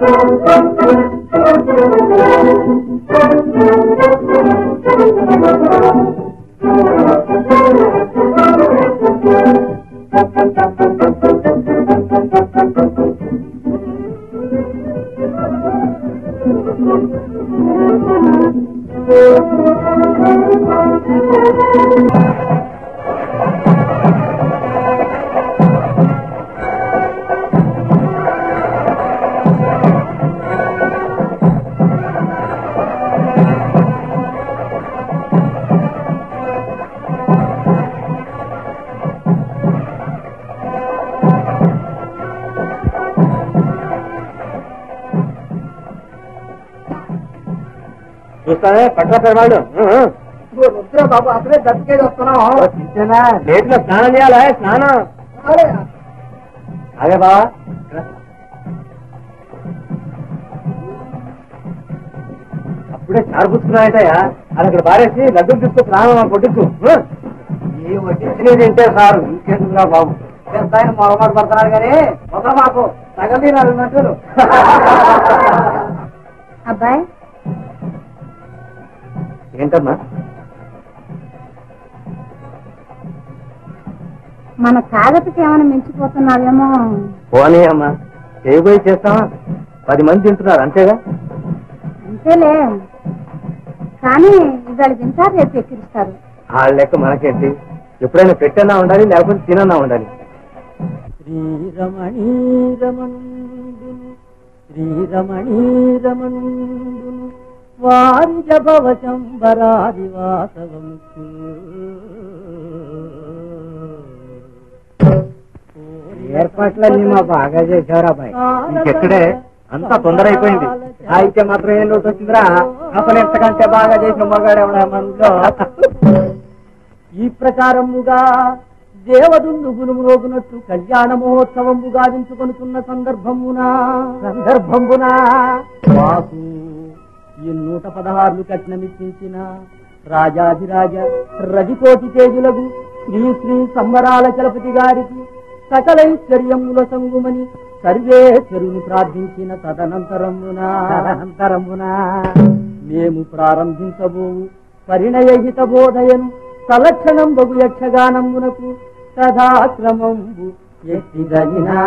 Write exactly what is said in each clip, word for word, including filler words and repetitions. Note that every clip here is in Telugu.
చూస్తానే పట్ల పెరవాళ్ళు బాబు అసలే దర్శకేది వస్తున్నాం లేట్ లో స్నానం చేయాలా స్నానం అదే బావా అప్పుడే చారుపుచ్చుకున్నాయంటయా అది అక్కడ బారేసి లడ్డూలు తీసుకొచ్చి స్నానం కొట్టించు ఏ వడ్డించినది తింటే సార్ ఇంకేందుకురా బాబు ఆయన మొరమాట పడుతున్నాడు కానీ ఒక మాకు తగలి నలుగున్నట్టు అబ్బాయి ఏంటమ్మా మన కాగతికి ఏమైనా మించిపోతున్నావేమో. పోనీ అమ్మా చేయబోయి చేస్తావా పది మంది తింటున్నారు అంతేగా. అంతేలే కానీ ఇవాళ తింటారు రేపు ఎక్కిరిస్తారు. వాళ్ళ లెక్క మనకేంటి ఎప్పుడైనా పెట్టన్నా ఉండాలి లేకపోతే తినన్నా ఉండాలి. శ్రీరమణీ రమణుండును శ్రీరమణీ రమణుండును వారి జభవశంబరాది వాసవముకు ఏర్పాట్లన్నీ మా బాగా చేశారు అబ్బాయి. ఇంకెక్కడే అంతా తొందర అయిపోయింది. అయితే మాత్రం ఏం లోటు వచ్చిందిరా అసలు ఎంతకంటే బాగా చేసిన మగాడేవడా మనలో. ఈ ప్రకారముగా దేవదుందు గురుమురోగునట్టు కళ్యాణ మహోత్సవము గావించుకొనుతున్న సందర్భమున సందర్భమున మాకు ఈ నూట పదహారులు కట్నమిచ్చించిన రాజాధిరాజ రవికోటి తేజులకు శ్రీ శ్రీ సంబరాల చలపతి గారికి సకలైశ్వర్యముల సంగుమని సర్వేశ్వరుని ప్రార్థించిన తదనంతరమున తదనంతరమున మేము ప్రారంభించబోవు పరిణయహిత బోధయను సలక్షణం బగు యక్షగానమునకు తదాక్రమంబు ఎత్తిదగినా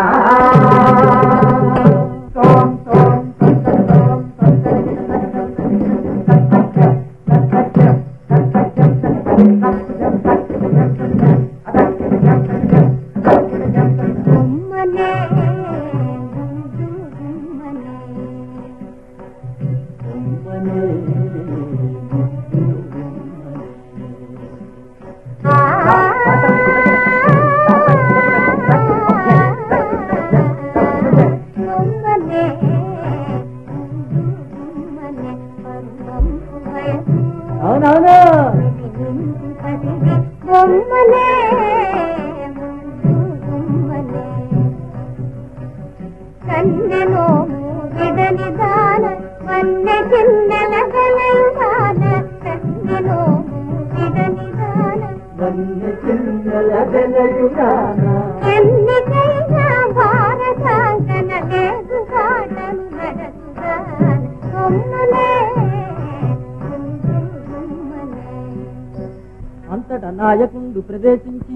అంతటా నాయకుండు ప్రవేశించి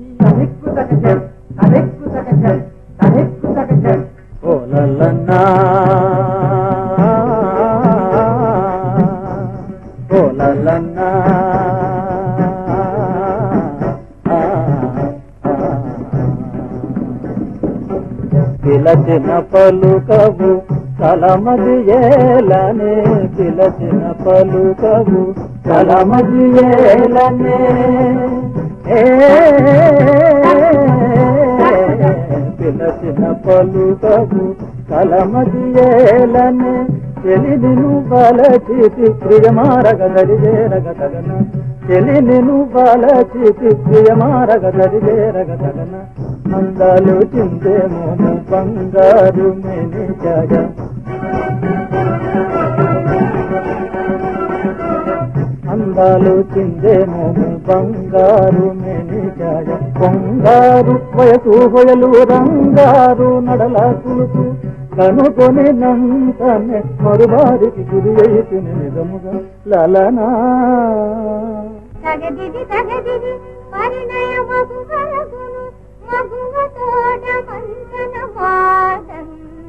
ఓలల్లన్నా ఓలల్లన్నా పిలచిన పలుకవు కలమది ఏలనే పిలచిన పలుకవు కలమది ఏలనే పిలచిన పలుకవు కలమది ఏలనే చెలి నిను బలచితి ప్రియమారగ దరిజేరగ తగన చెలి నిను బలచితి ప్రియమారగ దరిజేరగ తగన అందాలు చిందేమో బంగారు మేని జగ అందాలు చిందేమో బంగారు మేని జగ పొంగారు వయసు హొయలు రంగారు నడల కులుపు కనుకొని నంతనే మరువారికి గురి అయిన నిజముగా లలనా తగదిది తగదిది పరిణయ మగువరగును మగువ తోట మంతన వాదం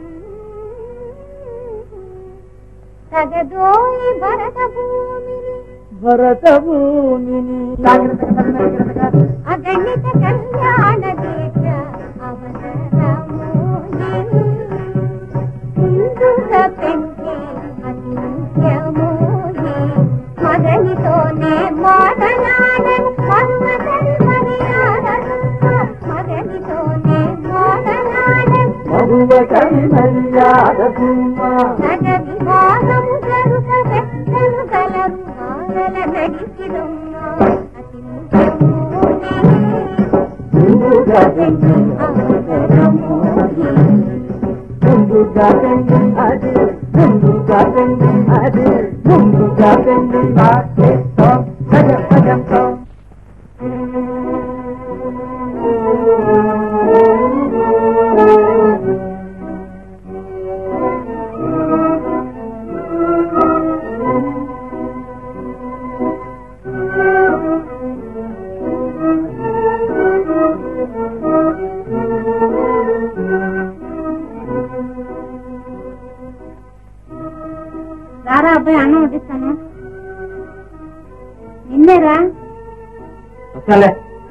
తగదోయి భరత భూమిని భరత భూమిని అగణిత కళ్యాణ దీక్ష అవసరమోని హిందుక పెంచి అతిముఖ్యమోని మగనితోనే మాటలాడను మరువతని మర్యాదను మగనితోనే మాటలాడను మగువతని మర్యాదను నగ వివాహము జరుగ వెచ్చను గలరు మానల నడిచిదమ్మ అతి ముఖ్యమోని హిందుక పెంచి అవసరమోని ముందుగా పెండి అది ముందుగా పెండి అది ముందుగా పెండి బాధ్యతో భజం భజంతో రారా అబ్బాయి అన్నం వడ్డిస్తాను నిన్నేరా వస్తాలే.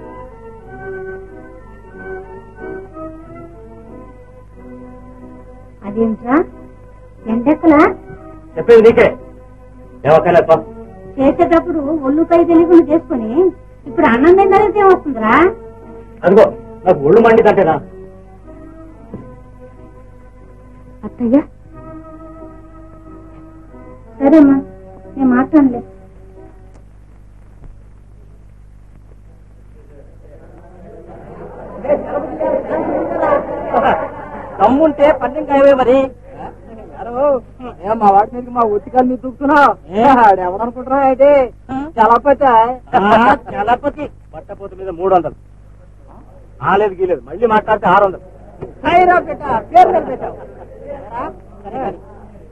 అదేంట్రా ఎండెక్కలా చెప్పేది నీకే ఏమక్కలే చేసేటప్పుడు ఒళ్ళుపై తెలియకుండా చేసుకుని ఇప్పుడు అన్నం తింటే ఏమొస్తుందిరా అదిగో నాకు ఒళ్ళు మండిదంటేనా అత్తయ్య సరేమ్మా నేను మాట్లాడలే దమ్ముంటే పన్నెం కాయవే మరి మా వాడి మీద మా ఉత్తికాలు మీద దూకుతున్నావు ఎవడనుకుంటున్నావు అయితే చలపతి చలపతి పట్టపోతు మీద మూడు వందలు ఆలేదు గీలేదు మళ్ళీ మాట్లాడితే ఆరు వందలు హైరా పెట్ట పేరు పెట్టావు సరే మరి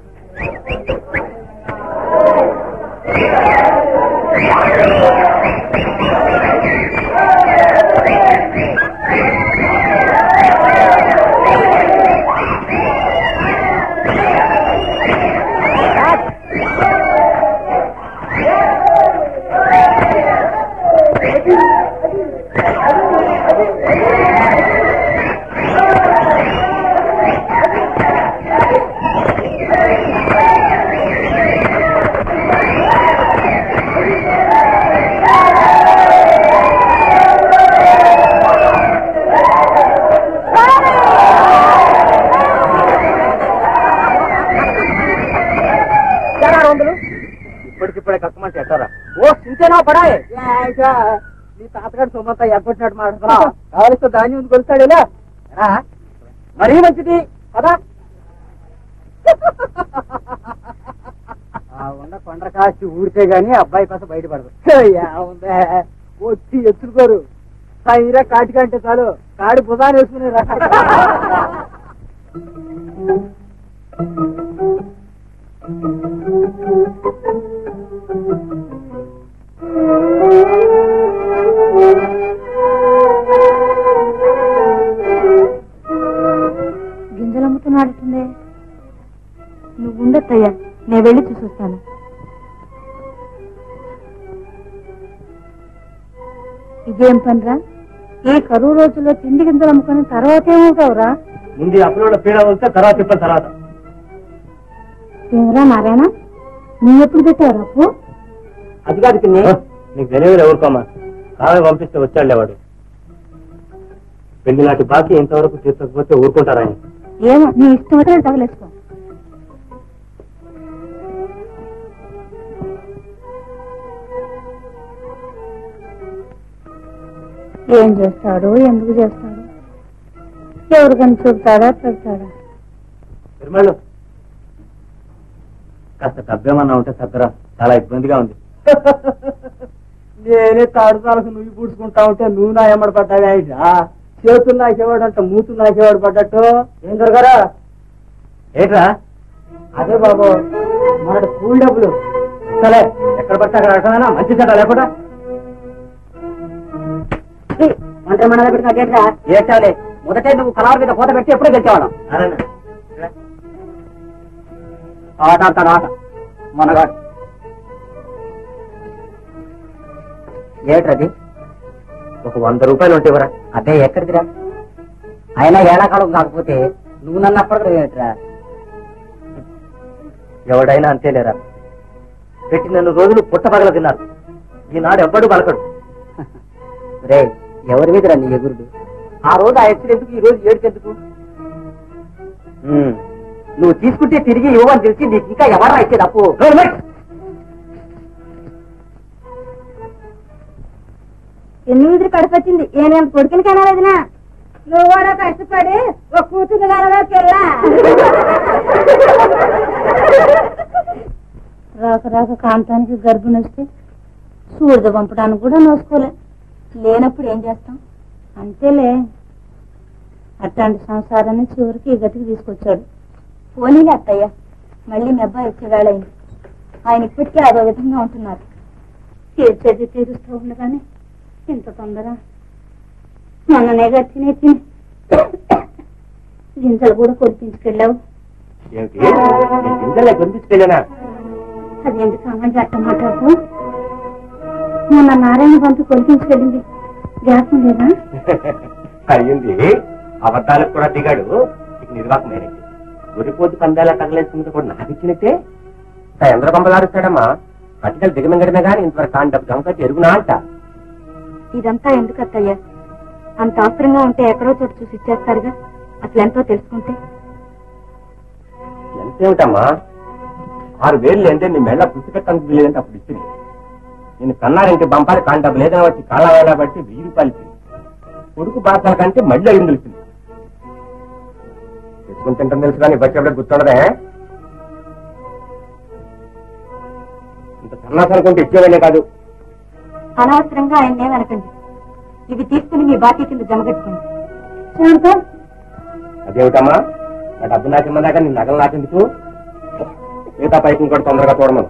ఇప్పటికిప్పుడే కక్కమంటే ఎట్టారా ఓ చింతేనా పడాయి నీ తాతగారి సొమ్మంతా ఎగ్గొట్టినట్టు మాట్లాడుతున్నావు కావలిస్తే ధాన్యం ఉంది కొలుస్తాడేలా మరీ మంచిది కదా ఉన్న కొండ కాచి ఊడితే గాని అబ్బాయి కోసం బయటపడదు ఉందే వచ్చి ఎత్తుకోరు సైరా కాటి కంటే చాలు కాడి బుధాన్ని వేసుకునే రా గింజలు అమ్ముతున్నాడుతుంది నువ్వు ఉండొద్దయ్యా నేను వెళ్ళి చూసొస్తాను ఇదేం పనిరా ఈ కరువు రోజుల్లో తిండి గింజలు అమ్ముకుని తర్వాత ఏమవుతావురా ముందు అప్పులో పీడ వస్తే తర్వాత చెప్పాను తర్వాత ఏమరా నారాయణ నీ ఎప్పుడు పెట్టావు అప్పు అది కాదు పిన్ని నీకు తెలియదు ఎవరుకోమా కావే పంపిస్తే వచ్చాడులే వాడు పెళ్లి నాటి బాకీ ఇంతవరకు తీర్చకపోతే ఊరుకుంటారా ఆయన ఏమో నీ ఇష్టం అయితే తగలేసుకో ఏం చేస్తాడు ఎందుకు చేస్తాడు ఎవరికని చూపుతాడా పెడతాడా నిర్మళ్ళు కాస్త డబ్బేమన్నా ఉంటే సక్కరా చాలా ఇబ్బందిగా ఉంది నేనే తాడు తాలకు నువ్వు పూడ్చుకుంటా ఉంటే నువ్వు నా ఎమ్మడి పడ్డావి ఆయన చేతులు నాకేవాడు అంట మూతులు నాకేవాడు పడ్డట్టు ఏం దొరకరా ఏంట్రా? అదే బాబు మనకి కూల్ డబ్బులు. సరే ఎక్కడ పడితే అక్కడ అడగనా? మంచి చెడ్డ లేకుండా ఒంటరి మండలి పెట్టి నాకేట్రా ఏడ్చాలి. మొదటే నువ్వు కలవర మీద కోత పెట్టి ఎప్పుడో గెలిచేవాడు. ఆట ఆడతాడు ఆట మనగాడు. ఏట్రది? ఒక వంద రూపాయలు ఉంటే ఇవ్వరా? అదే ఎక్కడిదిరా? అయినా ఏడాకాలం కాకపోతే నువ్వు నన్ను అప్పటికి ఏట్రా? ఎవడైనా అంతేలేరా. పెట్టి నన్ను రోజులు పుట్టపగల తిన్నారు. ఈనాడు ఎవ్వడు పలకడు. రే ఎవరి మీద నీ ఎగురుడు? ఆ రోజు ఆ ఎత్తులు ఎందుకు, ఈ రోజు ఏడుకెందుకు? నువ్వు తీసుకుంటే తిరిగి ఇవ్వని తెలిసి నీకు ఇంకా ఎవరా ఇచ్చేది అప్పు? ఎనిమిది కడపచ్చింది. ఏనేం కొడుకుని కనాలదినా? నువ్వు కూడా కష్టపడి ఒక కూతురు కలరా పిల్ల. రాక రాక కాంతానికి గర్భిణి వస్తే సూర్యుడు పంపడానికి కూడా నోసుకోలే. లేనప్పుడు ఏం చేస్తాం? అంతేలే. అట్లాంటి సంసారాన్ని చివరికి ఈ గతికి తీసుకొచ్చాడు. పోనీలే అత్తయ్య, మళ్ళీ మీ అబ్బాయి వచ్చేవాళ్ళయింది. ఆయన ఇప్పటికీ అదో విధంగా ఉంటున్నారు. తీర్చేది తీరుస్తూ ఉండగానే ఇంత తొందర. మొన్ననేగా తినే తిని గింజలు కూడా కొరిపించుకెళ్ళావు. గింజలే కొనిపించుకెళ్ళానా? అదేంటి సామాన్య అట్ట మాట్లాడుతూ? మొన్న నారాయణ పంపి కొనిపించుకెళ్ళింది జ్ఞాపకం లేదా? అయ్యింది. అబద్ధాలకు కూడా దిగాడు. ఇక నిర్వాహకమైనది. గురిపోతు పందాల తగలేసుకుంటే కూడా నాకు ఇచ్చినట్టే. ఎందరో పంపలాడుస్తాడమ్మా. పట్టికలు దిగమింగడమే గాని ఇంతవరకు కాని డబ్బు గమకట్టి ఎరుగునా అంట. ఇదంతా ఎందుకు అత్తయ్య? అంత అవసరంగా ఉంటే ఎక్కడో చోటు చూసి ఇచ్చేస్తారుగా. అసలు ఎంతో తెలుసుకుంటే. ఎంతేమిటమ్మా? ఆరు వేలు అంటే నీ మెళ్ళ పుస్తక పెట్టడానికి వీలేదంటే అప్పుడు ఇచ్చింది. నేను కన్నారంటే బంపాలి కాని డబ్బు లేదని వచ్చి కాళ్ళ వేళ బట్టి వెయ్యి రూపాయలు ఇచ్చింది. కొడుకు బాధల కంటే మళ్ళీ అడిగి తెలిసింది. తెచ్చుకుని తింటాం తెలుసు కానీ బట్టి గుర్తుండదే. ఇంత సన్నాసనుకుంటే ఇచ్చేవాళ్ళే కాదు. అనవసరంగా ఆయన ఏమనకండి. ఇవి తీసుకుని మీ బాకీ కింద జమగట్టుకోండి. అదేమిటమ్మా? నా డబ్బు నాకిమ్మదాకా నీ నగలు నాకెందుకు? మిగతా పైకి ఇంకోటి తొందరగా చూడమను.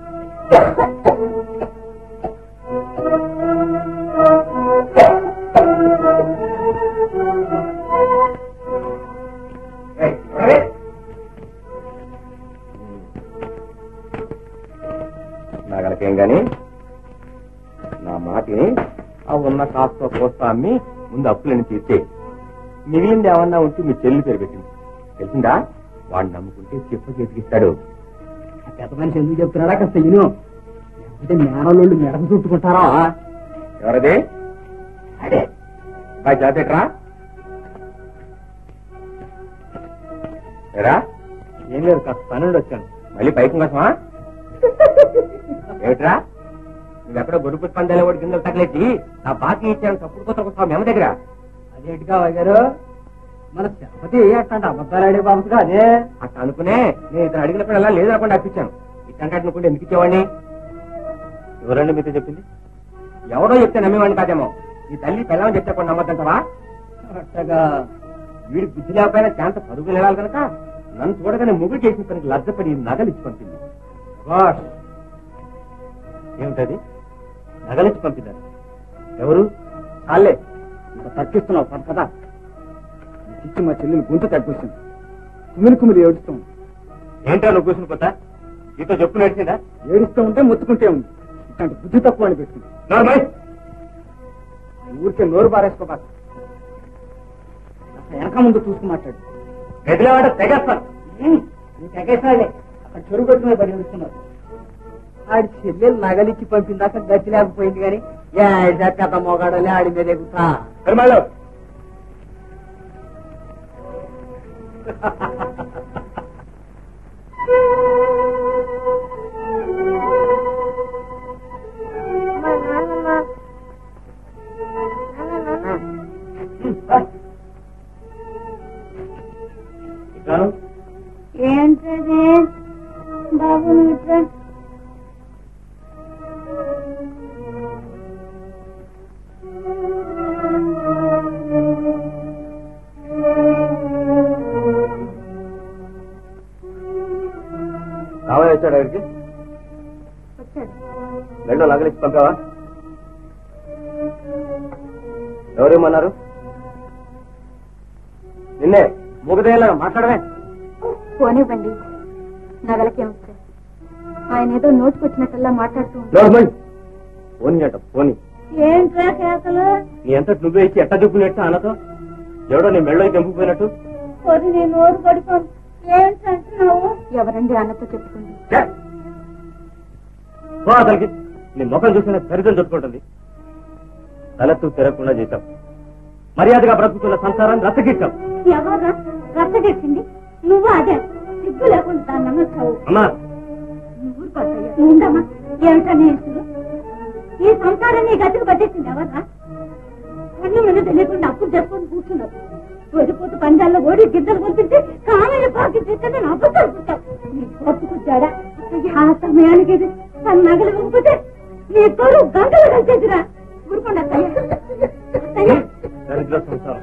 నగలకేం గాని నా మాటిని ఆ ఉన్న కాస్త కోస్తా అమ్మి ముందు అప్పులని తీర్చే. మిగిలింది ఏమన్నా ఉంటే మీ చెల్లి పేరు పెట్టింది. తెలిసిందా? వాడిని నమ్ముకుంటే చెప్ప చేతికిస్తాడు. పెద్ద మనిషి ఎందుకు చెప్తున్నాడా కాస్త ఇను. అంటే మేనలోళ్ళు మెడకు చుట్టుకుంటారా? ఎవరది? అదే బాయ్ జాతేట్రా. ఏరా? ఏం లేదు, కాస్త పని నుండి వచ్చాను. మళ్ళీ పైకి కోసమా? ఏమిట్రా? నువ్వెక్కడో గొడుపు పందాల వాడి కింద తగలేసి నా బాకీ ఇచ్చాను తప్పుడు కొత్త వస్తావు మేము దగ్గర. అదేంటిగా గారు మన శపతి అట్లాంటి అబద్ధాలు ఆడే బాబుగా అదే అట్లా అనుకునే నేను ఇతను అడిగినప్పుడు అలా లేదు అనుకోండి అప్పించాను. ఇట్లాంటి అనుకుంటే ఎందుకు ఇచ్చేవాడిని? ఎవరండి మీతో చెప్పింది? ఎవరో చెప్తే నమ్మేవాడిని కాదేమో. ఈ తల్లి పిల్లమని చెప్తే కొన్ని నమ్మద్దంటావా? అట్టగా వీడి బుద్ధి లేకపోయినా శాంత పరుగులు వెళ్ళాలి కనుక నన్ను చూడగానే ముగ్గురు చేసిన పనికి లజ్జపడి నగలిచ్చి పంపింది. ఏమిటది? నగలిచ్చి పంపిందారు? ఎవరు? చాలే ఇంత తగ్గిస్తున్నావు పద కదా. ఇచ్చి మా చెల్లెలు గొంతు తగ్గిస్తుంది. కుమిరి కుమిరి ఏడుస్తుంది. ఏంటో నువ్వు కూర్చుని కొత్త నీతో చెప్పు నడిచిందా? ఏడుస్తూ ఉంటే మొత్తుకుంటే ఉంది. ఇట్లాంటి బుద్ధి తక్కువ అని పెట్టుకుంది. ఊరికే నోరు బారేసుకోబాక. అసలు వెనక ముందు చూసుకు మాట్లాడు. గదిలేవాడ తెగేస్తాను. తెగేసాడే అక్కడ చెరువు పెట్టుకునే పని ఏడుస్తున్నారు. ఆడి చెల్లెలు నగలిచ్చి పంపిందాక గతి లేకపోయింది కానీ కథ మోగాడలే ఆడి మీద ఎగుతా. ఏంటది బాబు? వచ్చాడు అక్కడికి వచ్చాడు. వెళ్ళో నగలిచ్చి పంపావా? ఎవరేమన్నారు? నిన్నే మూగదేలా మాట్లాడవే. పోనివ్వండి, నగలకేం వస్తాయి. ఆయన ఏదో నోటికొచ్చినట్టల్లా మాట్లాడుతూ పోనీ అట పోనీ. ఏంట్రా కేకలు? నీ అంతటి నువ్వే ఇచ్చి ఎట్ట దిప్పునట్టు అనతో ఎవడో నీ మెళ్ళో తెంపుకుపోయినట్టు. నీ నోరు పడుకోను. ఏంటంటున్నావు? ఎవరండి అన్నతో చెప్పుకుంది? అతనికి నీ ముఖం చూసిన దరిద్రం చెప్పుకుంటుంది. తలెత్తు తిరగకుండా చేశావు. మర్యాదగా బ్రతుకుతున్న సంసారాన్ని రచ్చగిచ్చావు. ఎవరా రచ్చగెట్టింది? నువ్వు అదే సిగ్గు లేకుండా దాన్ని నమ్మచ్చావు. అమ్మా ఉండమ్మా, ఏమిటా నీ ఇష్టం? ఈ సంసారం నీ గతికి పట్టేసింది ఎవరా? అన్ని మీద తెలియకుండా అప్పులు చేసుకొని కూర్చున్నావు. వదిపోతు పంజాల్లో ఓడి గిద్దలు కొలిపితే కామైన బాకి చేస్తే అబద్ధాలు పుట్టావు. నీ కొట్టుకొచ్చాడా ఆ సమయానికి తన నగలు వినిపోతే నీ తోడు గంటలు కలిసేదిరా. ఊరుకోండి అత్తయ్య. దరిద్ర సంసారం.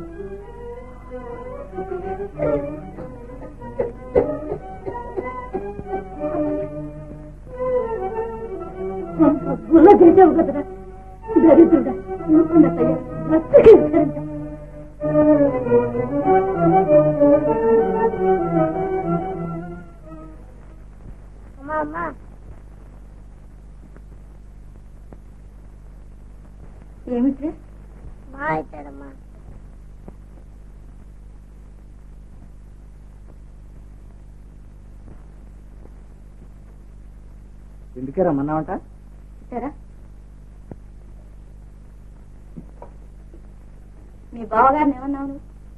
గుల్ల చేసావు కదరా దరిద్రుడా. ఊరుకోండి అత్తయ్య. ఏమిట్రా? మా ఇచ్చాడమ్మా. ఎందుకే రమ్మన్నావంట? సరే, మీ బావగారిని ఏమన్నావు?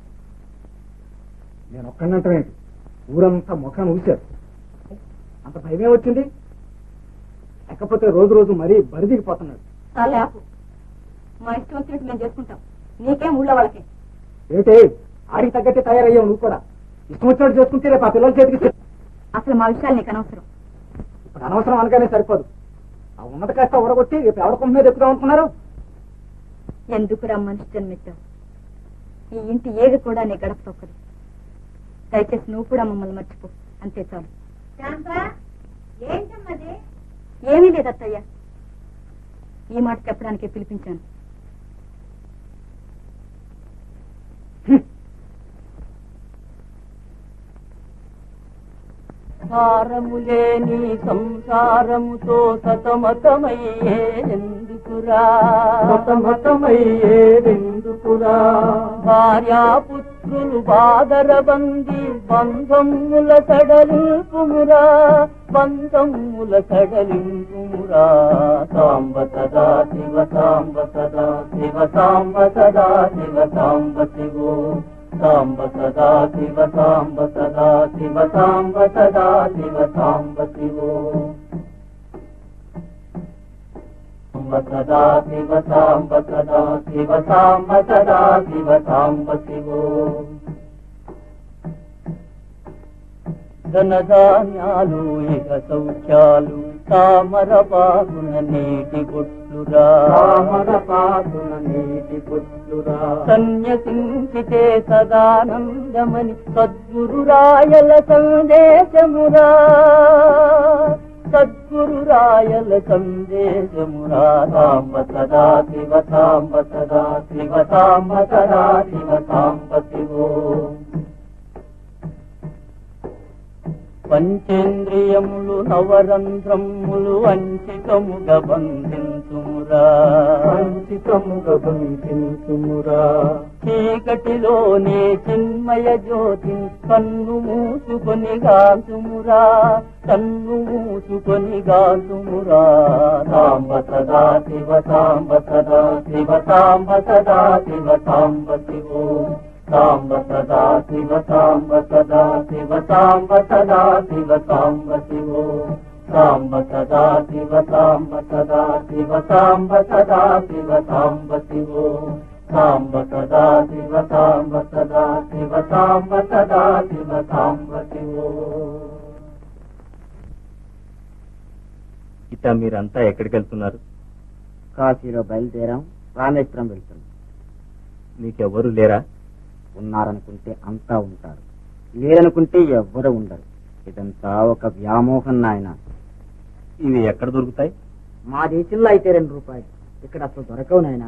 నేను ఒక్కడంటావేంటి? ఊరంతా ముఖాన్ని ఊశారు. అంత భయమే వచ్చింది. లేకపోతే రోజు రోజు మరీ బరిదిగిపోతున్నాడు. చాలా ఆపు. మా ఇష్టం వచ్చినట్టు మేము చేసుకుంటాం. నీకేం ఊళ్ళో వాళ్ళకి ఏంటి? ఆడికి తగ్గట్టే తయారయ్యావు నువ్వు కూడా. ఇష్టం వచ్చినట్టు చేసుకుంటే రేపు ఆ పిల్లల చేతికి. అసలు మా విషయాలు నీకు అనవసరం. ఇప్పుడు అనవసరం అనగానే సరిపోదు. ఆ ఉన్నత కాస్త ఊరగొట్టి రేపు ఎవరి మీద ఎక్కుదాం అనుకున్నారు. ఎందుకు రా మనిషి జన్మెత్తావు? ఈ ఇంటి ఏది కూడా నీ గడప తొక్కదు. దయచేసి నువ్వు కూడా మమ్మల్ని మర్చిపో. అంతే చాలు. ఏమీ లేదత్తయ్యా, ఈ మాట చెప్పడానికే పిలిపించాను. భారములేని సంసారముతో సతమతమయ్యేందుకురా సతమతమయ్యేందుకురా భార్యాపుత్రులు బాదరబంది బంధముల సడలింపుమురా బంధముల సడలింపుమురా సాంబ సదా శివ సాంబ సదా శివ సాంబ సదా శివ సాంబ శివో సాంబ సదా శివ సాంబ సదా శివ సాంబ సదా శివ సాంబ శివో సాంబ సదా శివ సాంబ సదా శివ సాంబ సదా శివ సాంబ శివో ధనధాన్యాలు ఇక సౌఖ్యాలు తామర పాకున నీటి బొట్లురా తామర పాకున నీటి బొట్లురా సన్యసించితే సదానందమని సద్గురు రాయల సందేశమురా సద్గురు రాయల సందేశమురా సాంబ సదా శివ సాంబ సదా శివ సాంబ సదా శివ సాంబ శివో పంచేంద్రియములు నవరంధ్రములు అంచికముగ బంధించుమురా అంచికముగ బంధించుమురా చీకటిలోనే చిన్మయ జ్యోతి కన్ను మూసుకొని గాసుమురా కన్ను మూసుకొని గాసుమురా సాంబ సదా శివ సాంబ సదా శివ సాంబ సదా శివ సాంబ శివో సాంబ సదా శివ సాంబ సదా శివ సాంబ సదా శివ సాంబ శివో సాంబ సదా శివ సాంబ సదా శివ సాంబ సదా శివ సాంబ శివో సాంబ సదా శివ సాంబ సదా శివ సాంబ సదా శివ సాంబ శివో. ఇట మీరంతా ఎక్కడికి వెళ్తున్నారు? కాశీలో బయలుదేరాం. రామేశ్వరం వెళ్తున్నాం. మీకెవరు లేరా? ఉన్నారనుకుంటే అంతా ఉంటారు, లేరనుకుంటే ఎవ్వరూ ఉండరు. ఇదంతా ఒక వ్యామోహం నాయన. ఇవి ఎక్కడ దొరుకుతాయి? మా దేశంలో అయితే రెండు రూపాయలు, ఇక్కడ అసలు దొరకవు నాయన.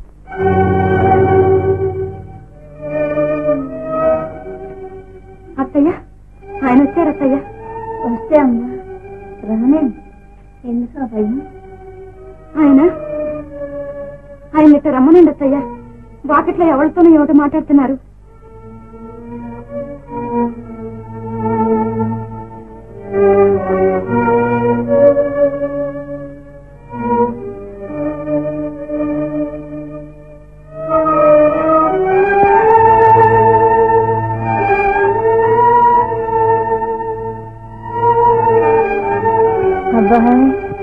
అత్తయ్య, ఆయన వచ్చారు అత్తయ్య. వస్తే అమ్మా రానే. ఎందుకు భయం? ఆయన ఆయన ఇట్లా రమ్మనండి అత్తయ్య. వాకిట్లో ఎవరితోనూ ఏమిటో మాట్లాడుతున్నారు. అబ్బాయి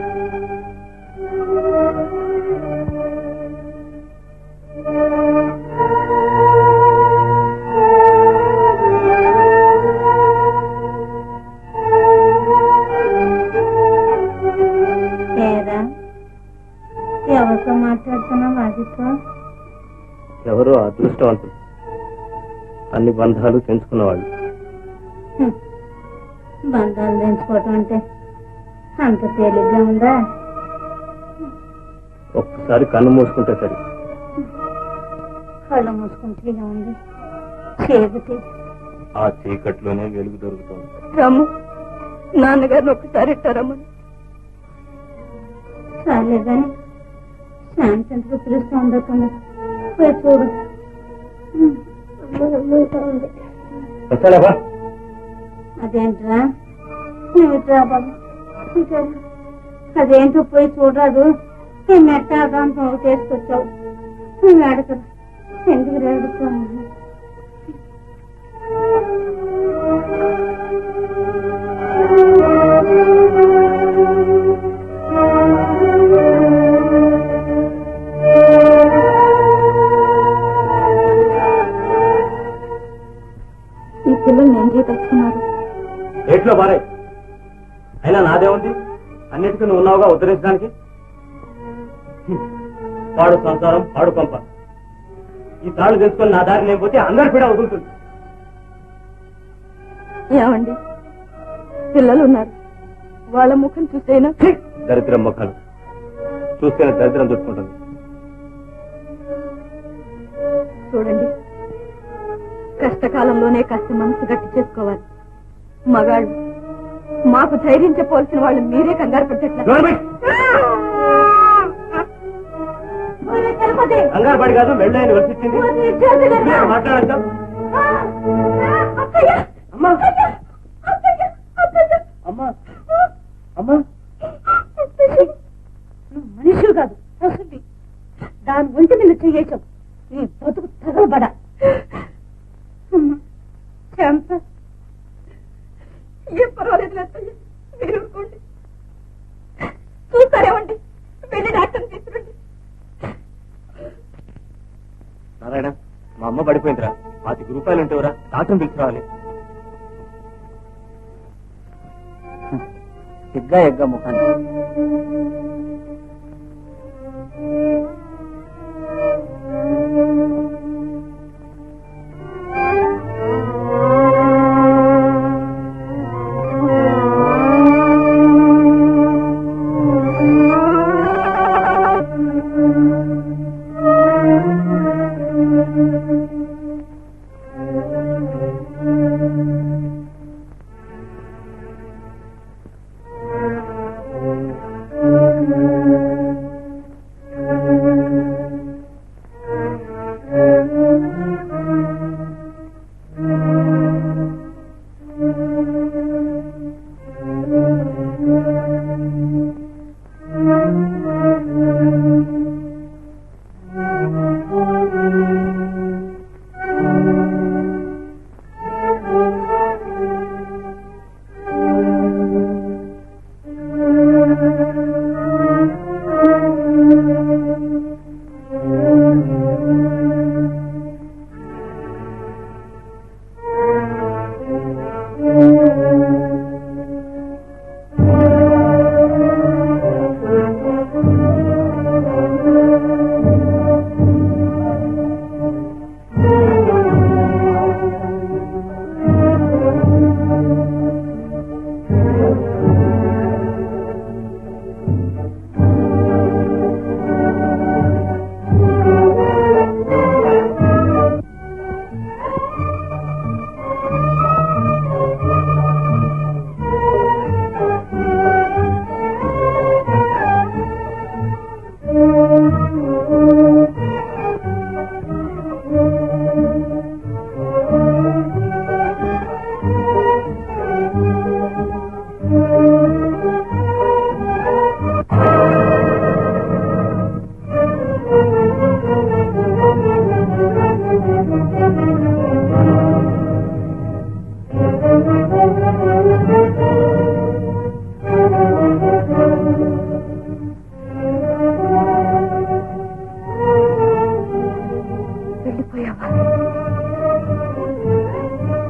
ఎవరితో మాట్లాడుతున్నా వాదితో? ఎవరో అదృష్టవంతులు, అన్ని బంధాలు తెంచుకున్నవాళ్ళు. బంధాలు తెంచుకోవటం అంటే అంత తేలిగ్గా ఉందా? ఒక్కసారి కన్ను మూసుకుంటే సరి. కళ్ళు మూసుకుంటే ఉంది చేతి. ఆ చీకట్లోనే వెలుగు దొరుకుతుంది. రమ్ము, నాన్నగారిని ఒక్కసారి ఇట్టారమ్మని. చాలే గాని శాంతి ఎంతగా పిలుస్తూ ఉండకుండా పోయి చూడు. అదేంట్రా నువ్వురా బాబు, అదేంటో పోయి చూడరాదు. నేను మెట్టాగా పోగు చేసుకొచ్చావు, నువ్వు అడగరా. ఎందుకు రేడుతాను? ఈ పిల్లలు ఏం చేస్తున్నారు? రేట్లో బారే. అయినా నాదేముంది, అన్నిటికీ నువ్వు ఉన్నావుగా ఉద్ధరించడానికి. పాడు సంసారం, పాడు పంప. ఈ తాళ్ళు తెలుసుకొని నా దారి లేకపోతే అందరి పీడ వదులుతుంది. ఏమండి, పిల్లలు ఉన్నారు, వాళ్ళ ముఖం చూస్తేనా? దరిద్రం ముఖాలు చూస్తేనే దరిద్రం చుట్టుకుంటుంది. చూడండి, కష్టకాలంలోనే కాస్త మనసు గట్టి చేసుకోవాలి. మగాళ్ళు మాకు ధైర్యం చెప్పవలసిన వాళ్ళు మీరే కంగారు పడ్డట్లా. కంగారు పడి కాదు, వెళ్ళని వచ్చింది మాట్లాడద్దాం. అమ్మా అమ్మా అమ్మా, మనిషి కాదు వస్తుంది. దాని ఒంటి మీద చెయ్యేశాం, నీ బతుకు తగలబడా. శాంత, ఏం పర్వాలేదు లేదండి, మీరు ఊరుకోండి. చూస్తారేమండి, వెళ్ళి డాక్టర్ తీసుకురండి. నారాయణ, మా అమ్మ పడిపోయిందిరా. పాతిక రూపాయలు ఉంటేవరా, డాక్టర్ తీసుకురావాలి. సిగ్గా ఎగ్గా ముఖాన్ని.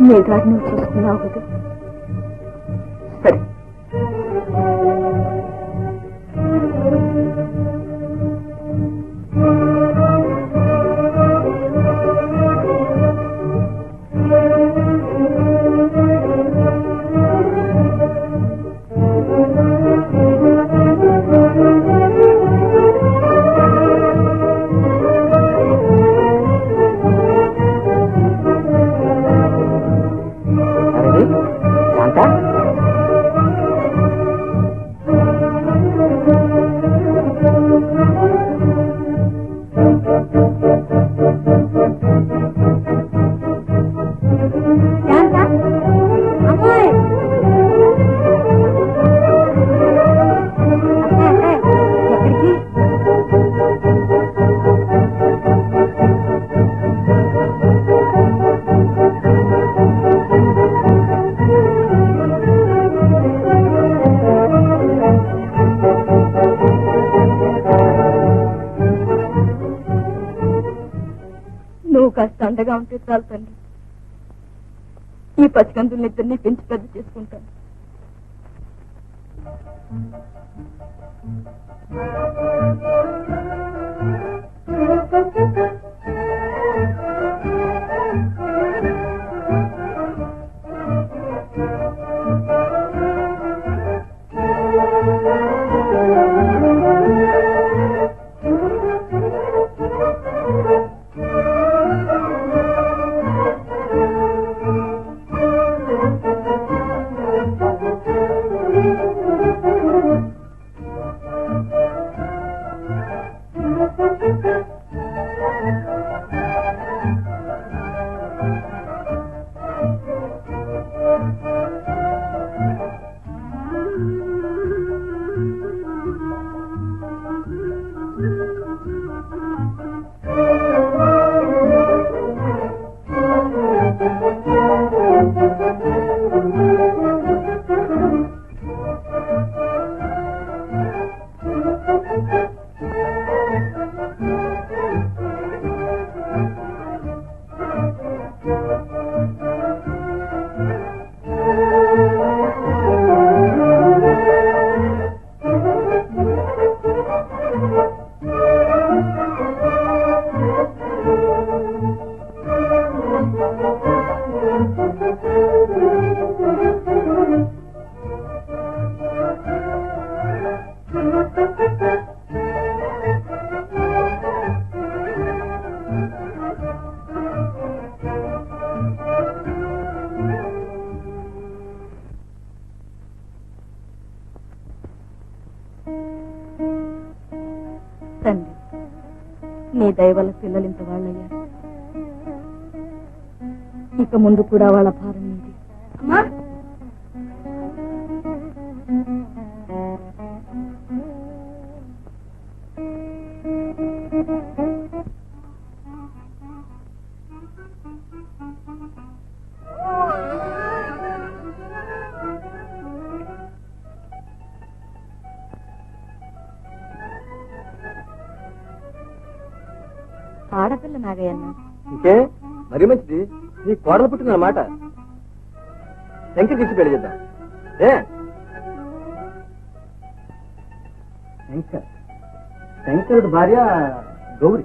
నీ దారి నువ్వు చూసుకున్నావు కదా. సరే, కాస్త అండగా ఉంటే చాలు తండ్రి. ఈ పసికందుల్ని ఇద్దరిని పెంచి పెద్ద చేసుకుంటాను. తండ్రి, నీ దయ వల్ల పిల్లలు ఇంత వాళ్ళయ్యారు. ఇక ముందు కూడా వాళ్ళ భారం నీది. ఆడపిల్ల నాగయ్యన్న. ఇంకే మరీ మంచిది. నీ కోడలు పుట్టిందన్నమాట. శంకర్కి ఇచ్చి పెళ్లి చేద్దాం. ఏ శంకర్ శంకరుడు భార్య గౌరి.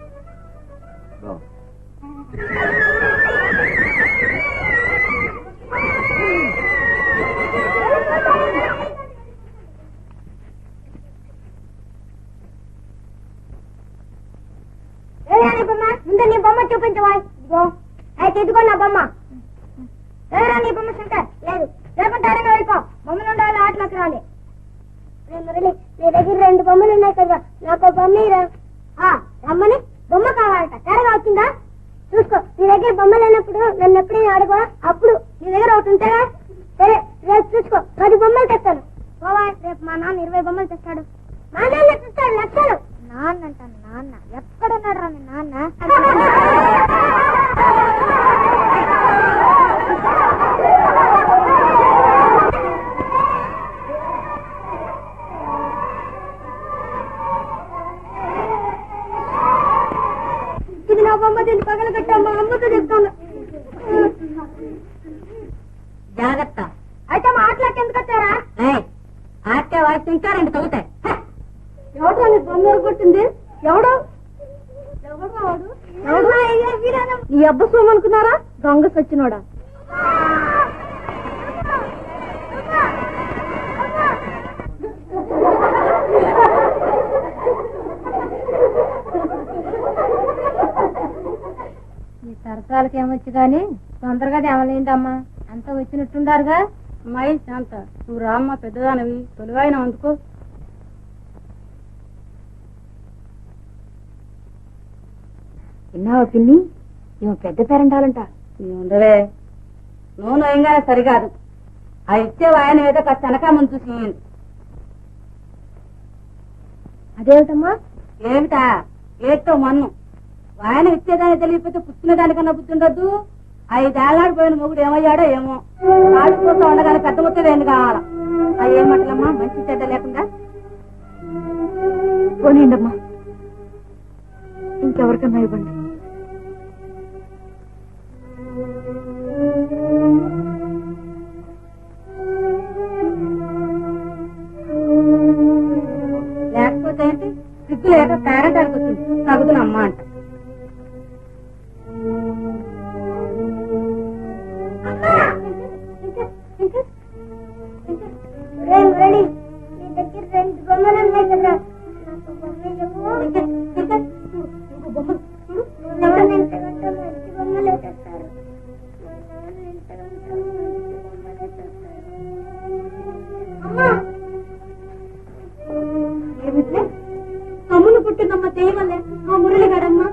ముందు నీ బొమ్మ చూపించవా? ఇదిగో అయితే ఇదిగో నా బొమ్మ. ఏరా నీ బొమ్మ శంకర్? లేదు, లేకుంటే వెళ్ళిపో. బొమ్మలు ఉండాలి, ఆటలోకి రాలి. మురళి, నీ దగ్గర రెండు బొమ్మలు ఉన్నాయి కదా, నాకు బొమ్మ రమ్మని. బొమ్మ కావాలట. తేరగా వచ్చిందా చూసుకో. నీ దగ్గర బొమ్మ లేనప్పుడు నన్ను ఎప్పుడైనా అడుగు, అప్పుడు నీ దగ్గర ఒకటి ఉంటుందా? సరే, రేపు చూసుకో, పది బొమ్మలు తెస్తాను. పోవా, రేపు మా నాన్న ఇరవై బొమ్మలు తెస్తాడు. మా నాన్న తెస్తాడు లక్షలు. నాన్న అంటాను, నాన్న ఎక్కడున్నాడు రా నాన్న? ఇది నా బొమ్మ, దీన్ని పగల కట్టా మా అమ్మతో చెప్తాను. జాగ్రత్త. అయితే మా ఆటలోకి ఎందుకు వచ్చారా? ఆటే వాయిస్ ఇంకా రెండు తగ్గుతాయి. ఎవడు అని బొమ్మ కొట్టింది? ఎవడు ఎవడు నీ అబ్బ సోమనుకున్నారా? దొంగ సచ్చినోడా. ఈ సరసాలకి ఏమొచ్చు గాని తొందరగా ఏమలేందమ్మా, అంతా వచ్చినట్టుండారుగా. అమ్మాయి శాంత, నువ్వు రామ్మ పెద్దదానవి, తొలివాయిన అందుకో. విన్నావా పిన్ని, ఏమో పెద్ద పేరంటాలంట. ఉండవే, నువ్వు నయంగానే సరికాదు. ఆ ఇచ్చే వాయన ఏదో కాస్త వెనక ముందు చూసి. అదేమిటమ్మా? ఏమిటా? ఏతో మన్ను వాయన ఇచ్చేదాన్ని తెలియకపోతే పుచ్చిన దానికన్నా పుచ్చుండద్దు. ఐదేళ్లాడిపోయిన మొగుడు ఏమయ్యాడో ఏమో. ఆడిపోతా ఉండగానే పెద్ద ముచ్చట ఏంది కావాలా? ఆ ఏమంటలమ్మా, మంచి చెడ్డ లేకుండా పోనీండమ్మా, ఇంకెవరికన్నా ఇవ్వండి. లేకపోతే ఏంటి, సిగ్గు లేక పేరెంటానికి వచ్చింది తగుదునమ్మా అంట. మురళి, నీ దగ్గర రెండు బొమ్మలు ఉన్నాయి కదా, నాకు బొమ్మలు ఎంతకంటే మంచి బొమ్మలే తెస్తారు. ఎంతకంటే మంచి బొమ్మలే తెస్తారు. అమ్మా, ఏమిట్లే తమ్ముడు పుట్టినమ్మ చేయవలే ఆ మురళి గారమ్మా.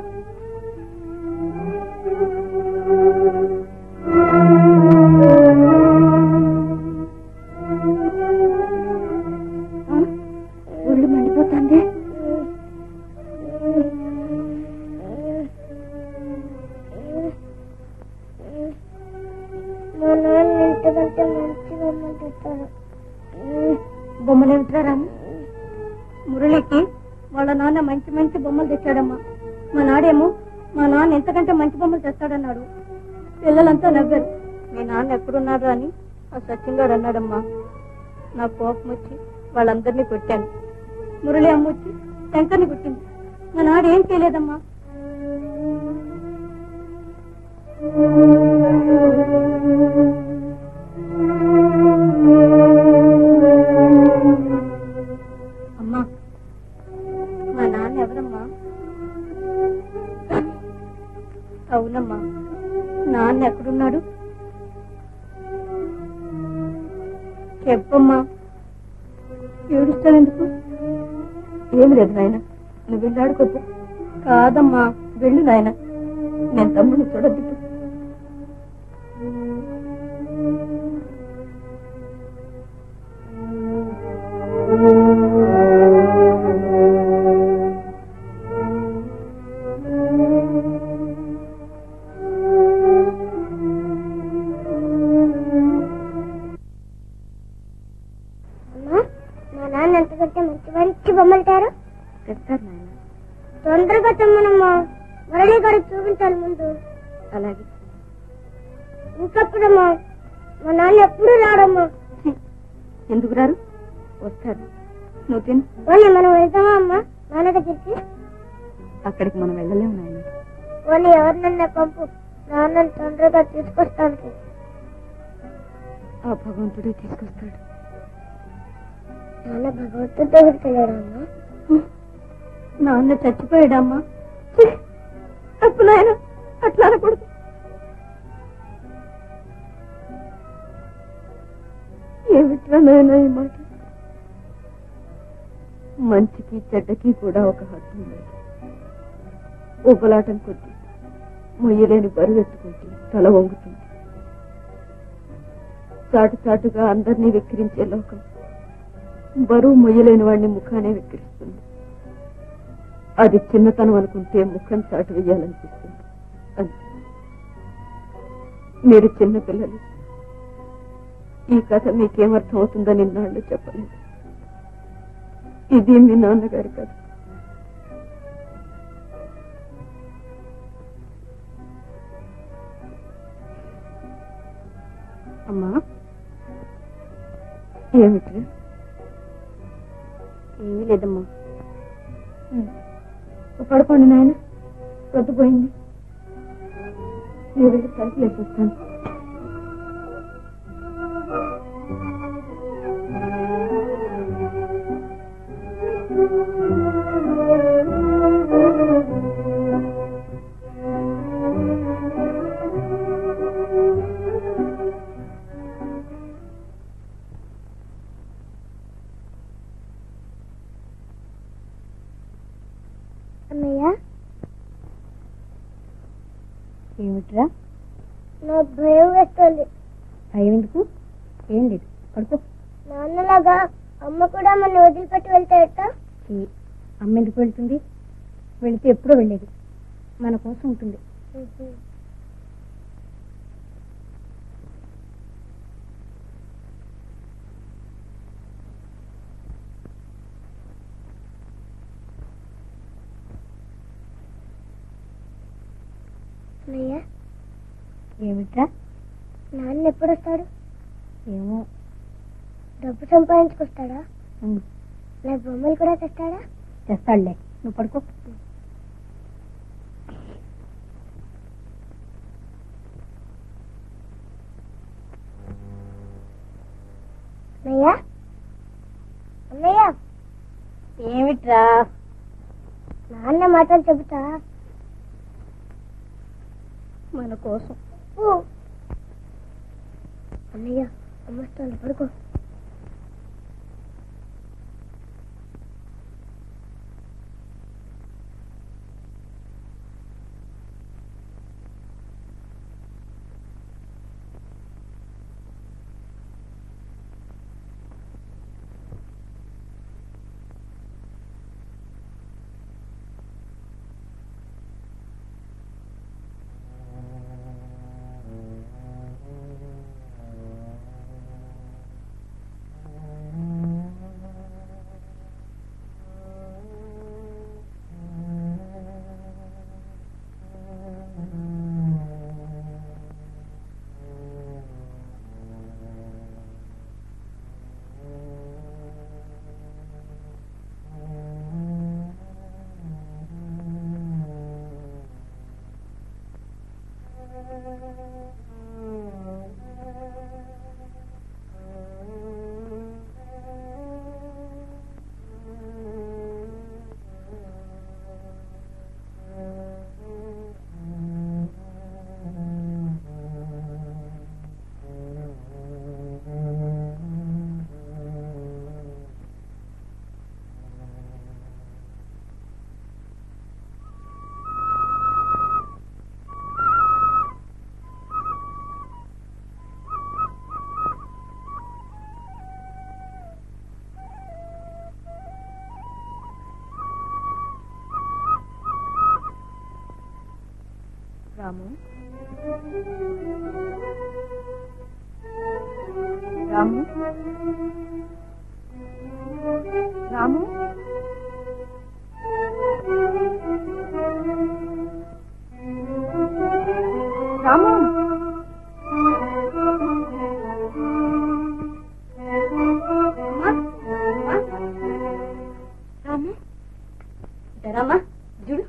ఒళ్ళు మండిపోతుంది. మా నాన్న ఎంతకంటే మంచి బొమ్మలు తెస్తారు. బొమ్మలు ఏమిట్రా? మురళికి వాళ్ళ నాన్న మంచి మంచి బొమ్మలు తెచ్చాడమ్మా. మా నాడేమో మా నాన్న ఎంతకంటే మంచి బొమ్మలు తెస్తాడన్నాడు. పిల్లలంతా నవ్వారు. మీ నాన్న ఎక్కడున్నాడు అని ఆ సత్యంగాడు అన్నాడమ్మా. నా కోపం వచ్చి వాళ్ళందరినీ కొట్టాను. మురళి అమ్మ వచ్చి శంకర్ని కొట్టింది. మా నాడు ఏం చేయలేదమ్మా. అమ్మా, మా నాన్న ఎవరమ్మా? అవునమ్మా, నాన్న ఎక్కడున్నాడు చెప్పమ్మా. ఏడుస్తావెందుకు? ఏమి లేదు నాయన, నువ్వు వెళ్ళాడుకోపు. కాదమ్మా, వెళ్ళు నాయన, నేను తమ్ముడిని చూడద్దు. మా నాన్న ఎంతకంటే మంచి మంచి బొమ్మలు తారు తెస్తారు నాయన. తొందరగా తమ్మనమ్మా, మురళి గారికి చూపించాలి ముందు. అలాగే. ఇంకప్పుడమ్మా, మా నాన్న ఎప్పుడు రాడమ్మా. ఎందుకు రారు? వస్తారు. నువ్వు తిను. పోనీ మనం వెళ్తామా అమ్మా నాన్న దగ్గరికి? అక్కడికి మనం వెళ్ళలేము నాయన. పోనీ ఎవరినన్నా పంపు, నాన్నని తొందరగా తీసుకొస్తాను. ఆ భగవంతుడే తీసుకొస్తాడు. నాన్న భగవంతుడి దగ్గరికి వెళ్ళాడమ్మా. నాన్న చచ్చిపోయాడమ్మా. అప్పుడు నాయన అట్లా అనకూడదు. ఏమిట్రా నాయన ఈ మాట? మంచికి చెడ్డకి కూడా ఒక హద్దు ఉంది. ఊపలాటం కొద్ది మొయ్యలేని బరువు ఎత్తుకుంటే తల వంగుతుంది. చాటు చాటుగా అందరినీ వెక్కిరించే లోకం బరువు మొయ్యలేని వాడిని ముఖానే వెక్కిరిస్తుంది. అది చిన్నతనం అనుకుంటే ముఖం చాటు వేయాలనిపిస్తుంది. అంతే. మీరు చిన్నపిల్లలు. ఈ కథ మీకేమర్థం అవుతుందని నాళ్ళు చెప్పలేదు. ఇది మీ నాన్నగారి కథ. అమ్మా ఏమిటి? ఏమీ లేదమ్మా. పడుకోండి నాయన, పొద్దుపోయింది. నేను వెళ్ళి తలుపులు వేసేస్తాను. అన్నయ్య, ఏమిట్రా? నాకు భయం వేస్తుంది. భయం ఎందుకు? ఏం లేదు, పడుకో. నాన్నలాగా అమ్మ కూడా మన వదిలిపెట్టి వెళ్తాయట. అమ్మ ఎందుకు వెళ్తుంది? వెళితే ఎప్పుడో వెళ్ళేది, మన కోసం ఉంటుంది. అన్నయ్య, ఏమిట్రా? నాన్న ఎప్పుడు వస్తాడు? ఏమో. డబ్బు సంపాదించుకొస్తాడా? ఉమ్, నాకు బొమ్మలు కూడా తెస్తాడా? తెస్తాడులే, నువ్వు పడుకో. అన్నయ్య, అన్నయ్య, ఏమిట్రా? నాన్న మాటలు చెబుతా. మన కోసం. ఊ. అన్నయ్య, అమ్మస్తాను, పడుకో. రాము, రాము, రాము, రాము, రాము, రామా, చూడు.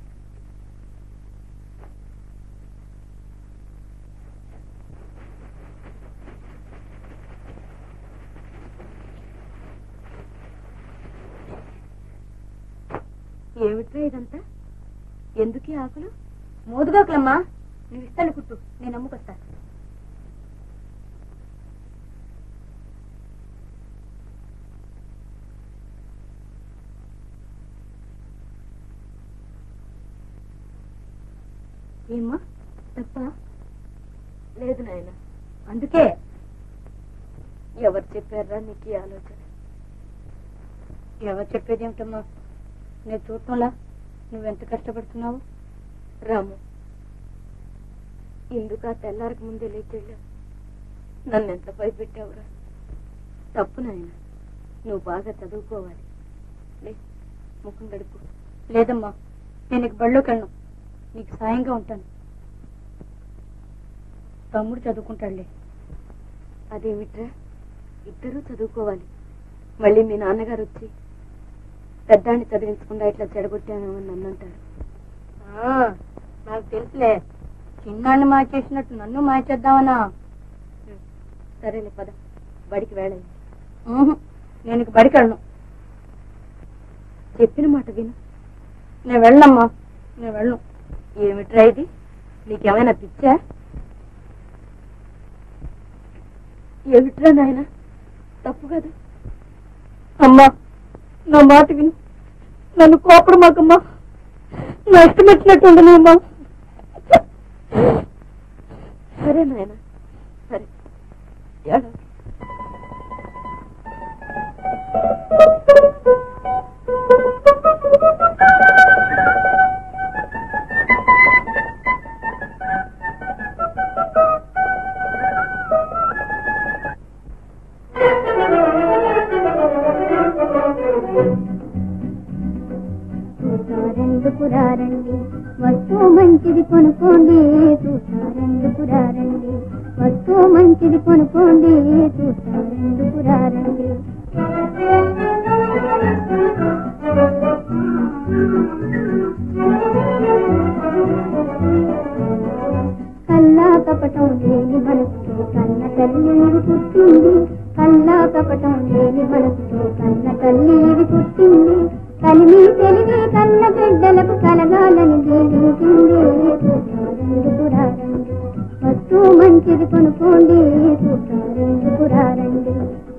ఏమిట్రా ఇదంతా? ఎందుకు ఆకులు? మోదుగాకులమ్మా, నువ్వు ఇస్తాను కుట్టు, నేను అమ్ముకొస్తా. ఏమ్మా, తప్ప? లేదు నాయన. అందుకే ఎవరు చెప్పారా నీకు ఈ ఆలోచన? ఎవరు చెప్పేది ఏమిటమ్మా? నేను చూడటంలా నువ్వెంత కష్టపడుతున్నావు. రాము, ఎందుకు ఆ తెల్లారికి ముందే లేచెళ్ళా? నన్ను ఎంత భయపెట్టావురా? తప్పు నాయన, నువ్వు బాగా చదువుకోవాలి. లే, ముఖం గడుపు. లేదమ్మా, నేను నీకు బళ్ళోకి వెళ్ళను, నీకు సాయంగా ఉంటాను. తమ్ముడు చదువుకుంటాడులే. అదేమిట్రా, ఇద్దరూ చదువుకోవాలి. మళ్ళీ మీ నాన్నగారు వచ్చి పెద్దాన్ని చదివించకుండా ఇట్లా చెడగొట్టామేమని నన్ను అంటారు. నాకు తెలుసులే, చిన్నాన్ని మార్చేసినట్టు నన్ను మార్చేద్దామనా? సరేలే పద, బడికి వెళ్ళాలి. నేను ఇక బడికి వెళ్ళను. చెప్పిన మాట విను. నేను వెళ్ళనమ్మా, నేను వెళ్ళను. ఏమిట్రా ఇది, నీకేమైనా పిచ్చా? ఏమిట్రా నాయన, తప్పు కదా. అమ్మా, నా మాట విను, నన్ను కోపడు మాకమ్మా, నా ఇష్టం వచ్చినట్టు ఉండలేమ్మా. సరే నాయన, సరే. ఏడవ. చూసారెందుకురారండి వస్తువు మంచిది కొనుక్కోండి, చూసారెందుకురారండి వస్తువు మంచిది కొనుక్కోండి, చూసారెందుకురారండి. కల్లా కపటం లేని మనసుతో కన్న తల్లి ఇవి పుట్టింది, కల్లా కపటం లేని మనసుతో కన్న తల్లి ఇవి పుట్టింది, కలిమి తెలివి కన్న బిడ్డలకు కలగాలని దీవించింది. చూసారెందుకురారండి వస్తువు మంచిది కొనుక్కోండి, చూసారెందుకురారండి.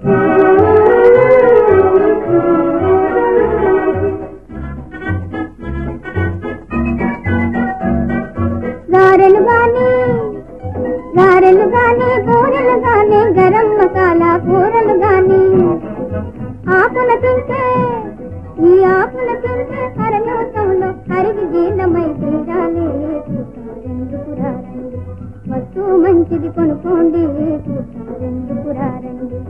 గారెలు గాని గారెలు గాని బూరెలు గాని గరం మసాలా కూరలు గాని ఆకుల తింటే ఈ ఆకుల తింటే హరలోకంలో హరికి జీర్ణమై తీరాలి. చూసారెందుకురారండి వస్తువు మంచిది కొనుక్కోండి, చూసారెందుకురారండి.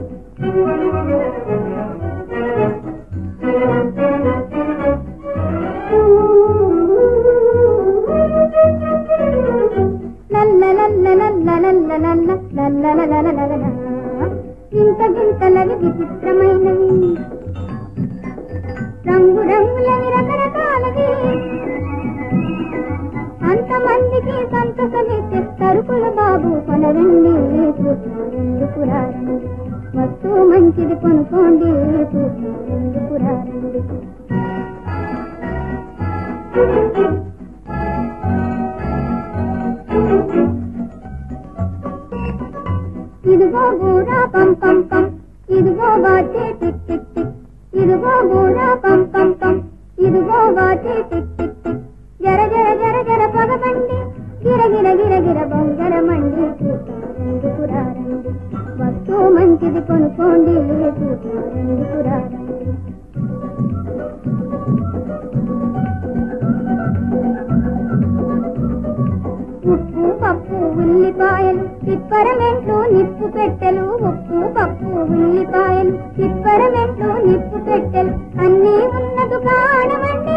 ఇంత గింతలవి విచిత్రమైనవి, రంగు రంగులవి రకరకాలవి, అంతమందికి సంతసమిస్తే సరుకులు బాబు కొనరండి. చూసారెందుకురారండి వస్తువు మంచిది కొనుక్కోండి, చూసారెందుకురారండి. ఇదిగో బూరా పం పం పం, ఇదిగో వాచే టిక్ టిక్ టిక్, ఇదిగో బూరా పం పం పం, ఇదిగో వాచే టిక్ టిక్ టిక్, జర జర జర జర పగబండి గిర గిర గిర గిర బొంగరమండి. చూసారెందుకురారండి వస్తువు మంచిది కొనుక్కోండి, చూసారెందుకురారండి. ఉప్పు పప్పు ఉల్లిపాయలు పిప్పరమెంట్లు నిప్పు పెట్టెలు, ఉప్పు పప్పు ఉల్లిపాయలు పిప్పరమెంట్లు నిప్పు పెట్టెలు, అన్నీ ఉన్న దుకాణమండి,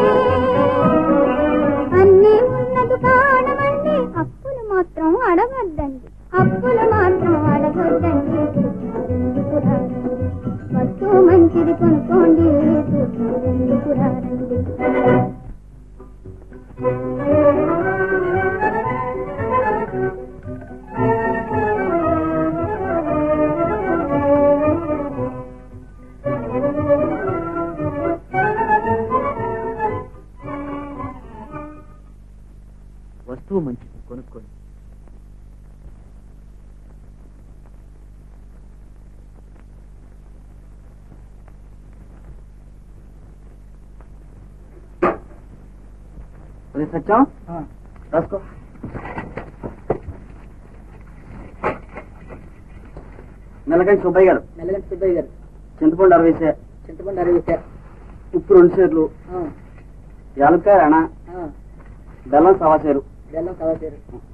అన్నీ ఉన్న దుకాణమండి. అప్పులు మాత్రం అడగద్దండి, అప్పులు మాత్రం అడగొద్దండి. చూసారెందుకురారండి వస్తువు మంచిది కొనుక్కోండి, చూసారెందుకురారండి. వస్తువు మంచిది కొనుక్కోండి. సత్యం రాసుకో. మెల్లగంటి సుబ్బయ్య గారు, మెల్లగంటి సుబ్బయ్య గారు, చింతపండు అరవై సే, చింతపండు అరవై సార్, ఉప్పు రెండు సేర్లు, యాలక్కాయ రణ, బెల్లం సవాసేరు. బెల్లం సవాసేరు.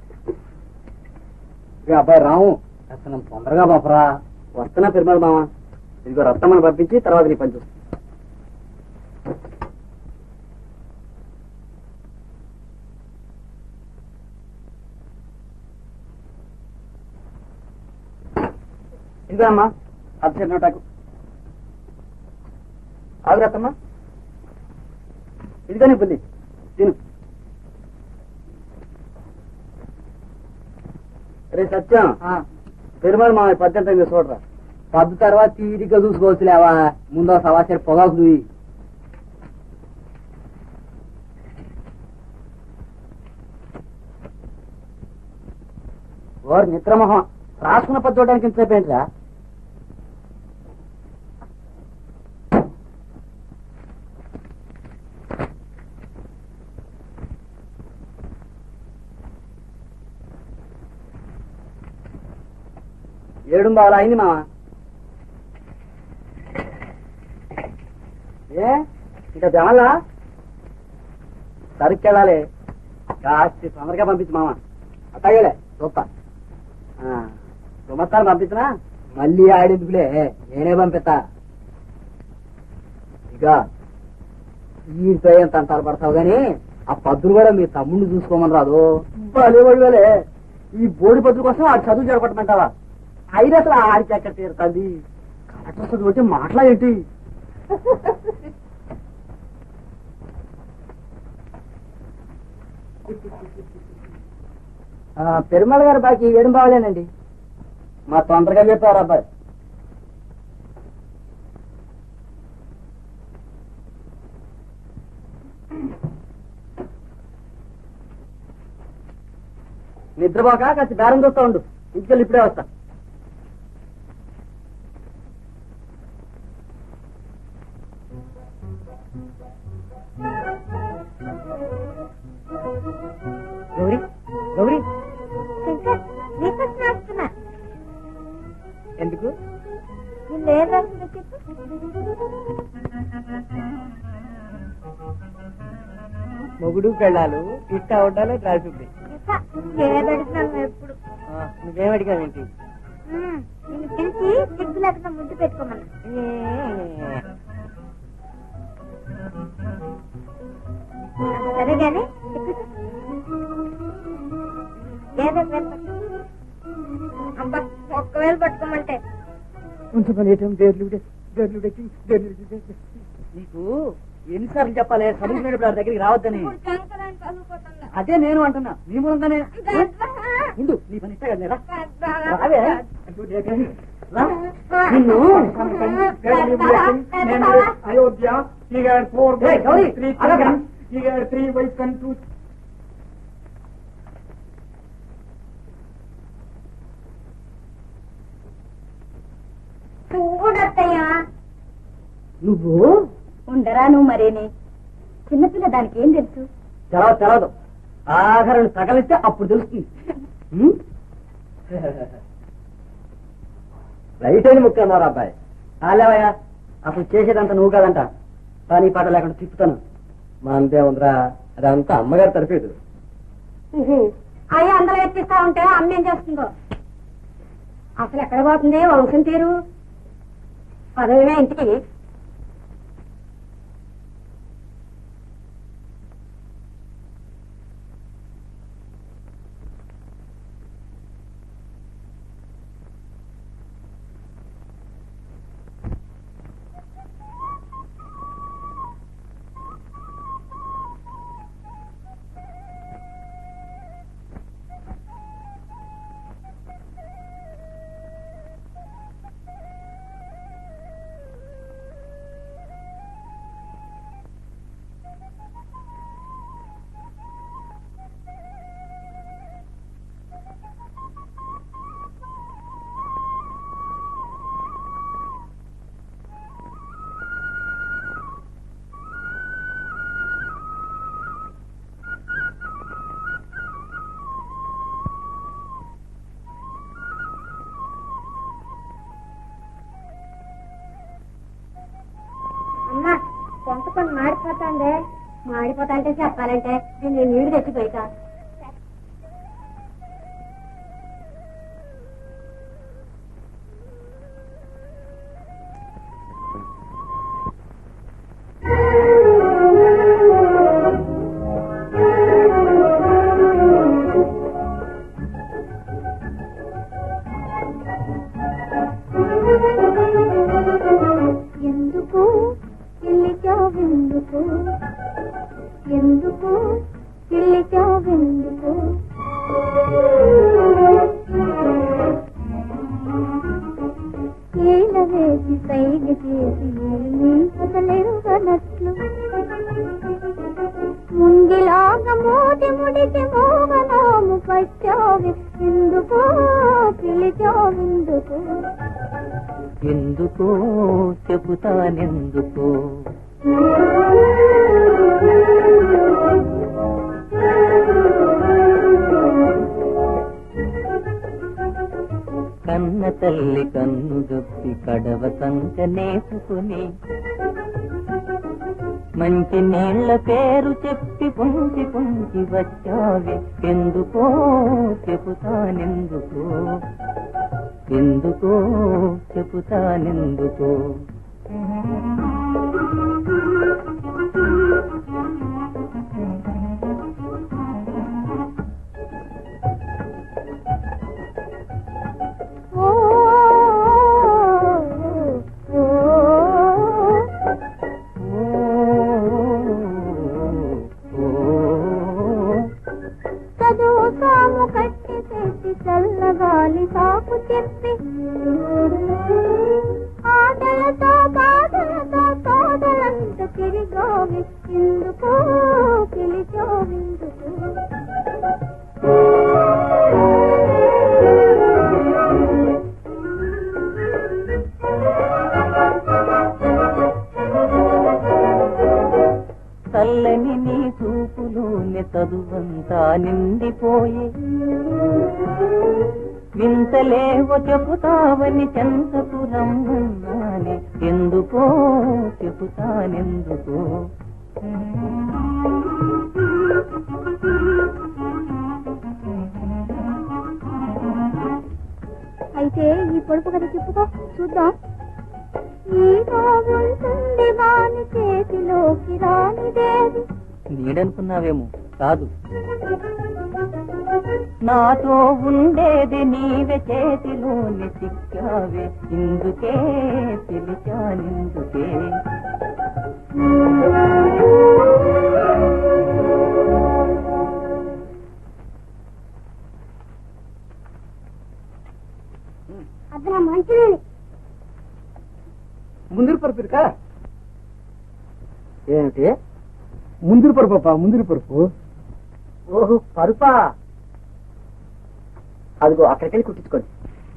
అబ్బాయి రాము, అసలు తొందరగా బాపరా. వస్తున్నా పెరుమాళ మామ. ఇదిగో రత్తమ్మని పంపించి తర్వాత నీ పంచు. ఇదమ్మా అది చిన్నటాకు ఆగురత్తమ్మా ఇదిగానే బుల్లి తిను. రే సత్యం పెరుమల మా పద్దెంత చూడరా పద్దు తర్వాత తీరిగ్గా చూసుకోవచ్చులేవా ముందు సవాసరి పొగాకు దూయి ఓరు నిద్రమోహం రాసుకున్న పద్దు చూడడానికి ఇంత సేపేంట్రా ఏడు బావలా అయింది మామ ఏ ఇంకా దేవల్లా సరుకెళ్ళాలి కాస్త తొందరగా పంపించు మామ అట్టగలే చూస్తా గుమస్తాను పంపించినా మళ్ళీ ఆడేందుకులే నేనే పంపిస్తా ఇక ఈతో ఏం తంటాలు పడతావు గాని ఆ పద్దులు కూడా మీ తమ్ముడిని చూసుకోమని రాదు లేవలే ఈ బోడి పద్దుల కోసం ఆ చదువు జరపట్టమంటావా అయినా అసలు ఆడికి ఎక్కడ తీరుతుంది కరెక్ట్ చదువు మాట్లాడేంటి పెరుమల గారు బాకి ఏడు బావలేనండి మా తొందరగా చెప్పారు అబ్బాయి నిద్రపోక కాస్త బేరం చూస్తా ఉండు ఇంటికెళ్ళి ఇప్పుడే వస్తా గౌరీ గౌరీ ఎందుకు నిన్నేం రాసిందో చెప్పు. మొగుడు పెళ్ళాలు ఇట్ట ఉండాలి రాసింది ఏదడిగినాను ఎప్పుడు నువ్వేం అడిగావేంటి నిన్ను పిలిచి సిగ్గు లేకుండా ముద్దు పెట్టుకోమన్నా. సరే గాని ఏదో అబ్బా ఒక్కవేళ పట్టుకోమంటే నీకు ఎన్నిసార్లు చెప్పాలి చదువుకునేటప్పుడు వాడి దగ్గరికి రావద్దని. అదే నేను అంటున్నా నీ మూలంగానే ముందు నీ పని ఇస్తా కదా రావే నిన్ను Ayodhya four three three wife and two చూడత్తయ్యా నువ్వు ఉండరా నువ్వు మరేనే చిన్నపిల్ల దానికి ఏం తెలుసు తెలవదు తెలవదు ఆఖరణ సగలిస్తే అప్పుడు తెలుస్తుంది. రైట్ అని ముక్క అన్నారు అబ్బాయి ఆలేవయ్యా అసలు చేసేదంతా నువ్వు కాదంట పని పాట లేకుండా తిప్పుతాను మా అంతే ఉందిరా అదంతా అమ్మగారు తరిపేదు. అయ్యా అందరూ ఎత్తిస్తా ఉంటే అమ్మ ఏం చేస్తుందో అసలు ఎక్కడ పోతుంది వంశం తీరు పదవిమే ఇంటికి. అమ్మా కొంత కొన్ని మాడిపోతాండే. మాడిపోతా అంటే చెప్పాలంటే నేను నీళ్లు తెచ్చిపోయితా. ఎందుకు పిలిచావెందుకు ఈల వేసి సైగ చేసి అసలెరుగనట్లు ముంగిలాగా మోటి ముడికి మోగనాము పచ్చావి ఎందుకు పిలిచావెందుకు ఎందుకో చెబుతానెందుకో కన్న తల్లి కన్ను దొప్పి కడవ సంక నేసుకుని మంచి నీళ్ల పేరు చెప్పి పొంచి పొంచి వచ్చావి ఎందుకో చెబుతానెందుకో ఎందుకో చెబుతానెందుకో చల్లగాలి సాకు చెప్పి ఆటలతో బాధలతో తోదలంత తిరిగావి ఎందుకు పిలిచావెందుకు చల్లని నీ చూపులోని చదువంతా నిండిపోయి వింతలేవో చెబుతావని చెంతకు రమ్మన్నాని ఎందుకో చెబుతానెందుకో అయితే ఈ పొడుపు కథ చెప్పుకో చూద్దాం ఈ ఉంటుంది వాని చేతిలోకి రానిదేవి నీడనుకున్నావేమో కాదు నాతో ఉండేది నీవే చేతిలోని చిక్కావే ఇందుకే పిలిచానిందుకే అతను మంచిది ముందురు పరుపు ఇరుకా ఏమిటి ముందురు పరుపు ముందురు పరుపు ఓహో పరుపా అదిగో అక్కడికెళ్ళి కుట్టించుకోండి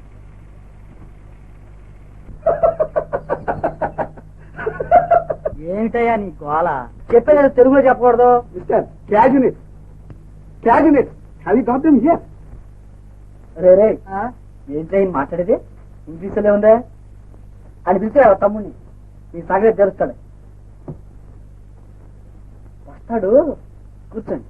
ఏమిటయ్యా నీ గోళ చెప్పేది తెలుగులో చెప్పకూడదు మిస్టర్ క్యాజునిట్ క్యాజునిట్ అది డాక్టర్ హియర్ రే రే ఏంటో మాట్లాడేది ఇంగ్లీష్లో ఉందా అని పిలిచే తమ్ముడిని నీ సంగతి తెలుస్తాడు వస్తాడు కూర్చోండి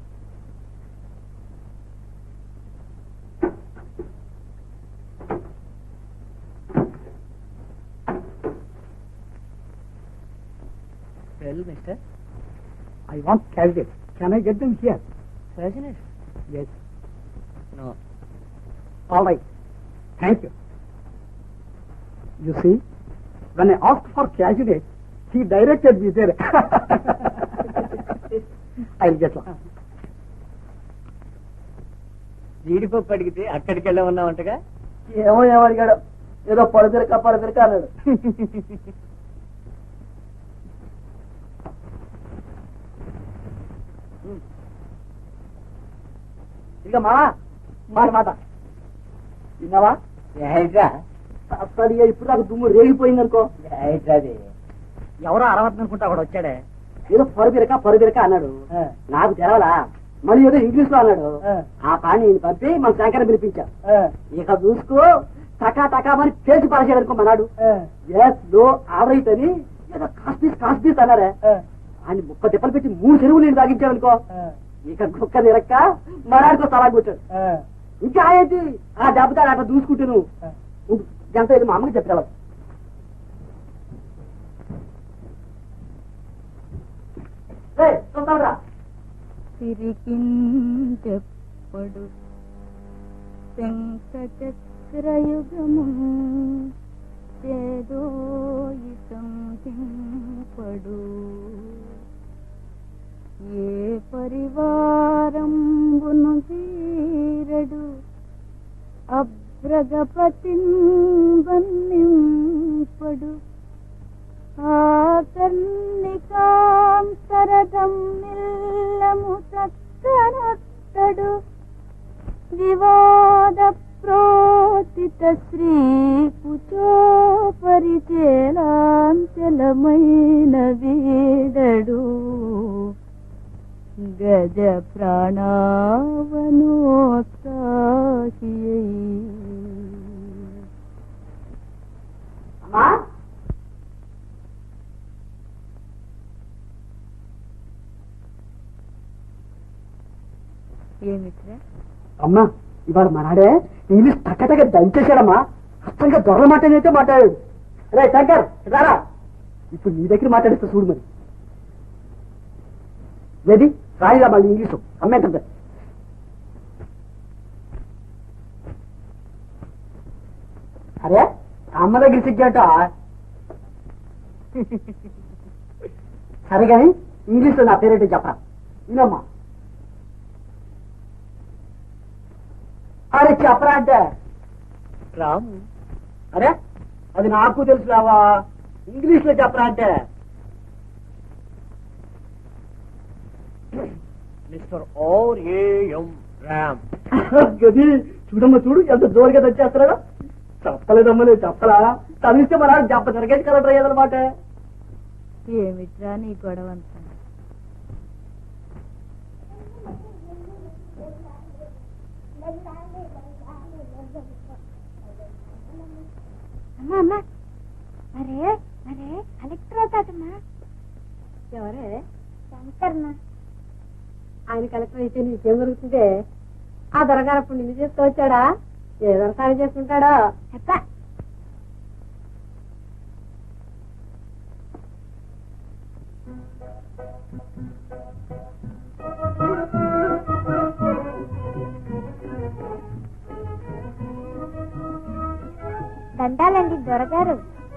Well, mister. I want candidates. Can I get them here? President? Yes. No. All right. Thank you. You see, when I asked for candidates, he directed me there. I'll get one. జీడిపప్పు అడిగితే అక్కడికి వెళ్ళా ఉన్నావంటగా ఏమో ఏమో అడిగాడు ఏదో పడదిరక పడదిరక అన్నాడు ఇక మా మాట మాట విన్నావా అసలు ఇప్పుడు నాకు దుమ్ము రేగిపోయింది అనుకో ఎవరో అరవద్దు అనుకుంటా అక్కడ వచ్చాడే ఏదో పరుదిరక పరుదిరక అన్నాడు నాకు తెలవలా మళ్ళీ ఏదో ఇంగ్లీష్ లో అన్నాడు ఆ పాని పంపి మన శంకర పిలిపించా ఇక చూసుకో టకా టకా అని పేచి పరచాడు అనుకో మనాడు ఎస్ లో ఆవరైట్ అని ఏదో కాస్పీస్ కాస్పీస్ అన్నారే అని ముక్క తిప్పలు పెట్టి మూడు చెరువులు నేను తాగించాడు అనుకో ఇక కుక్క నిరక్క మనాడికో సలా కూర్చాడు ఇంకా ఏంటి ఆ దెబ్బతా అట్లా దూసుకుంటే నువ్వు ఎంత ఇది మా అమ్మకి చెప్పావు చూస్తావురా తిరిగించెప్పుడు శంఖ చక్రయుగము చేదోయితం తింపడు ఏ పరివారంబును వీరడు అభ్రగపతిన్ వన్నింపడు ఆకర్ణికాంతరదం నిల్లము తత్తనొత్తడు వివాద ప్రోతిత శ్రీ కుచోపరిచేలాంచలమైన వీడడు గజ ప్రాణావనోత్సాహి. ఏమిట్రా అమ్మా ఇవాళ మనాడే ఇంగ్లీష్ టక్కటక్క దంచేశాడమ్మా. అస్తంగా దొరల మాటనైతే మాట్లాడాడు. రే శంకర్ రారా, ఇప్పుడు నీ దగ్గర మాట్లాడిస్తా చూడు. మరి ఏది రాయిరా మళ్ళీ ఇంగ్లీషు అమ్మేంటే. అరే అమ్మ దగ్గర సిగ్గాట. సరే కానీ ఇంగ్లీష్లో నా పేరేంటో చెప్పరా వినమ్మా. అరే చెప్పరా అంటే రాము. అరే అది నాకు తెలుసు రావా, ఇంగ్లీష్ లో చెప్పరా అంటే. Mister R A M Ram. గది చూడమ్మా, చూడు ఎంత జోరుగా తెచ్చేస్తున్నాడు. చెప్పలేదమ్మా, నేను చెప్పలా. చదివిస్తే మన దెబ్బ తిరగేసి కలెక్టర్ అయ్యేదన్నమాట. ఏమిట్రా నీ గొడవంతా? అమ్మా అమ్మా అరే అరే కలెక్టర్ అవుతాడమ్మా. ఎవరే? శంకర్నా. ఆయన కలెక్టర్ అయితే నీకేం దొరుకుతుందే? ఆ దొరగారప్పుడు నిన్ను చేసుకొచ్చాడా? ఏ దొరకాలు చేసుకుంటాడో అప్ప దండాలండి దొరగారు.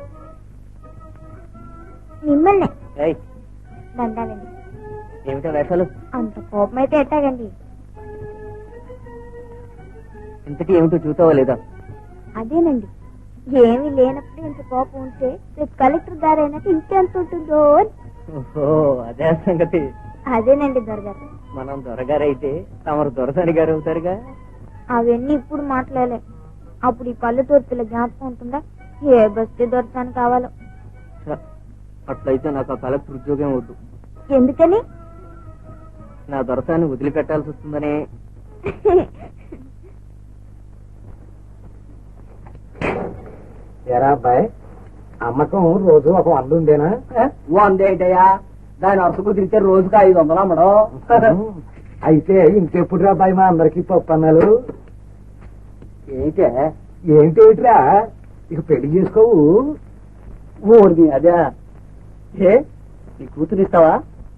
మిమ్మల్ని దండాలండి. ఏమిటో వేషాలు? అంత కోపం అయితే ఎట్టాగండి? ఇంతకీ ఏమిటో చూసావా లేదా? అదేనండి, ఏమీ లేనప్పుడు ఇంత కోపం ఉంటే రేపు కలెక్టర్ గారు అయినట్టు ఇంకెంత ఉంటుందో అని. ఓహో అదే సంగతి. అదేనండి దొరగారు. మనం దొరగారైతే తమరు దొరసాని గారు అవుతారుగా. అవన్నీ ఇప్పుడు మాట్లాడలే. అప్పుడు ఈ పల్లెటూరు పిల్ల జ్ఞాపకం ఉంటుందా? ఏ బస్తీ దొరసాని కావాలో. అట్లయితే నాకు ఆ కలెక్టర్ ఉద్యోగం వద్దు. ఎందుకని? నా దొరసాన్ని వదిలిపెట్టాల్సి వస్తుందనే. ఎరా అబ్బాయి, అమ్మకం రోజు ఒక వంద ఉండేనా? వంద ఏంటయ్యా, దాని అరుసుకు తిరిగితే రోజుకు ఐదు వందలు అమ్మడం. అయితే ఇంకెప్పుడు రా అబ్బాయి మా అందరికి పప్పు అన్నాలు? ఏంటే ఏంటేట్రా ఇక పెళ్లి చేసుకోవు? ఊరిది అదే. ఏ నీ కూతురు ఇస్తావా?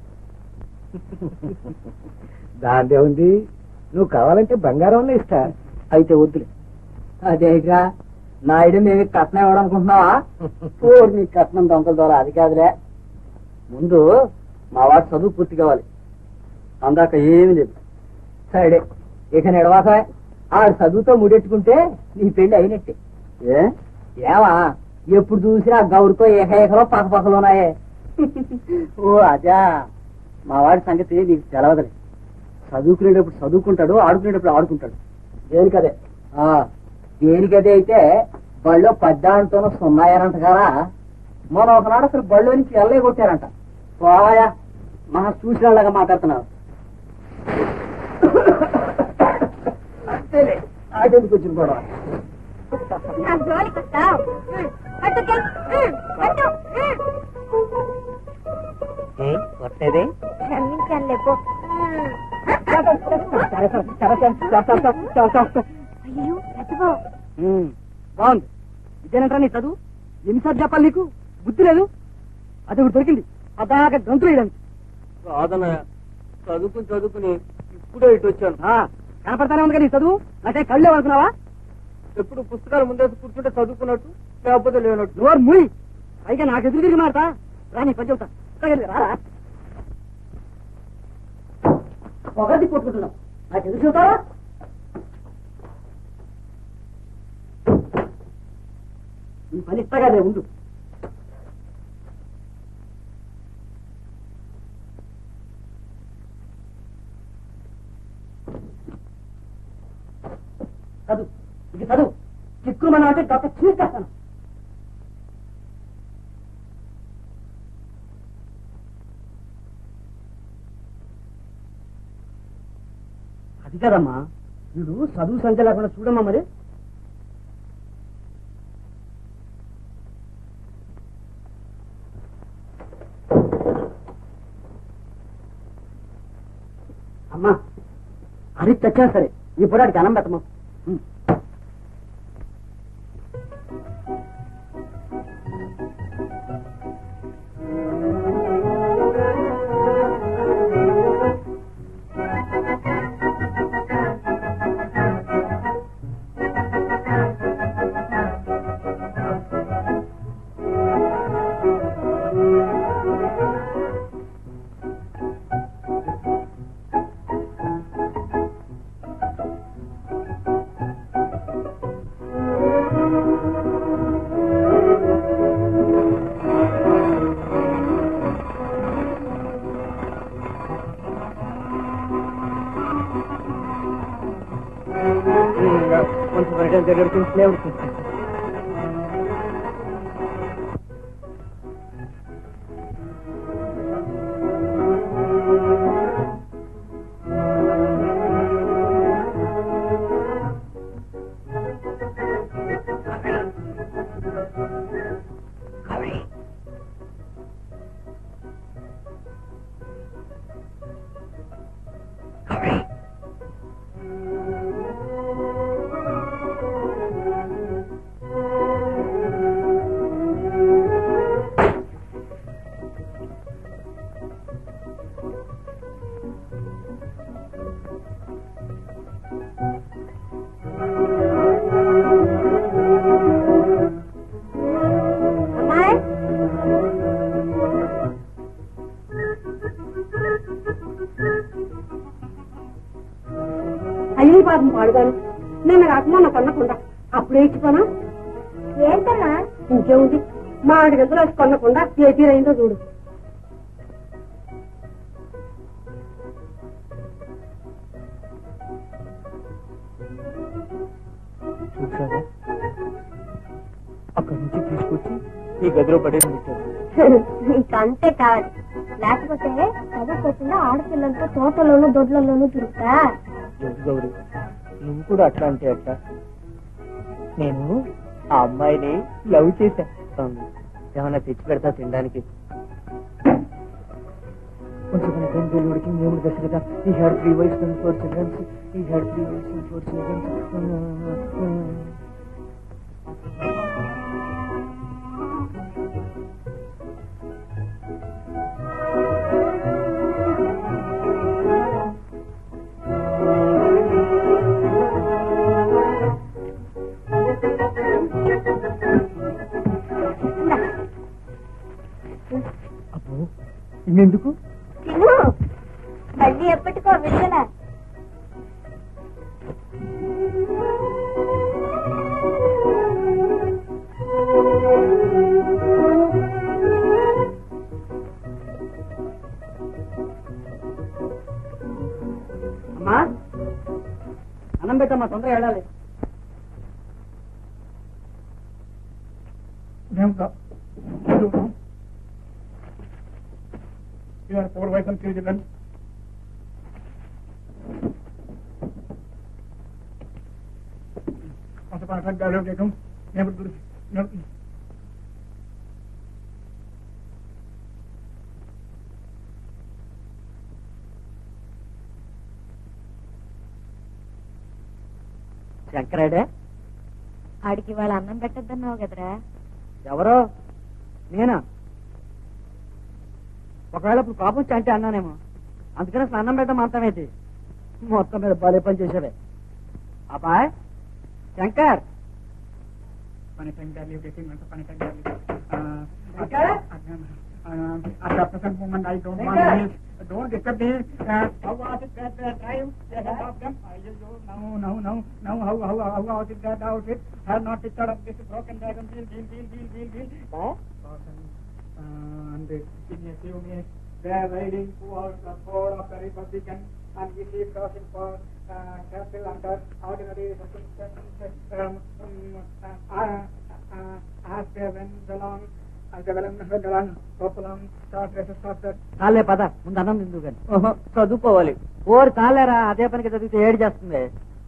దాందే ఉంది, నువ్వు కావాలంటే బంగారంలో ఇస్తా. అయితే వద్దులే. అదేట్రా నాయుడు మేము కట్నం ఇవ్వడం అనుకుంటున్నావా? ఊరు నీ కట్నం దొంగల ద్వారా అది కాదులే. ముందు మా వాడు చదువు పూర్తి కావాలి, అందాక ఏమి లేదు. సరే ఇక నిడవాక ఆడు చదువుతో ముడెట్టుకుంటే నీ పెళ్లి అయినట్టే. ఏ ఏవా ఎప్పుడు చూసినా గౌరుతో ఏకఏకలో పక్క పక్కలోనాయే. ఓ అదా, మా వాడి సంగతి నీకు తెలవదలే. చదువుకునేటప్పుడు చదువుకుంటాడు, ఆడుకునేటప్పుడు ఆడుకుంటాడు. దేనికదే దేనికదే అయితే బళ్ళో పద్దాంతోనూ సున్నాయారంట కదా. మొన్న ఒకనాడు అసలు బళ్ళో నుంచి ఎల్లే కొట్టారంట. పోయా మహా చూసినలాగా మాట్లాడుతున్నావు. అంతేలే, ఆటెందుకు వచ్చిన గొడవ. వస్తేదే క్షమించాను లేపో. అయ్యో ఎత్తుకో. బాగుంది, ఇదేనంటారా నీ చదువు? ఎన్నిసార్లు చెప్పాలి నీకు? బుద్ధి లేదు. అది ఒకటి దొరికింది అదాకా గంతులు వేయడానికి. కాదన్నయ్య, చదువుకుని చదువుకుని ఇప్పుడే ఇటు వచ్చాను. కనపడతానే ఉంది కదా నీ చదువు. అంటే కళ్ళు అనుకున్నావా? ఎప్పుడు పుస్తకాలు ముందేసి కూర్చుంటే చదువుకున్నట్టు, లేకపోతే లేనట్టు. నోరు మూయి, పైగా నాకు ఎదురు తిరిగి మారతా. రా నీ పని చెబుతా. రా పొగది కొట్టుకుంటున్నాం నాకు ఎందుకు చూస్తావా ఈ పని ఇట్టగానే ఉండు చదువు ఇది చదువు చిక్కుమన్నా అంటే డాక్టర్ చీకేస్తాను అది కదమ్మా వీడు చదువు సంఖ్య లేకుండా చూడమ్మా మరి అమ్మా అది తెచ్చా సరే ఈ పొడాడికి అన్నం పెట్టమ్మా పాపం పాడుగాను నేను రాకమో కొనకుండా అప్పుడే ఇచ్చిపోనా ఏంటన్నా ఇంకేముంది మా ఆడి గంటలు వచ్చి కొనకుండా ఏ తీరైందో చూడు చూసావా అక్కడి నుంచి తీసుకొచ్చి ఈ గదిలో పడేసి ఇంకంతే కాదు లేకపోతే చదువుకోకుండా ఆడపిల్లలతో తోటలోనూ దొడ్లలోనూ తిరుగుతా గౌరీ నువ్వు కూడా అట్లా అంటే అట్లా నేను ఆ అమ్మాయిని లవ్ చేశాను ఏమన్నా తెచ్చి పెడతా తినడానికి దేవుడికి మూడు దశలుగా he had three wife and four childrens he had three wife and four childrens ఎందుకు మళ్ళీ ఎప్పటికో విడుదల అమ్మా అన్నం పెట్టమ్మా తొందరగా వెళ్ళాలి You are four wives and three children. Once upon a time, God have taken never to never. శంకరాడే ఆడికి వాళ్ళ అన్నం పెట్టద్దన్నావు కదరా ఎవరో నేనా ఒకవేళ ఇప్పుడు కోపం వచ్చి అంటే అన్నానేమో అందుకనే స్నానం పెట్ట మాత్రమేది మొత్తం మీద బాలే పని చేసేవే అబ్బాయ్ Shankar Funny time, God have taken once upon a time. Shankar Uh, at the present moment, I don't want to. Don't disturb me. Uh, how was it that uh, time? Ahead of them. I will go now, now, now, now. How, how, how was it that outfit? Have not picked up this broken dragon wheel, wheel, wheel, wheel, wheel, wheel. Huh? Broken. Uh, and in a few minutes, they are riding towards the pole of the Republican, and we leave crossing for uh, castle under ordinary circumstances. Um, um, uh, uh, uh, as they went along. చాలే పద ముందు అన్నం తిందు కానీ చదువుకోవాలి ఓరు చాలేరా అదే పనికి చదివితే ఏడు చేస్తుంది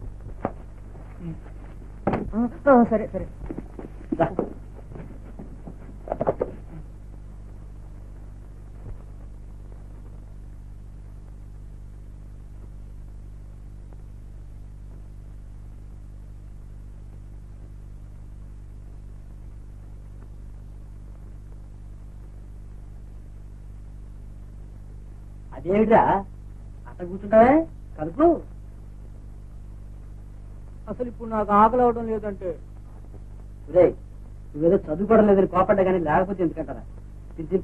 సరే సరే అదేమిట్రా అట్ట కూర్చుంటావే కలుపు అసలు ఇప్పుడు నాకు ఆకలి అవడం లేదంటే రే నువ్వేదో చదువుకోవడం లేదని కోపడ్డా కానీ లేకపోతే ఎందుకంటారా తిని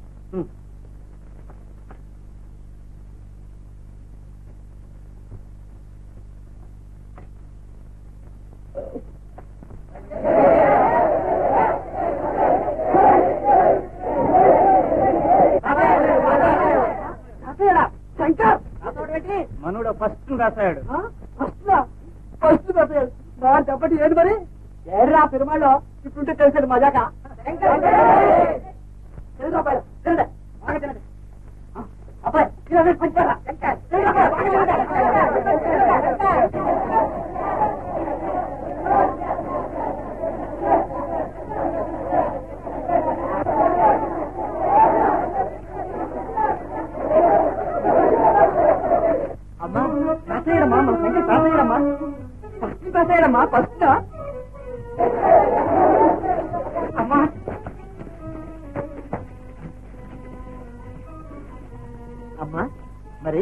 మనోడు ఫస్ట్ రాసాడు ఫస్ట్ రాసాడు బాగా చెప్పండి ఏంటి మరి ఏరా పెరుమాళ్ళు ఇప్పుడుంటే తెలిసాడు మజాక అబ్బాయి అమ్మా రాసాయడమ్మా మన సంగతి రాసాయడమ్మా ఫస్ట్ రాసాయడమ్మా ఫస్ట్ అమ్మా అమ్మా మరి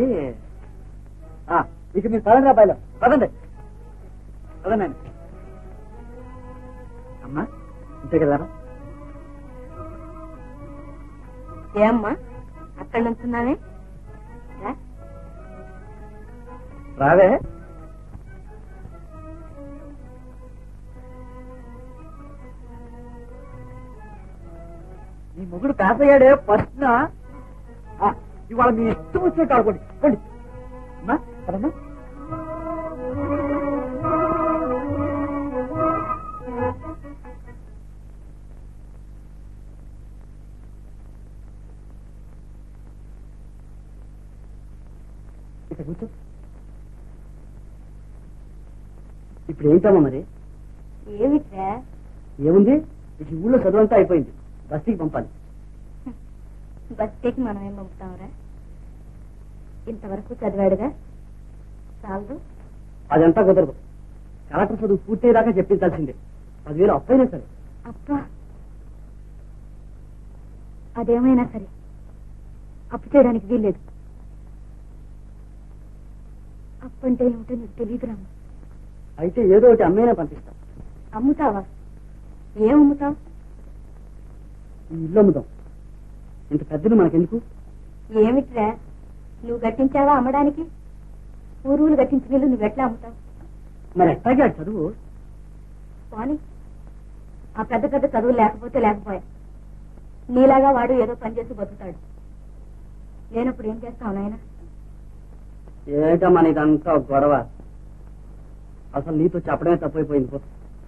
ఇక మీరు పదండి అబ్బాయిలో పదండి పదండి అమ్మా ఇంతే కదా ఏమ్మా అక్కడ నుంచున్నావే రావే నీ మొగుడు పాస్ అయ్యాడే ఫస్ట్ నా ఇవాళ మీ ఇష్టం వచ్చినట్టు ఆడుకోండి కొండి అమ్మా కదమ్మా ఇక్కడ కూర్చో ఇప్పుడు ఏంటమ్మా మరి ఏమిట్రా ఏముంది ఇక ఊళ్ళో చదువంతా అయిపోయింది బస్తీకి పంపాలి బస్తీకి మనం ఏం పంపుతాంరా ఇంతవరకు చదివాడుగా చాలదు అదంతా కుదరదు కలెక్టర్ చదువు పూర్తయ్యేదాకా చెప్పించాల్సిందే పదివేలు అప్పైనా సరే అప్ప అదేమైనా సరే అప్పు చేయడానికి వీల్లేదు అప్పు అంటే ఏమిటో నీకు తెలియదురా అయితే ఏదో ఒకటి అమ్మైనా పంపిస్తా అమ్ముతావా ఏం అమ్ముతావు ఈ ఇల్లు అమ్ముదాం ఇంత పెద్దలు మనకెందుకు ఏమిట్రా నువ్వు గట్టించావా అమ్మడానికి ఊరువులు గట్టించిన ఇల్లు నువ్వు ఎట్లా అమ్ముతావు మరి ఎట్లాగే చదువు పోనీ ఆ పెద్ద పెద్ద చదువు లేకపోతే లేకపోయా నీలాగా వాడు ఏదో పని చేసి బతుకుతాడు లేనప్పుడు ఏం చేస్తావు నాయన ఏంటమ్మా నీదంతా గొడవ అసలు నీతో చెప్పడమే తప్పైపోయింది పో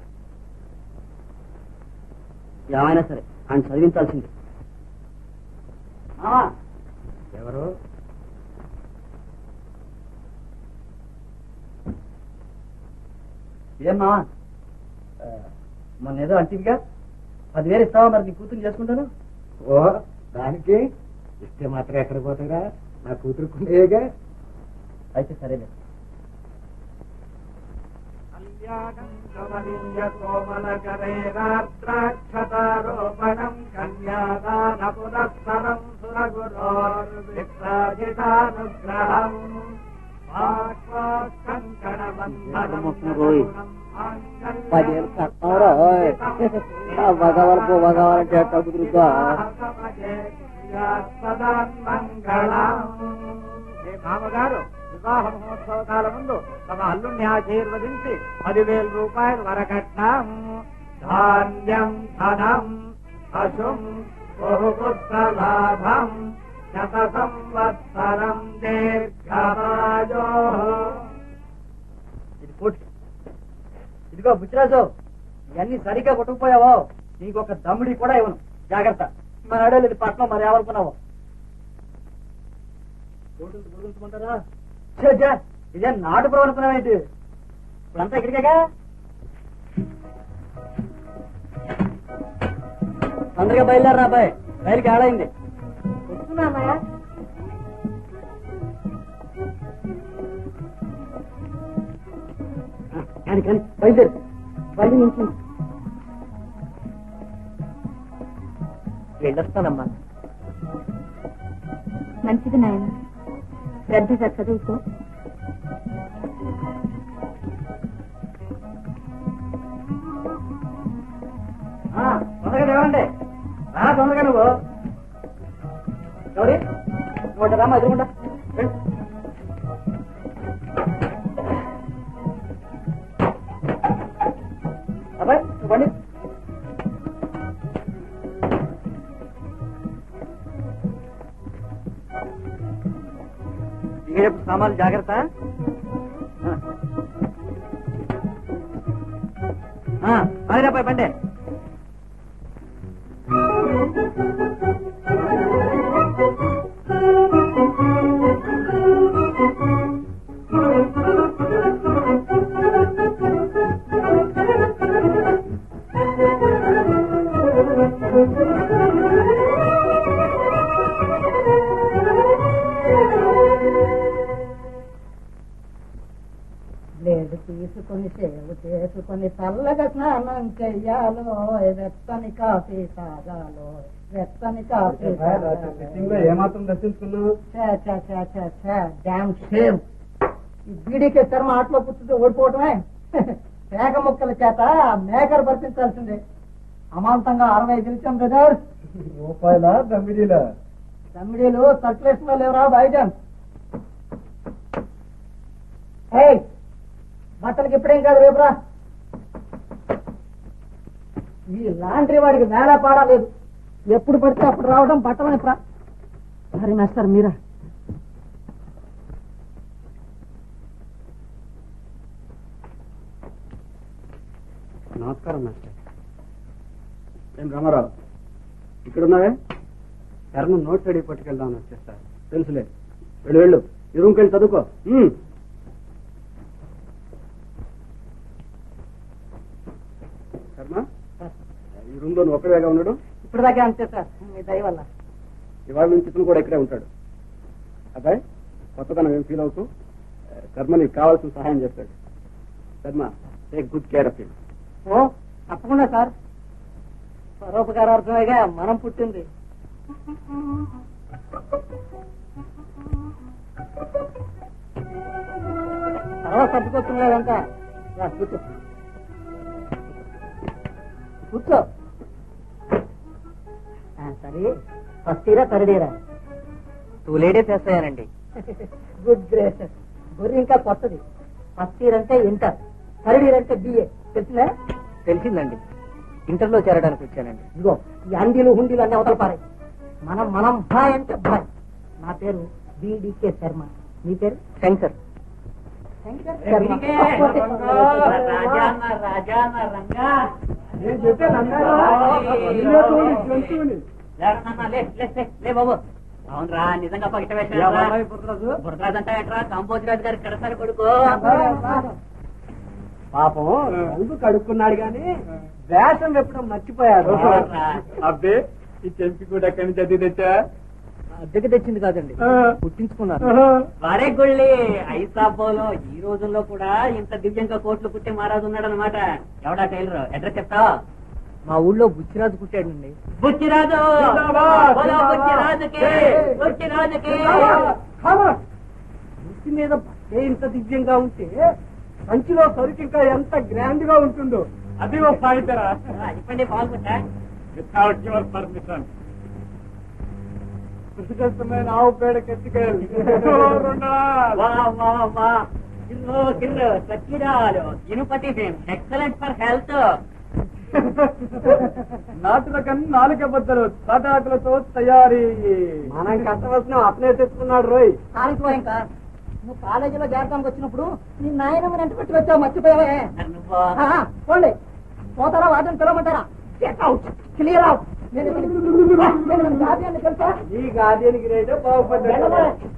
ఏమైనా సరే ఆయన చదివించాల్సింది ఎవరు ఏమ్మా మొన్న ఏదో అంటివిగా పదివేలు ఇస్తావా మరి నీ కూతురు చేసుకుంటాను ఓ దానికి ఇస్తే మాత్రం ఎక్కడ పోతారా నా కూతురుకుండేగా అయితే సరేలే కోమలకరేరాత్రాక్షతారోపణం కన్యాదాన పురస్సరం సురగురోర్విక్రాజితానుగ్రహం పదివేలు కట్టారా భగవాన్ భగవాన్ అంటే ఎట్లా కుదురుతా తదన్మంగళం. మీ మామగారు వివాహ మహోత్సవ కాలం ముందు తమ అల్లుణ్ణి ఆశీర్వదించి పదివేల రూపాయలు వరకట్నం, ధాన్యం, ధనం, పశుం, బహుపుత్ర లాభం, శత సంవత్సరం దీర్ఘమాయో. ఇది కోటి. ఇదిగో బుచ్చిరాజు, ఇవన్నీ సరిగ్గా కొట్టుకుపోయావో నీకు ఒక దమ్ముడి కూడా ఇవ్వను. జాగ్రత్త. మన అడలేదు పట్నం మరి ఏమనుకున్నావు? గుర్తుంచుకుంటారా? ఇదే నాటుపురం అనుకున్నావేంటి? ఇప్పుడంతా ఇక్కడికేగా. తొందరగా బయలుదేరా అబ్బాయి, రైలుకి ఆడైంది. వస్తున్నామయ్యా. కానీ కానీ బయలుదేరు. బండి నుంచి వెళ్ళొస్తానమ్మా. మంచిది నాయన, శ్రద్ధగా చదువుకో. తొందరగా లేవండి. రా తొందరగా నువ్వు. ఎవరి నూట రామా ఎదురుకుంటా. అబ్బాయి బండి. దిగేటప్పుడు సామాన్లు జాగ్రత్త. అబ్బాయి బండి. లేదు తీసుకుని సేవ చేసుకుని చల్లగా స్నానం చెయ్యాలో, వెచ్చని కాఫీ తాగాలో, వెచ్చని కాఫీ ఏమాత్రం దర్శించుకున్నావు? Dam shame. ఈ బీడీకే చర్మ ఆటలో కూర్చుంటే ఓడిపోవటమే. పేక ముక్కల చేత మేకర్ పరిపించాల్సిందే. అమాంతంగా అరవై గెలిచాం బ్రదర్. రూపాయల దమ్మిడీల తమ్మిడీలు సర్క్యులేషన్ లో లేవరా బయట. బట్టలకి ఇప్పుడేం కాదు రేపురా. ఈ లాండ్రీ వాడికి వేళ పాడా లేదు. ఎప్పుడు పడితే అప్పుడు రావడం బట్టలని ప్రా. సరే మాస్టర్ మీరా. నమస్కారం మాస్టర్. ఏం రామారావు ఇక్కడ ఉన్నావే? కర్మ నోట్స్ రెడీ పట్టుకెళ్దామని వచ్చేస్తా. తెలుసులే, వెళ్ళు వెళ్ళు. ఈ రూమ్కి వెళ్ళి చదువుకో. కర్మ, ఈ రూమ్ లో నువ్వు ఒక్కడేగా ఉన్నాడు? ఇప్పుడు దాకా అంతే సార్, మీ దయ వల్ల. ఇవాళ నుంచి ఇతను కూడా ఇక్కడే ఉంటాడు. అబ్బాయి కొత్తగా ఏం ఫీల్ అవుతూ, కర్మ నీకు కావాల్సిన సహాయం చేస్తాడు. Karma, take good care of him. ఓ తప్పకుండా సార్. పరోపకారార్థమేగా మనం పుట్టింది. తర్వాత తప్పుకొస్తుందంతా. కూర్చో కూర్చో. సరే, ఫస్ట్ ఇయరా థర్డ్ ఇయరా? టూ లేడీస్ వేస్తాయానండి. Good great. గురి ఇంకా కొత్తది. ఫస్ట్ ఇయర్ అంటే ఇంటర్, థర్డ్ ఇయర్ అంటే బిఏ. తెలిసిందా? తెలిసిందండి. ఇంటర్లో చేరడానికి వచ్చానండి. ఇదిగో ఈ అండీలు హుండీలు అన్ని అవతల పారాయి. మనం మనం భాయ్ అంటే భాయ్. నా పేరు బిడికే శర్మ. మీ పేరు? శంకర్. శంకర్ బాబు. అవునరా, నిజంగా పగిట వేసాడు. బుర్రరాజు అంటే ఎట్రా? కాంపోజిరాజు గారి కడసారి కొడుకు. పాపం రంగు కడుక్కున్నాడు గాని వేషం ఎప్పుడు మర్చిపోయాడు. అబ్బే, ఈ చెంపి కూడా ఎక్కడి నుంచి అద్దె తెచ్చా? అద్దెకి తెచ్చింది కాదండి, పుట్టించుకున్నారు. వారే గుళ్ళి ఐసాపోలో ఈ రోజుల్లో కూడా ఇంత దివ్యంగా కోట్లు పుట్టే మహారాజు ఉన్నాడు అనమాట. ఎవడా టైలర్? అడ్రస్ చెప్తా. మా ఊళ్ళో బుచ్చిరాజు పుట్టాడండి. బుచ్చిరాజు, బుచ్చిరాజుకి బుచ్చిరాజుకి ఇంటి మీద బట్టే ఇంత దివ్యంగా ఉంటే సంచిలో సరుకు ఇంకా ఎంత గ్రాండ్ గా ఉంటుందో. అది ఓ సాయితరా. ఇప్పండి బాగుంటా. Without your permission. పుస్తకమైన ఆవు పేడ కెత్తుకెళ్ళి కిర్రో కిర్రో సచ్చిరాలు ఇనుపతి ఎక్సలెంట్ ఫర్ హెల్త్. నాటుల కన్నా నాలుక బద్దలు తాటాకులతో తయారీ. మనం కష్టవలసిన అతనే తెచ్చుకున్నాడు రోయ్. కాలిపో ఇంకా నువ్వు కాలేజీలో చేరడానికి వచ్చినప్పుడు నీ నాయనమ్మ వెంట పెట్టి వచ్చావు, మర్చిపోయావే. పోండి, పోతారా వాటిని పిలవమంటారా? Clear out. తెలుసా ఈ గార్డియన్కి రేటే బాగుపడ్డా.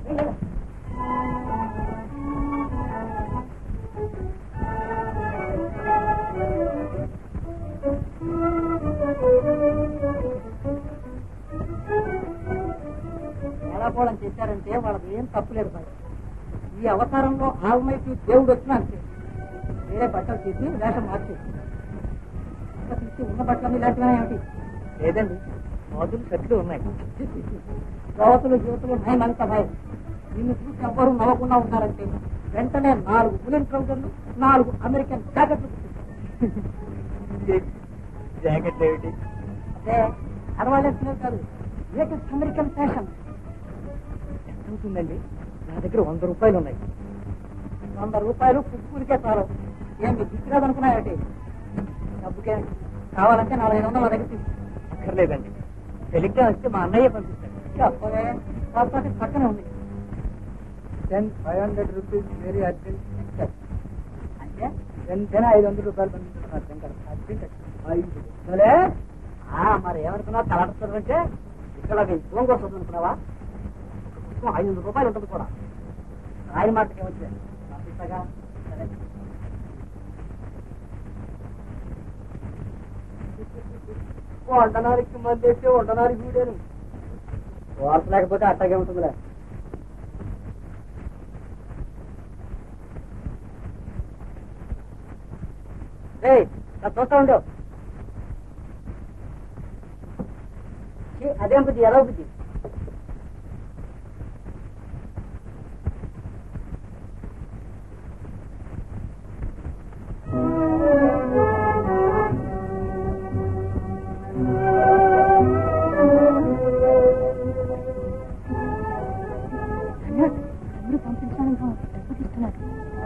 ఎలా పోవడం చేశారంటే వాళ్ళకి ఏం తప్పులేదు బాయ్. ఈ అవతారంలో ఆవుమైపు దేవుడు వచ్చినా అంతే, వేరే బట్టలు తీసి వేషం మార్చేసి తీసి ఉన్న బట్టలు ఇలాంటివా ఏమిటి? లేదండి, మోదులు సట్లు ఉన్నాయి. యువతులు యువతులు భయమంత భయం. నిన్ను చూసి ఎవ్వరూ నవ్వకుండా ఉన్నారంటే వెంటనే నాలుగు బులెన్ ట్రౌజర్లు, నాలుగు అమెరికన్ జాకెట్లు. జాకెట్ ఏమిటి? అదే అరవాళ్ళేస్తున్నారు కాదు, లేటెస్ట్ అమెరికన్ ఫ్యాషన్. ఎంత అవుతుందండి? నా దగ్గర వంద రూపాయలు ఉన్నాయి. వంద రూపాయలు పుట్టుకూరికే చాలు. ఏం మీకు దిక్కురాదనుకున్నాయటి? డబ్బుకే కావాలంటే నాలుగైదు వందలు నా దగ్గర తీసు. అక్కర్లేదండి, టెలిగ్రామ్ వస్తే మా అన్నయ్య పంపిస్తాడు. చెప్పలే కాకపోతే పక్కనే ఉంది. Ten five hundred rupees very urgent. అంటే వెంటనే ఐదు వందల రూపాయలు పంపిస్తున్నారు. అర్జెంట్ సరే మరి ఏమనుకున్నావు? తలాడుతుంది అంటే ఇక్కడ ఫోన్ కోసం అనుకున్నావా? ఐదు వందల రూపాయలు ఉంటుంది కూడా. రాయి మాటకి వచ్చే పంపిస్తాగా. సరే వంటనారికి మంది వేస్తే వంటనారికి వీడాను. వార్త లేకపోతే అట్టాగే ఉంటుందిలే. చూస్తా ఉండవు. అదేం బుద్ధి, ఎలా బుద్ధి? పంపించడానికి డబ్బు ఇస్తున్నారు.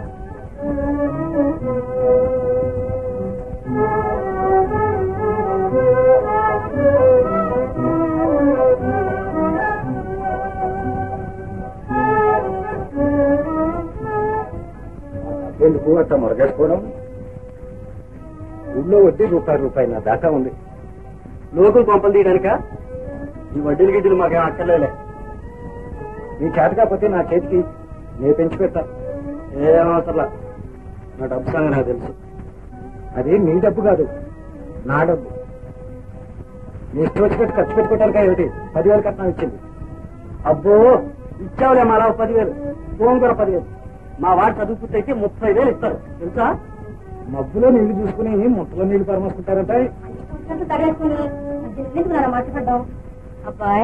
ఎందుకు అట్లా మొరగేసుకోవడం? ఊళ్ళో వడ్డీ రూపాయి రూపాయి నా దాకా ఉంది. లోకల్ పంపలు తీయడానిక? ఈ వడ్డీలు గిడ్డీలు మాకేం అక్కర్లేలే. నీ చేత కాకపోతే నా చేతికి నేను పెంచి పెడతా. ఏమవసరంలా, నా డబ్బు సంగతి నాకు తెలుసు. అది నీ డబ్బు కాదు, నా డబ్బు. నీ ఇష్టం వచ్చినట్టు ఖర్చు పెట్టుకోవటానిక ఏమిటి? పదివేలు కట్నం ఇచ్చింది. అబ్బో ఇచ్చావులే మా పదివేలు, గోంగూర పదివేలు. మా వాడు చదువు పూర్తి అయితే ముప్పై వేలు ఇస్తారు తెలుసా? మబ్బులో నీళ్లు చూసుకుని ముట్టలో నీళ్లు పరమేసుకుంటారంట. మర్చిపడ్డాం అబ్బాయి.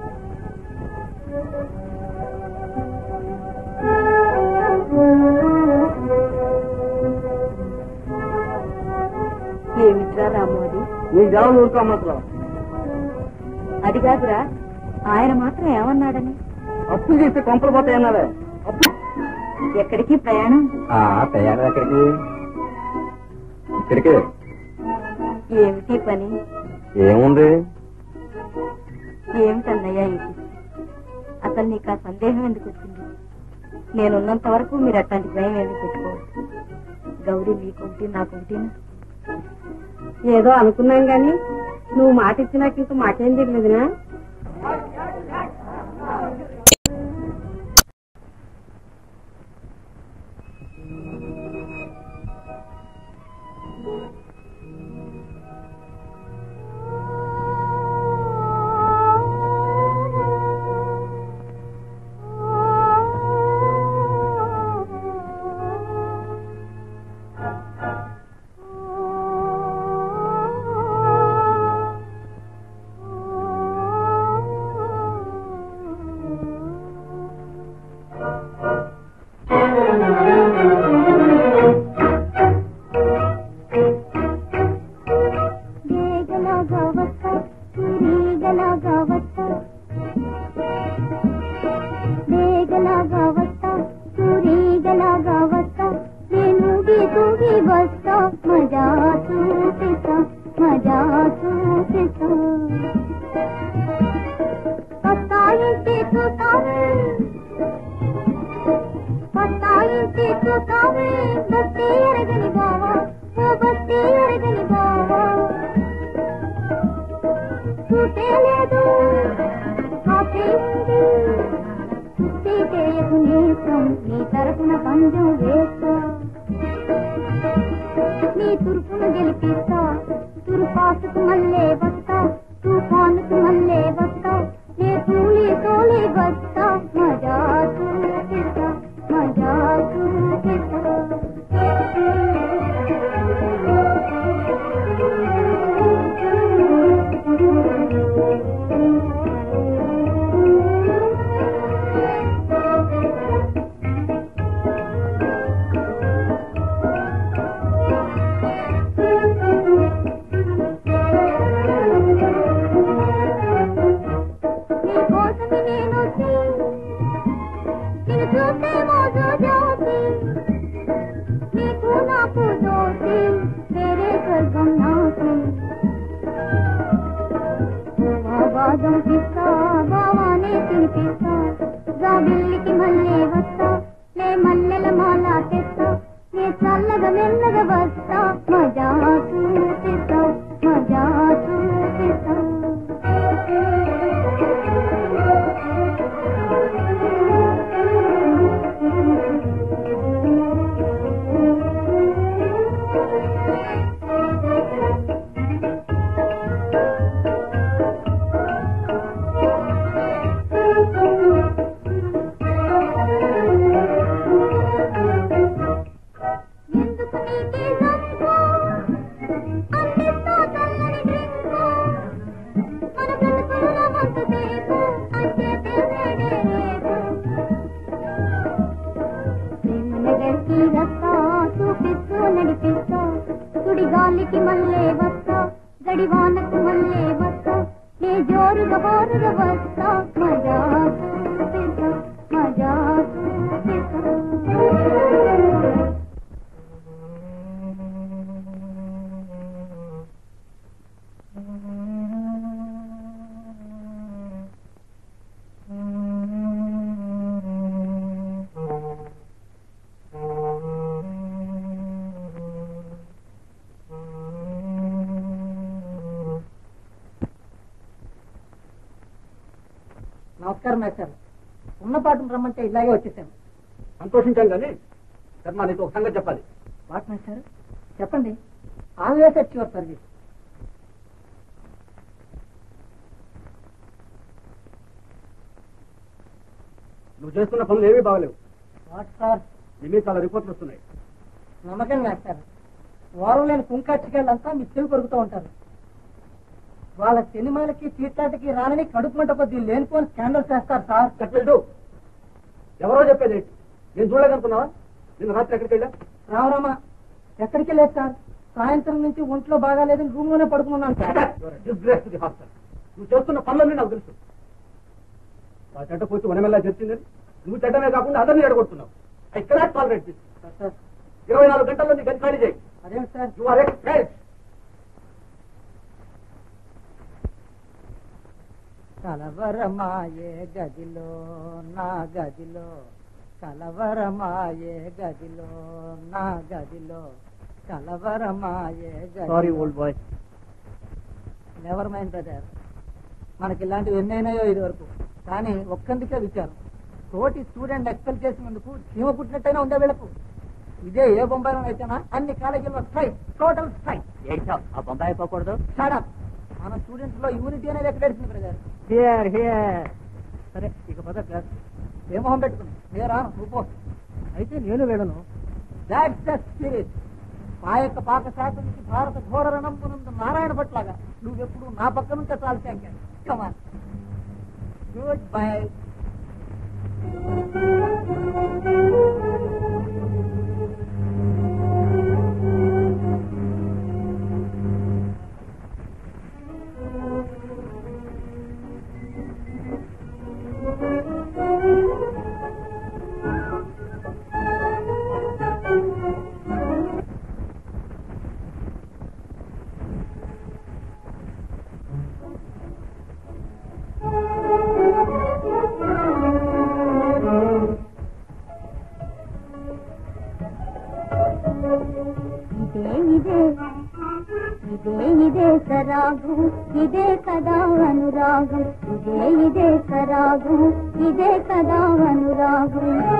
ఏమిట్రా రాము అది? నీ జనం ఊరుకోమ్మసలు. అది కాదురా, ఆయన మాత్రం ఏమన్నాడని? అప్పులు చేస్తే కొంపలు పోతాయన్నావే. అప్పు ఎక్కడికి ప్రయాణం? ప్రయాణం ఎక్కడికి? ఇక్కడికి. ఏమిటి పని? ఏముంది? ఏమిటన్నయ్యా ఇది? అసలు నీకు ఆ సందేహం ఎందుకు వచ్చింది? నేనున్నంత వరకు మీరు అట్లాంటి భయం ఏమి పెట్టుకోవచ్చు. గౌరీ మీకుంటి నాకుంటినా? ఏదో అనుకున్నాం గాని నువ్వు మాట ఇచ్చినాక ఇంక మాకేం తెలియదునా? తోలి వస్తా మజా చూపిస్తా మజా చూపిస్తా పత్తాయింటి చూస్తావే పత్తాయింటి చూస్తావే బస్తీ ఎరగని బావా ఓ బస్తీ ఎరగని బావా చూసే లేదు ఆపే ఉంది చూస్తే చేయకు నేస్తం నీ తరపున పంజం వేస్తా నీ తురుపును గెలిపిస్తా తురుపాసుకు మళ్ళే వస్తా తుఫానుకు మళ్ళే వస్తా నే తూలి తోలి వస్తా మజా చూపిస్తా మజా చూపిస్తా జాబిల్లికి మళ్ళీ వస్తా లే మల్లెల మాల తెస్తా నే చల్లగా మెల్లగా వస్తా మజా చూపిస్తా మజా చూపిస్తా గాలికి మళ్ళే వస్తా గడివానకు మళ్ళే వస్తా నే జోరుగా బోరుగా వస్తా మజా చూపిస్తా మజా చూపిస్తా నమస్కారం మేస్టర్ ఉన్న పాటను రమ్మంటే ఇలాగే వచ్చేసాను సంతోషించాను కానీ శర్మ నీకు ఒక సంగతి చెప్పాలి వాట్ మేస్టర్ చెప్పండి ఆల్వేస్ ఎట్ యువర్ సర్వీస్ నువ్వు చేస్తున్న పనులు ఏమీ బాగలేవు వాట్ సార్ ఇవి చాలా రిపోర్ట్లు వస్తున్నాయి నమ్మకం మేస్టర్ వారం లేని కుంకాచికాళ్ళంతా మీ చెవి కొరుకుతూ ఉంటారు వాళ్ళ సినిమాలకి చీట్లాటికి రానని కడుపు మంట కొద్ది లేనిపోని స్కాండల్ చేస్తారు సార్ చెప్పలేదు ఎవరో చెప్పేది నేను చూడలేదనుకున్నావా నిన్న రాత్రి ఎక్కడికి వెళ్ళా రామరామ ఎక్కడికి లేదు సార్ సాయంత్రం నుంచి ఒంట్లో బాగాలేదని రూమ్ లోనే పడుకున్నాను సార్ నువ్వు చేస్తున్న పనులన్నీ నాకు తెలుసు ఆ చెడ్డ పోతే వనమెల్లా చర్చిందని నువ్వు చెడ్డమే కాకుండా అందరినీ ఎడగొడుతున్నావు ఐ కెనాట్ టాలరేట్ దిస్ ఇరవై నాలుగు గంటల్లో నీ గది ఖాళీ చేయి అదేంటి సార్ యు ఆర్ ఎక్స్‌పైర్డ్ కలవరమాయే గదిలో నా గదిలో కలవరమాయే గదిలో నా గదిలో కలవరమాయే sorry old boy never mind brother మనకి ఇలాంటివి ఎన్నైనాయో ఇది వరకు కానీ ఒక్కందుకే విచారం తోటి స్టూడెంట్ ఎక్స్పెల్ చేసినందుకు చీమ పుట్టినట్టయినా ఉండే వీళ్ళకు ఇదే ఏ బొంబాయిలో అయితేనా అన్ని కాలేజీల్లో స్ట్రైక్ టోటల్ స్ట్రైక్ ఆ బొంబాయి పోకూడదు షడప్ మన స్టూడెంట్స్ లో యూనిటీ అనేది ఎక్కడ ఏడిచింది బ్రదర్ హియర్ హియర్ సరే ఇక పద క్లాస్ ఏ మొహం పెట్టుకుని నేరా నువ్వు అయితే నేను వెళ్ళను దాట్స్ ద స్పిరిట్ ఆ యొక్క పాకశాఖ నుంచి భారత ఘోర రణంపునందు నారాయణ భట్లాగా నువ్వెప్పుడు నా పక్క నుంచే చాలు శాఖ కమాన్ గుడ్ బై ఇదే ఇదే ఇదే ఇదే సరాగు ఇదే కదా అనురాగు ఇదే ఇదే సరాగు ఇదే కదా అనురాగు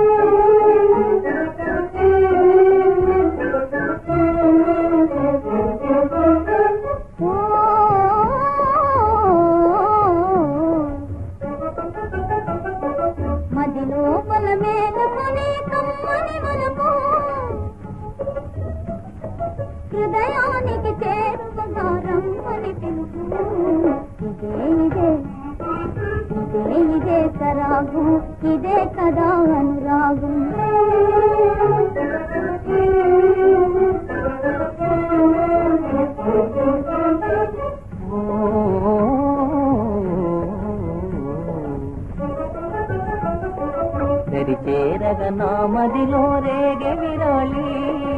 మదిలో బలమేలుకొని కమ్మని వలపు హృదయానికి చేరువగారం అని పిలుపు ఇదే ఇదే ఇదే ఇదే సరాగు ఇదే కదా అనురాగం చేరగ నా మదిలో రేగె విరాలి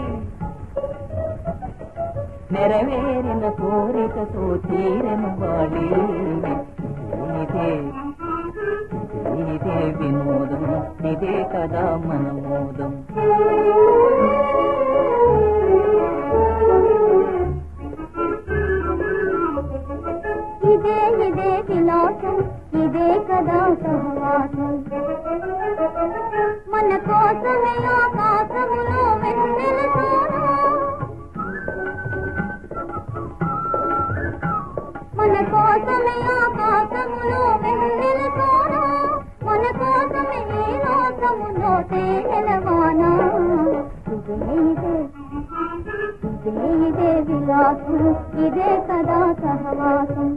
నెరవేరిన కోరికతో తీరెను వాలి ఇదే ఇదే వినోదం ఇదే కదా మనమోదం ఇదే ఇదే విలాసం ఇదే కదా సహవాసం మన కోసమే ఆకాశములో వెన్నెల సోనా మన కోసమే ఆకాశములో వెన్నెల సోనా మన కోసమే ఈ లోకములో తేనెల వాన ఇదే ఇదే ఇదే ఇదే విలాసం ఇదే కదా సహవాసం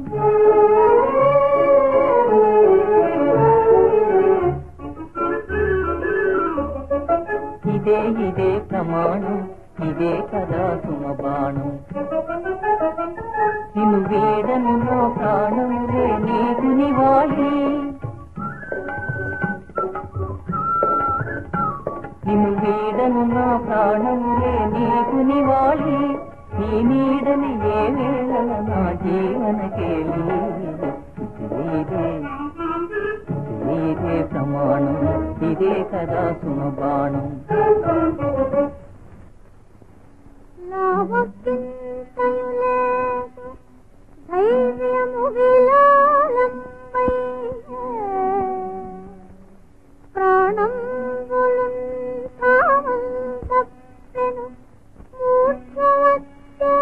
ఇదే ఇదే ప్రమాణం ఇదే కదా సుమబాణం నిన్ను వేడను నా ప్రాణములే నీకు నివాలి నిన్ను వేడను నా ప్రాణములే నీకు నివాలి నీ నీడని ఏ వేళ నా జీవన కేలి ఇదే ఇదే ప్రమాణం ఇదే కదా సుమబాణం ధైర్యము విలాలంపై ప్రాణం తప్పెను మూర్ఛవచ్చే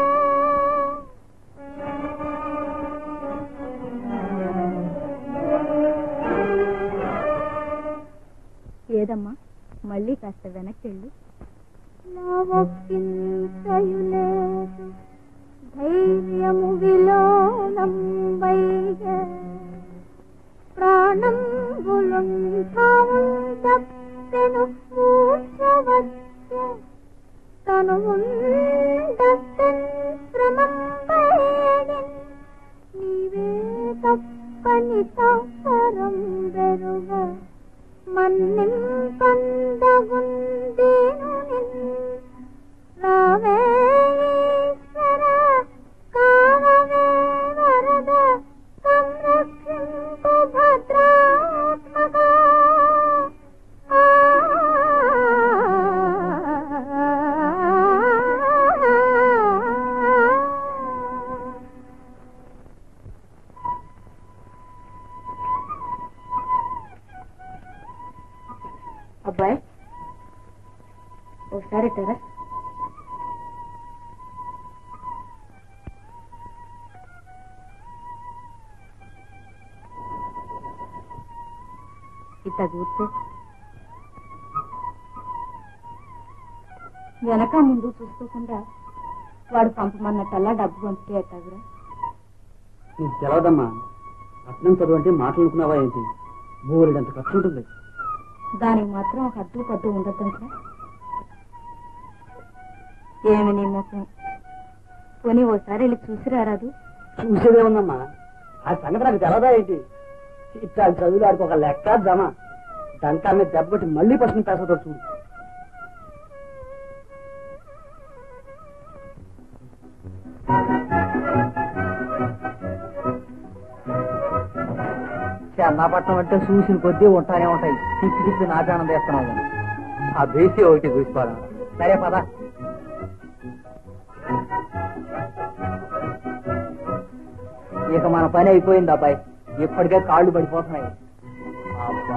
ఏదమ్మా మళ్ళీ కాస్త వెనక్కి వెళ్ళి నావొక్కింతయులేదు ధైర్యము విలోలం వైగ ప్రాణం తప్పెను మూర్ఛవచ్చే తను శ్రమం నీవే తప్పని తప్పరం బెరుగ మన్నిన్ పందగుందేను రావే ఈశ్వర కావవే వరద సంరక్షింపు భద్రాత్మక అబ్బాయి ఒకసారి ఇట్టారా ఇట్లా కూర్చో వెనక ముందు చూసుకోకుండా వాడు పంపమన్నట్టల్లా డబ్బు పంపితే ఎట్టాగురా నీకు తెలవదమ్మా పట్నం చదువు అంటే మాటలు అనుకున్నావా ఏంటి బోరెడంత ఖర్చు ఉంటుంది దానికి మాత్రం ఒక అడ్డు పద్దు ఉండద్దంటే ఏమి నీ ముఖం పోనీ ఓసారి వెళ్ళి చూసి రారాదు చూసేదే ఉందమ్మా ఆ సంగతి నాకు తెలవదా ఏంటి ఇట్లా చదువులు ఆడికి ఒక లెక్క జమ దంకా మీద దెబ్బటి మళ్ళీ పర్సెంట్ పేసతో చూడు చెన్నాపట్నం అంటే చూసిన కొద్దీ ఉంటానే ఉంటాయి తిప్పి తిప్పి నాచానం చేస్తున్నావు ఆ బేసి ఒకటి చూసుకోవాలి సరే పదా ఇక మన పని అయిపోయింది అబ్బాయి, ఇప్పటికే కాళ్ళు పడిపోతున్నాయి. అబ్బా.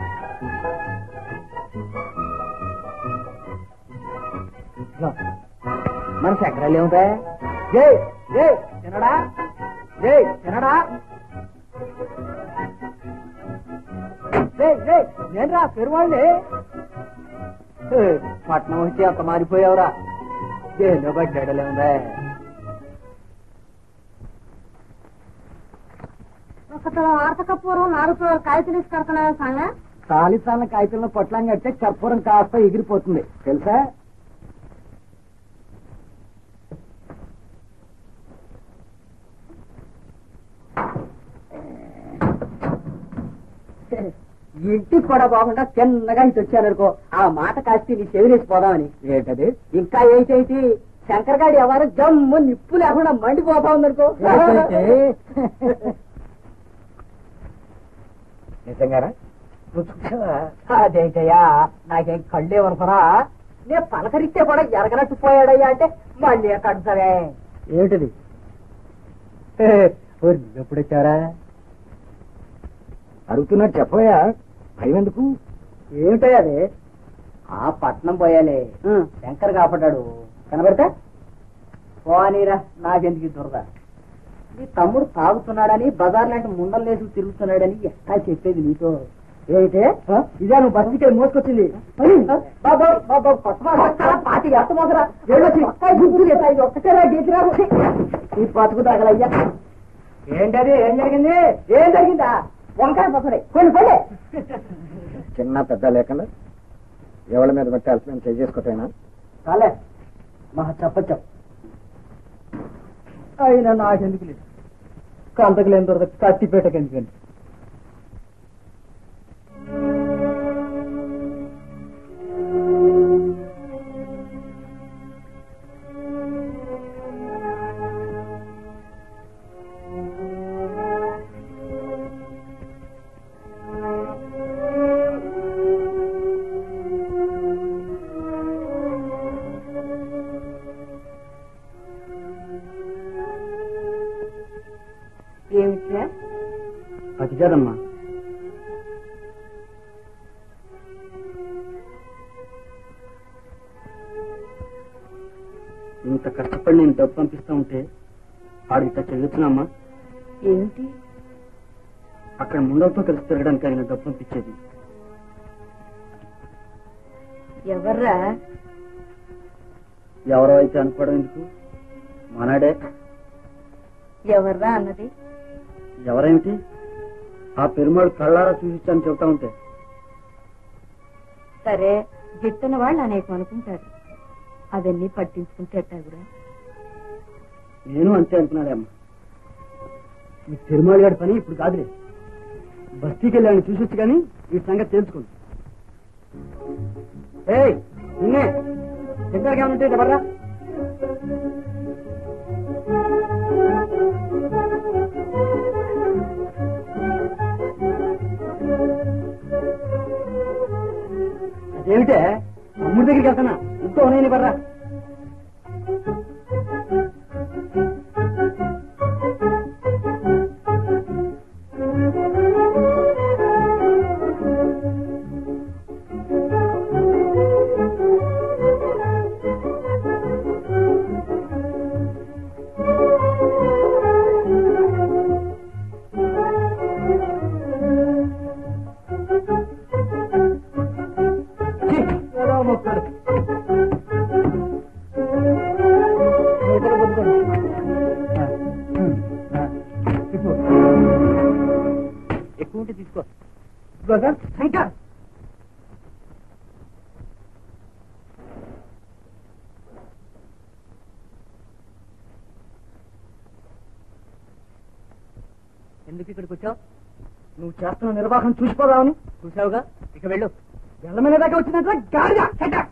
మన చక్రాలు ఏముంటాయి? జై జై తినడా, జై తినడా, నేను రా పెరువాళ్ళే. పట్నం వచ్చి అంత మారిపోయావురా, జైల్లో పడ్డాడలేముందా. ఆర్తకపూర్వం నాలుగు కాయలు తీసుకెళ్తున్నా సాంగ. కాలిసాల కాగితంలో పొట్లాన్ని కడితే కర్పూరం కాస్త ఎగిరిపోతుంది తెలుసా. ఇంటికి కూడా బాగుండా చిన్నగా ఇటు వచ్చాననుకో, ఆ మాట కాస్త నీ చెవినేసి పోదామని. ఏంటది? ఇంకా ఏంటి, శంకర్ గారి ఎవరు జమ్ము నిప్పు లేకుండా మండిపోతా ఉందనుకో. నిజంగారా? అదేంటయ్యా, నాకేం కళ్ళేమనుకున్నా, నేను పలకరిస్తే కూడా ఎరగనట్టు పోయాడయ్యా అంటే మళ్ళీ కడతావే. ఏమిటిది? నువ్వెప్పుడు వచ్చారా? అడుగుతున్నట్టు చెప్పవయ్యా, భయం ఎందుకు? ఏమిటయ్యా అది? ఆ పట్నం పోయాలే, శంకర్ కాపాడాడు కనబడతా. పోనీరా, నాకెందుకు దురద. నీ తమ్ముడు తాగుతున్నాడని, బజార్ లాంటి ముండలు లేసి తిరుగుతున్నాడని ఎట్టా చెప్పేది నీతో? ఏమిటే ఇదే నువ్వు బస్సుకి మోసుకొచ్చింది? పాతి అర్థమవుతరా? ఒక్కటేరా గీతిరా ఈ బతుకు తగలయ్యా. ఏంటది? ఏం జరిగింది? ఏం జరిగిందా? వంకాయ పక్కడే కొన్ని పడే. చిన్న పెద్ద లేకుండా ఎవరి మీద పెట్టాల్సి మేము చేసుకోటైనా చాలే మహా చెప్పచ్చం. అయినా నాకెందుకు లేదు, కంతకు లేని తర్వాత కత్తిపేటకి ఎందుకండి. అది కాదమ్మా, ఇంత కష్టపడి నేను డబ్బు పంపిస్తా ఉంటే ఆడు ఇంత చెల్లుతున్నామ్మా. ఏమిటి? అక్కడ ముండలతో కలిసి తిరగడానికి ఆయన డబ్బు పంపించేది. ఎవర్రా? ఎవరో అయితే అనుకోవడం ఎందుకు, మనాడే. ఎవర్రా అన్నది? ఎవరేమిటి, ఆ పెరుమాడు కళ్ళారా చూపించాను చెబుతా ఉంటే. సరే, గిట్టని వాళ్ళు అనేకం అనుకుంటారు, అవన్నీ పట్టించుకుంటే కూడా. నేను అంతే అనుకున్నాడే అమ్మా. ఈ పెరుమాళి గారి పని ఇప్పుడు కాదులే, బస్తీకి వెళ్ళి ఆయన చూసొచ్చు కానీ ఈ సంగతి తెలుసుకోండి. ఏయ్ నిన్నే దగ్గరగా ఏమంటే ఎవరా? అదేమిటే తమ్ముడి దగ్గరికి వెళ్తానా? ఇంకో నేను బర్రా. ఎక్కువ తీసుకో శంకర్. ఎందుకు ఇక్కడికి వచ్చావు? నువ్వు చేస్తున్న నిర్వాహం చూసిపోదామని. చూసావుగా, ఇక వెళ్ళు. వెళ్ళమనే దాకా వచ్చినట్టు గాడిగా శంకర్.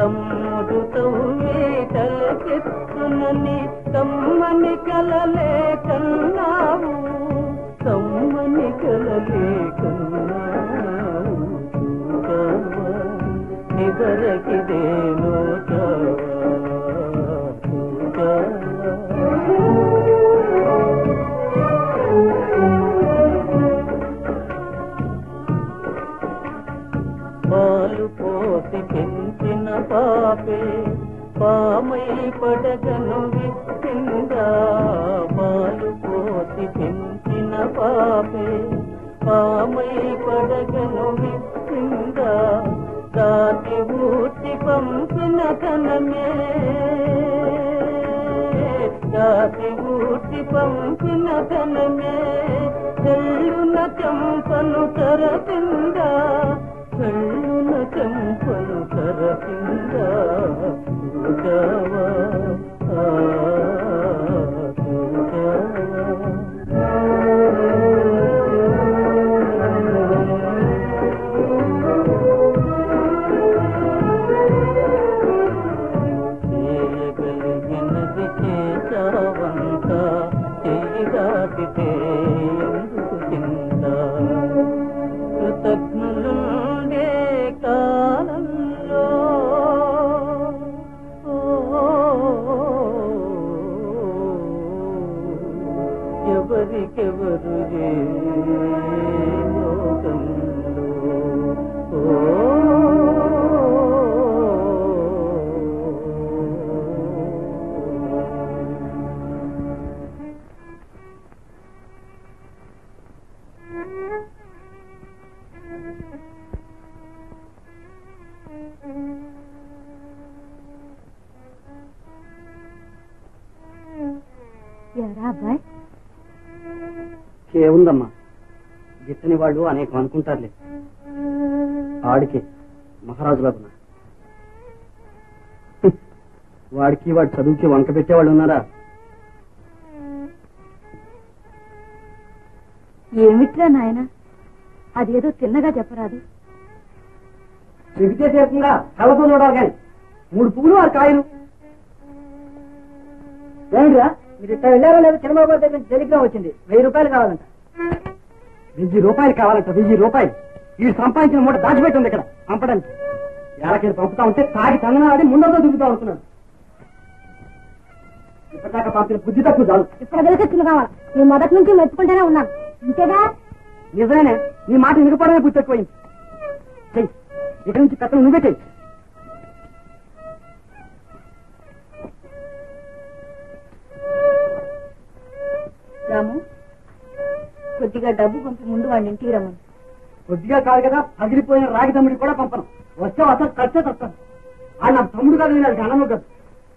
తమ్ముడు తవ్వే తలకెత్తునని తమ్మని కలలే కన్నావు తమ్మని కలలే కన్నావు చూడావా నిదరకిదేనో పాలు పోసి పెంచిన పాపే పామై పడగను విచ్చిందా పాలు పోసి పెంచిన పాపే పామై పడగను విచ్చిందా దాటి ఊటి పంపిన కనమే దాటి ఊటి పంపిన కనమే చెల్లున చెంపను తరపిందా చెల్లున చెంపను తరపిందా చూడావా చేయగలిగినది చేశావంత చేయదాటితే ఎందుకు చింత కృతజ్ఞులుండే కాలంలో ఎవరికెవరు ఏ లోకంలో ఎవరా అబ్బాయి? ఏముందమ్మా గిట్టని వాళ్ళు అనేకం అనుకుంటారులే ఆడికి మహారాజులాగున్నా వాడికి వాడి చదువుకి వంక పెట్టేవాళ్ళు ఉన్నారా? ఏమిట్రా నాయన అదేదో తిన్నగా చెప్పరాదు. చెబితే తీరుతుందా కళ్ళతో చూడాలి కానీ మూడు పువ్వులు ఆరు కాయలు ఏంటిరా మీరు ఇట్లా వెళ్ళారో లేదో చంద్రబాబు గారి దగ్గర టెలిగ్రామ్ వచ్చింది వెయ్యి రూపాయలు కావాలంట. వెయ్యి రూపాయలు కావాలంట వెయ్యి రూపాయలు ఈ సంపాదించిన మూట దాచిపెట్టి ఉంది ఇక్కడ పంపడానికి. ఎలాగైనా పంపుతా ఉంటే తాగి తంగనాడి ముందంతా దిగుతా ఉంటున్నాడు. ఇప్పటిదాకా పంపిన బుద్ధి తక్కువ చాలు. ఇప్పుడు వెలికొచ్చింది కావాలి నేను మొదటి నుంచి మెచ్చుకుంటూనే ఉన్నాను అంతేగా. నిజమేనే నీ మాట వినకపోవడమే బుద్ధి తక్కువైంది. చెయ్యి ఇక్కడి నుంచి పెత్తలు నువ్వే చెయ్యి. రాము కొద్దిగా డబ్బు పంపి ముందు వాడిని ఇంటికి రమ్మను. కొద్దిగా కాదు కదా పగిలిపోయిన రాగి తమ్ముడికి కూడా పంపను. వస్తే అసలు ఖర్చే తస్తాను. ఆయన నాకు తమ్ముడు కాదు నేను అది అన్నము కాదు.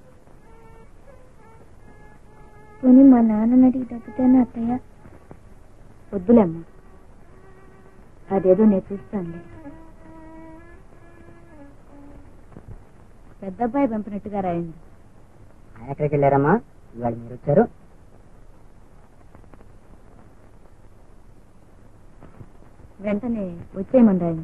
పోనీ మా నాన్న అడిగి తగ్గితేనే అత్తయ్య. వద్దులేమ్మా అదేదో నేను చూస్తానులే. పెద్ద అబ్బాయి పంపినట్టుగా రాయండి. ఎక్కడికి వెళ్ళారమ్మా ఇవాళ మీరు వచ్చారు? వెంటనే వచ్చేయమని రాయండి.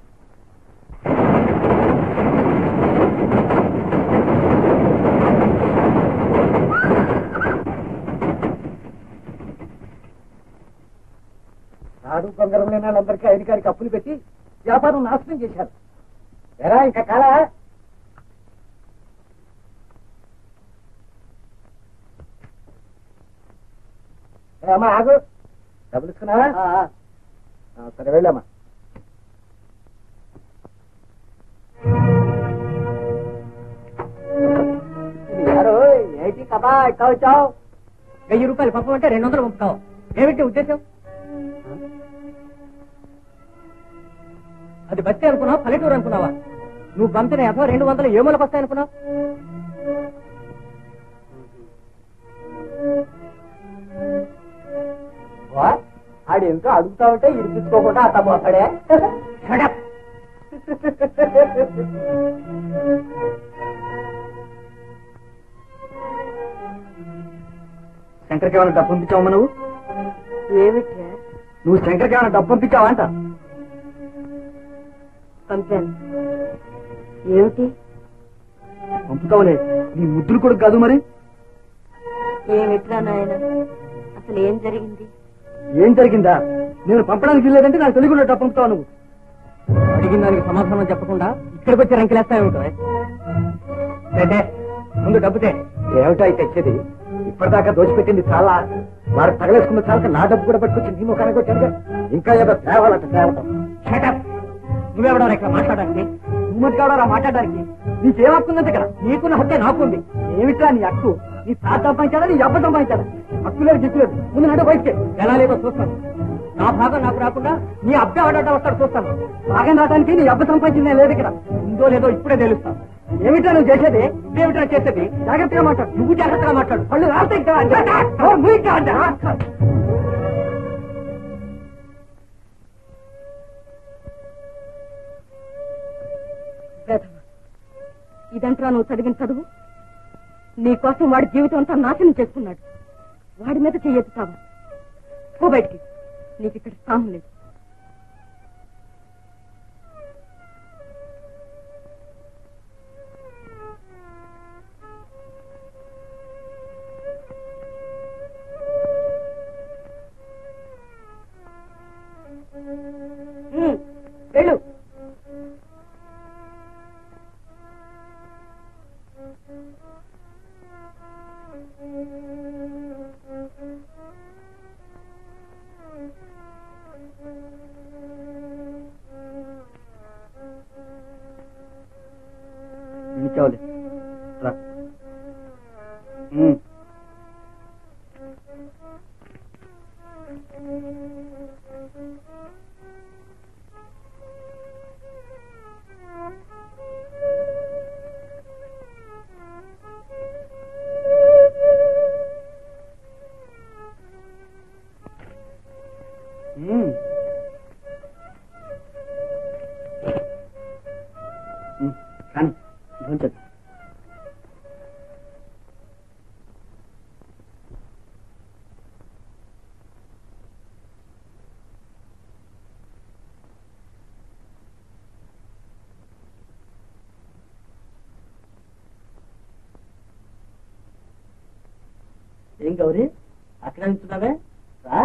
నాడు బంగారం లేని వాళ్ళందరికీ ఐదు గారికి అప్పులు పెట్టి వ్యాపారం నాశనం చేశారు. ఎరా ఇంకా కాలా అమ్మా ఆగు డబ్బులు ఇస్తున్నావా? సరే వెళ్ళమ్మా. యారు ఏంటి కదా ఎట్లా వచ్చావు? వెయ్యి రూపాయలు పంపమంటే రెండు వందలు పంపుతావు ఏమిటి ఉద్దేశం? అది బస్తీ అనుకున్నావా పల్లెటూరు అనుకున్నావా? నువ్వు పంపిన యాభై రెండు వందలు ఏ మూలకు వస్తాయి అనుకున్నావు? ఆడు ఎంతో అడుగుతా ఉంటే ఇరిపించుకోకుండా అట్ట పోతాడే. శంకర్కి ఏమైనా డబ్బు పంపించావమ్మా నువ్వు? ఏమిటి నువ్వు శంకర్కి ఏమైనా డబ్బు పంపించావా అంట? పంపాను. ఏమిటి పంపుతావులే, నీ ముద్దులు కొడుకు కాదు మరి. ఏమిట్లా నాయన, అసలు ఏం జరిగింది? ఏం జరిగిందా? నేను పంపడానికి వీల్లేదంటే నాకు తెలియకుండా పంపుతావు నువ్వు. అడిగిన దానికి సమాధానం చెప్పకుండా ఇక్కడికి వచ్చి రంకెలేస్తావేమిటో. ముందు డబ్బుతే. ఏమిటో అయితే తెచ్చేది? ఇప్పటిదాకా దోచిపెట్టింది చాలా, వారు తగలేసుకున్న చాలా నా డబ్బు కూడా పట్టుకొచ్చి నీ ముఖానికి వచ్చాడుగా. ఇంకా ఏదో తేవాలట తేవటం. నువ్వెవడా ఇక్కడ మాట్లాడడానికి? నువ్వు కావడా మాట్లాడడానికి? నీకేమవుతుందంటే ఇక్కడ నీకున్న హత్య నాకుంది. ఏమిట్రా నీ హక్కు? నీ తాత సంపాదించాడా, నీ అబ్బ సంపాదించాడా? హక్కు లేదు, గిక్కు లేదు. ముందు నడు బయటికి. ఎలా లేదో చూస్తాను. నా భాగం నాకు రాకుండా నీ అబ్బే ఆడాట వస్తాడు చూస్తాను. భాగం రావడానికి నీ అబ్బ సంపాదించిందే లేదు ఇక్కడ. ఉందో లేదో ఇప్పుడే తెలుస్తాను. ఏమిటా నువ్వు చేసేది? నువ్వేమిటా చేసేది? జాగ్రత్తగా మాట్లాడు. నువ్వు జాగ్రత్తగా మాట్లాడు. వాళ్ళు రాస్తాయి. ఇదంతా నువ్వు చదివిన చదువు. నీకోసం వాడి జీవితం అంతా నాశనం చేసుకున్నాడు. వాడి మీద చెయ్యెత్తుతావా? పో బయటికి, నీకు ఇక్కడ స్థానం లేదు. వెళ్ళు. ఇంకేవాలి రా. కానీ భోంచదు. ఏం గౌరీ అక్కడ నిల్చున్నావే? రా.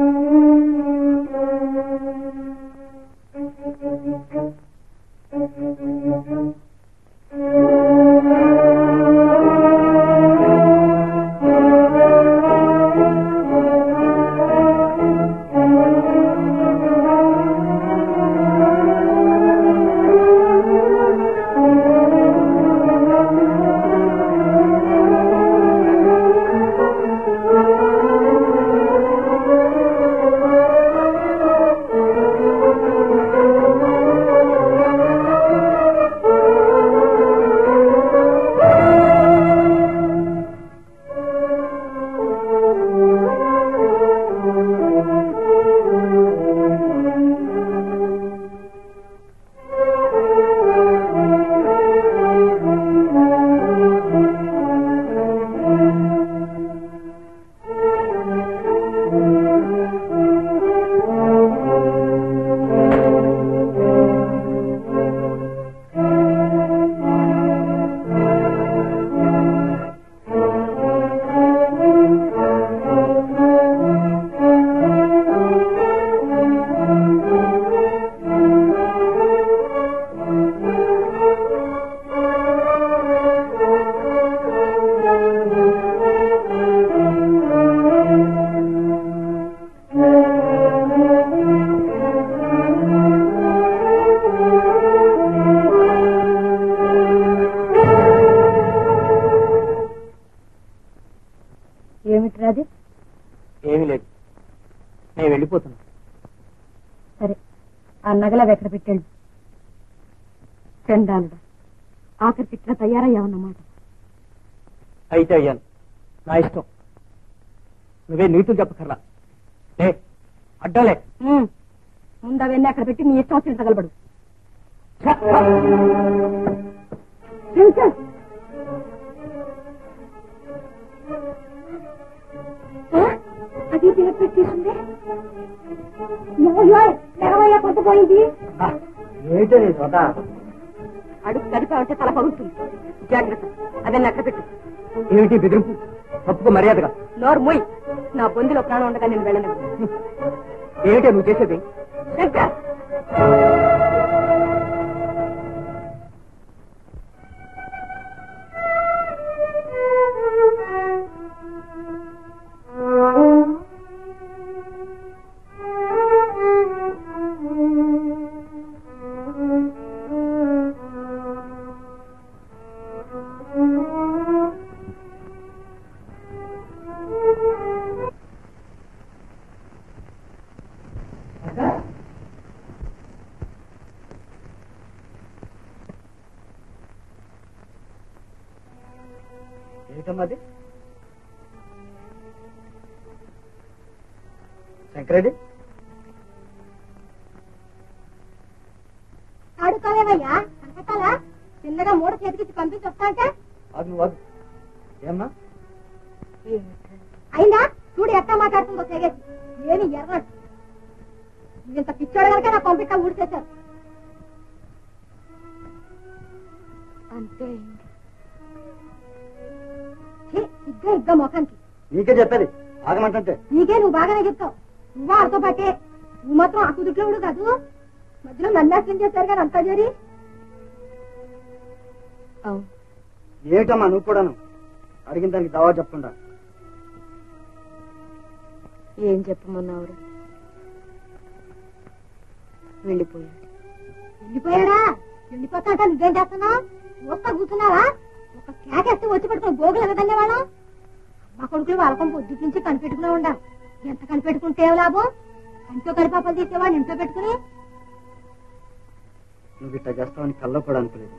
Thank you. నగలవి ఎక్కడ పెట్టాడు చండాలుడు ఆఖరికి ఇట్లా తయారయ్యావన్నమాట. అయితే అయ్యాను, నా ఇష్టం. నువ్వే నీతులు చెప్పకర్లా. లే అడ్డాలే. ముందు అవన్నీ అక్కడ పెట్టి నీ ఇష్టం వచ్చిన తగలబడు. అది పెట్టేసింది కొట్టపోయింది. ఏంటని సొంత అడుగు కడిపావంటే తల పగులుతుంది. జాగ్రత్త, అవన్నీ అక్కడ పెట్టు. ఏమిటి బెదిరింపు? తప్పుకో మర్యాదగా. నోరు మూయ్. నా బొందిలో ప్రాణం ఉండగా నేను వెళ్ళను. ఏమిటే నువ్వు చేసేది? శంకర్, ఏమిటమ్మది? శంకరెడ్డి ఆడుకోలేవయ్యా సంకటాలా చిన్నగా మూడ చేతికి పంపించి వస్తా అంటే అది నువ్వు అది ఏమ్మా అయినా చూడు ఎట్టా మాట్లాడుతుందో తెగేసి ఏమి ఎర్రడు ఇంత పిచ్చోడు కనుక నా పంపిస్తా ఊడిచేశారు అంతే. ఇగ్గా ఇగ్గా మొఖానికి నీకే చెప్పేది ఆగమంటే. నీకే నువ్వు బాగానే చెప్తావు. నువ్వా అర్థం పట్టే. నువ్వు మాత్రం ఆ కుదుట్లోడు కాదు. మధ్యలో నన్ను చేశారు కానీ అంతా చేరి. ఏమిటమ్మా నువ్వు కూడాను అడిగిన దానికి దావా చెప్పకుండా? ఏం చెప్పమన్నావు? వెళ్ళిపోయాడు. వెళ్ళిపోయాడా? వెళ్ళిపోతాట నువ్వేం చేస్తున్నావు? వస్తా కూర్చున్నావా? ఒక కేకేస్తే వచ్చి పెట్టుకుని గోగులు ఎగదన్నే వాళ్ళం. మా కొడుకులు వాళ్ళకం పొద్దుటి నుంచి కనిపెట్టుకునే ఉండాలి. ఎంత కనిపెట్టుకుంటే ఏం లాభం? ఇంట్లో కరిపాపలు తీసేవాడిని ఇంట్లో పెట్టుకుని. నువ్వు ఇట్లా చేస్తావని కల్లో కూడా అనుకోలేదు.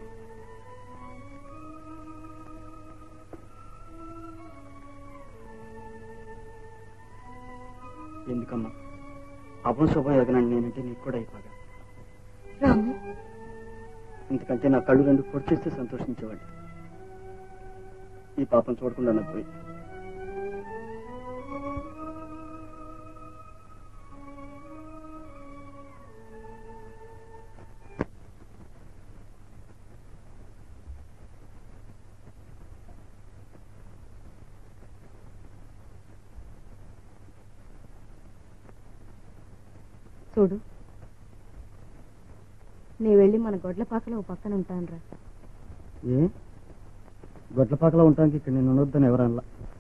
ఎందుకమ్మా అపం శుభం ఎదగనండి నేనంటే నీకు కూడా అయిపోగా. ఎందుకంటే నా కళ్ళు రెండు పొడిచేస్తే సంతోషించేవాడి. ఈ పాపం చూడకుండా నాకు పోయి. చూడు, నీ వెళ్ళి మన గొడ్లపాకలో ఓ పక్కన ఉంటాను రా. ఏ గొడ్లపాకలో ఉంటానికి ఇక్కడ నేను ఉండొద్దని ఎవరన్నా?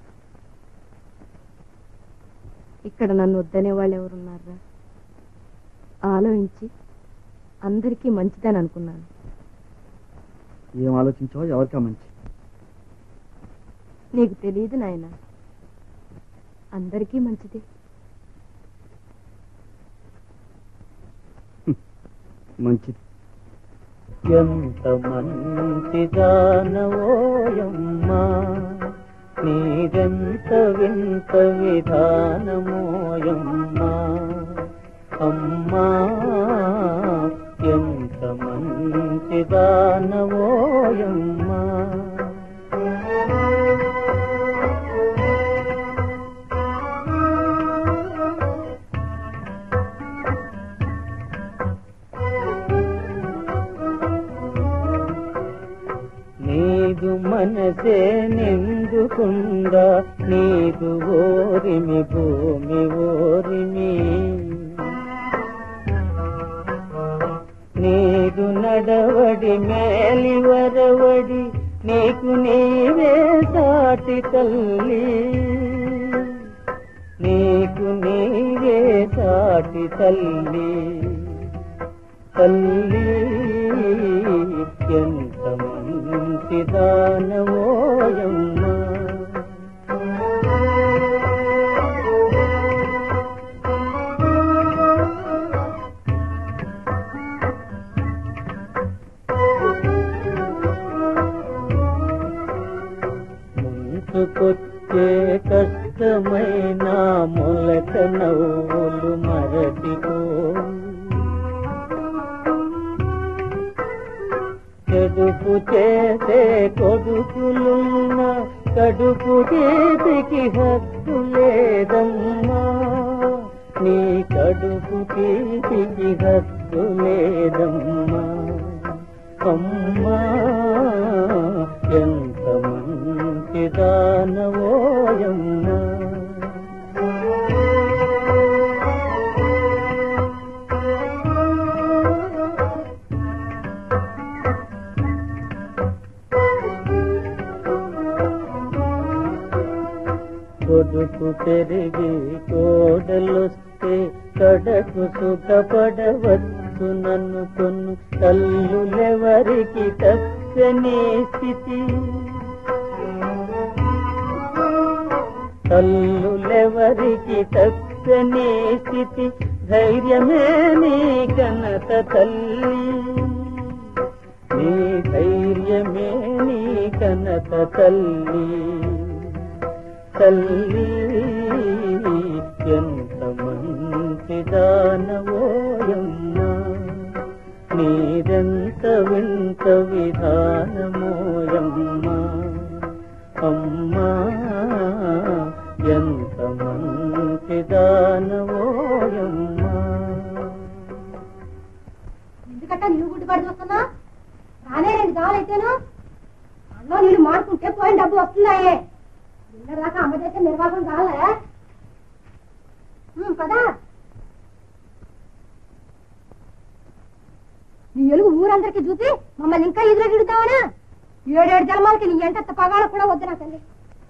ఇక్కడ నన్ను వద్దనే వాళ్ళు ఎవరున్నారా? ఆలోచించి అందరికీ మంచిదని అనుకున్నాను. ఏం ఆలోచించావో ఎవరికా మంచి? నీకు తెలియదు నాయన, అందరికీ మంచిదే. మంచిది. ఎంత మంచిదానవోయమ్మా నీదెంత వింత విధానమోయమ్మా అమ్మా ఎంత మంచిదానవోయమ్మా. నీదు మనసే నిందుకుండా నీదు ఓరిమి భూమి ఓరిమి నీదు నడవడి మేలి వరవడి నీకు నీవే సాటి తల్లి నీకు నీవే సాటి తల్లి తల్లి ఎంత మంచిదానవోయమ్మా. పుట్టుకొచ్చే కష్టమైన మొలక నవ్వులు మరచిపో చెడుపు చేసే కొడుకులున్న కడుపు తీపికి హక్కు లేదమ్మా నీ కడుపు తీపికి హక్కు లేదమ్మా అమ్మా ఎంత మంచి దానవోయమ్మా కొడుకు పెరిగి కోడలొస్తే కడకు సుఖపడవచ్చు నన్ను కొను తల్లులెవరికి తప్పని స్థితి తల్లులెవరికి తప్పని స్థితి ధైర్యమే నీ ఘనత తల్లి నీ ధైర్యమే నీ ఘనత తల్లి తల్లి ఎంత మంచి దానవోయమ్మా నీదెంత వింత విధానమోయమ్మా అమ్మా ఎంత మంచి దానవోయమ్మా ఎందుకంటే నీళ్ళు గుడ్డు పడి చూస్తున్నా రానే రెండు కావాలైతేను అన్నం నీళ్ళు మాడుకుంటే పోయిన డబ్బు వస్తున్నాయే నిన్నదాకా అమ్మ చేసే నిర్వాహం కావాలే పదా నీ ఎలుగు ఊరందరికీ చూసి మమ్మల్ని ఇంకా ఎదురు గిడుతావనా ఏడేడు జన్మాలకి నీ ఎంట పగాల కూడా వద్దు నా తల్లి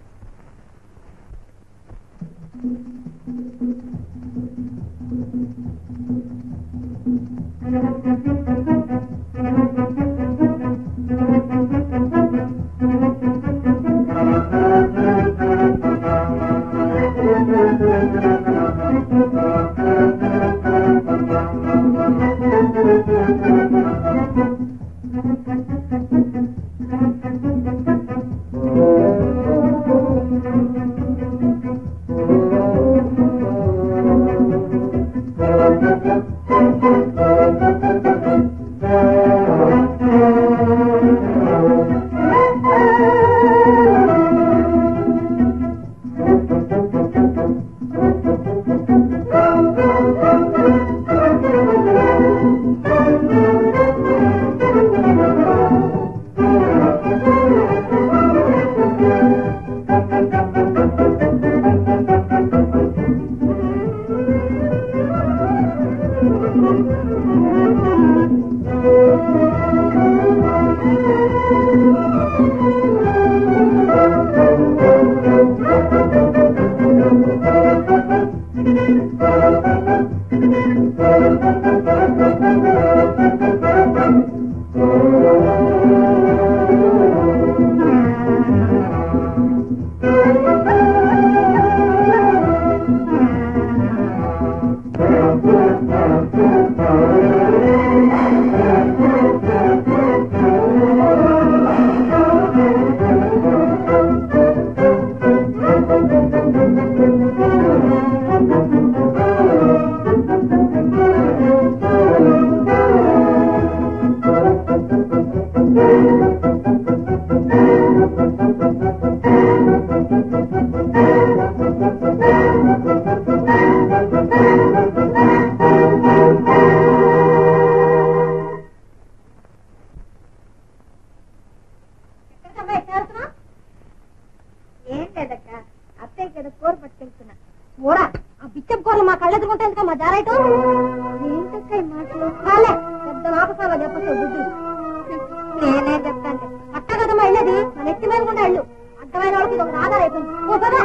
ఏం లేదక్క అత్తయ్య కదా కూర పట్టుకెళ్తున్నా కూర ఆ బిచ్చం కూరలు మా కళ్ళెదుకుంటే మా జారైటం ఏంటక్క ఈ మాటలు కాలే పెద్ద నాపసాగా చెప్పచ్చు బుద్ధి నేనే చెప్తాంటే అట్ట కదమ్మా వెళ్ళేది మన ఎత్తి మీద కూడా వెళ్ళు అర్థమైన వాళ్ళకి ఇది ఒక ఆధార అయిపోయింది ఓ కదా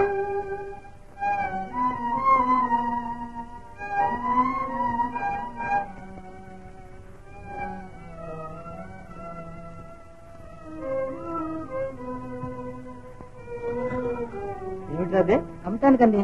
ఏమిటదే అమ్మటానికండి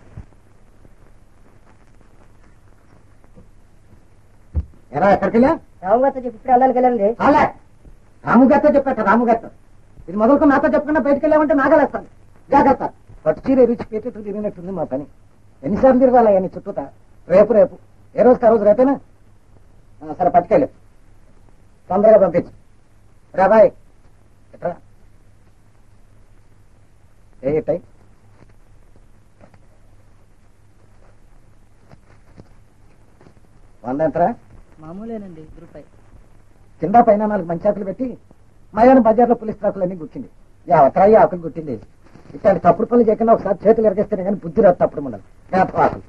ఎలా ఎక్కడికెళ్ళా రాముగారితో చెప్పి ఇప్పుడు వెళ్ళాలి వెళ్ళండి అలా రాముగారితో చెప్పాట రాముగారితో ఇది మొదలుకొని నాతో చెప్పకుండా బయటకు వెళ్ళామంటే నాగలేస్తాను జాగ్రత్త పట్టు చీర రుచి పెట్టి తిరిగినట్టుంది మా పని ఎన్నిసార్లు తిరగాల అని చుట్టూతా రేపు రేపు ఏ రోజుకి ఆ రోజు రేపేనా సరే పట్టుకెళ్ళు తొందరగా పంపించు రా బాయ్ ఎట్రా ఏ టైం వంద ఎంతరా మామూలేనండి రూపాయి కింద పైన నాలుగు మంచి ఆకులు పెట్టి మయాన బజార్లో పులిస్ ఆకులన్నీ గుర్తింది యావత్రాయి ఆకులు గుర్తింది ఇట్లాంటి తప్పుడు పనులు చేయకుండా ఒకసారి చేతులు ఎరగేస్తేనే కానీ బుద్ధి రాదు తప్పుడు ఉండాలి జ్ఞాపకం ఆకులు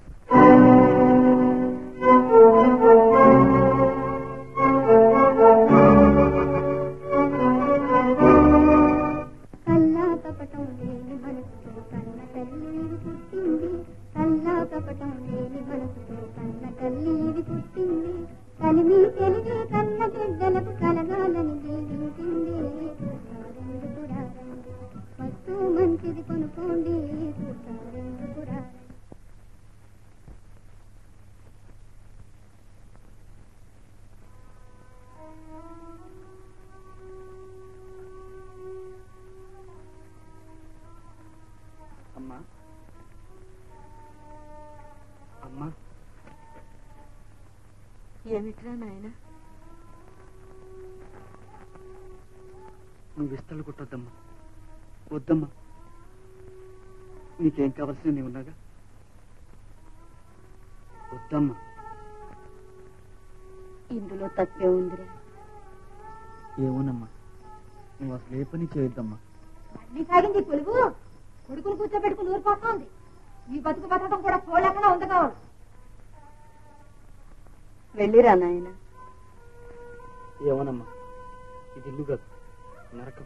కలిమి తెలివి కన్న బిడ్డలకు కలగాలని దీవించింది వస్తువు మంచిది కొనుక్కోండి అమ్మా అమ్మా ఏమిట్రా నాయన నువ్వు విస్తలు కుట్టొద్దమ్మా వద్దమ్మా నీకేం కావాల్సిన నీ ఉన్నాగా వద్దమ్మా ఇందులో తప్పే ఉందిరా ఏమోనమ్మా నువ్వు అసలు ఏ పని చేయొద్దమ్మా అన్ని సాగింది కొలువు కొడుకులు కూర్చోబెట్టుకుని ఊరిపోతుంది ఈ బతుకు బతకడం కూడా చూడలేకుండా ఉంది కావాలి వెళ్ళిరా నాయన ఏమోనమ్మా ఇది ఇల్లు కాదు నరకం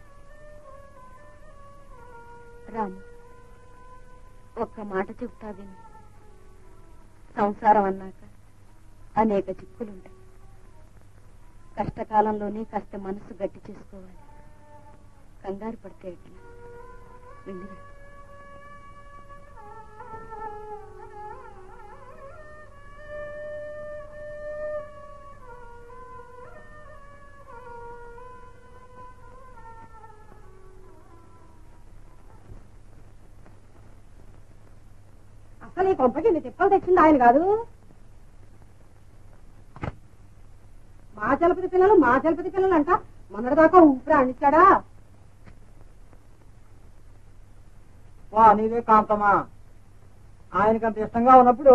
రాము ఒక్క మాట చెప్తా విను సంసారం అన్నాక అనేక చిక్కులుంటాయి కష్టకాలంలోనే కాస్త మనసు గట్టి చేసుకోవాలి కంగారు పడితే ఎట్లా వెళ్ళిరా అసలు ఈ కొంపకి నీ తిప్పలు తెచ్చింది ఆయన కాదు మా చలపతి పిల్లలు మా చలపతి పిల్లలు అంట మొన్నటిదాకా ఊపిరి అందించాడా వా నీవే కాంతమా ఆయనకంత ఇష్టంగా ఉన్నప్పుడు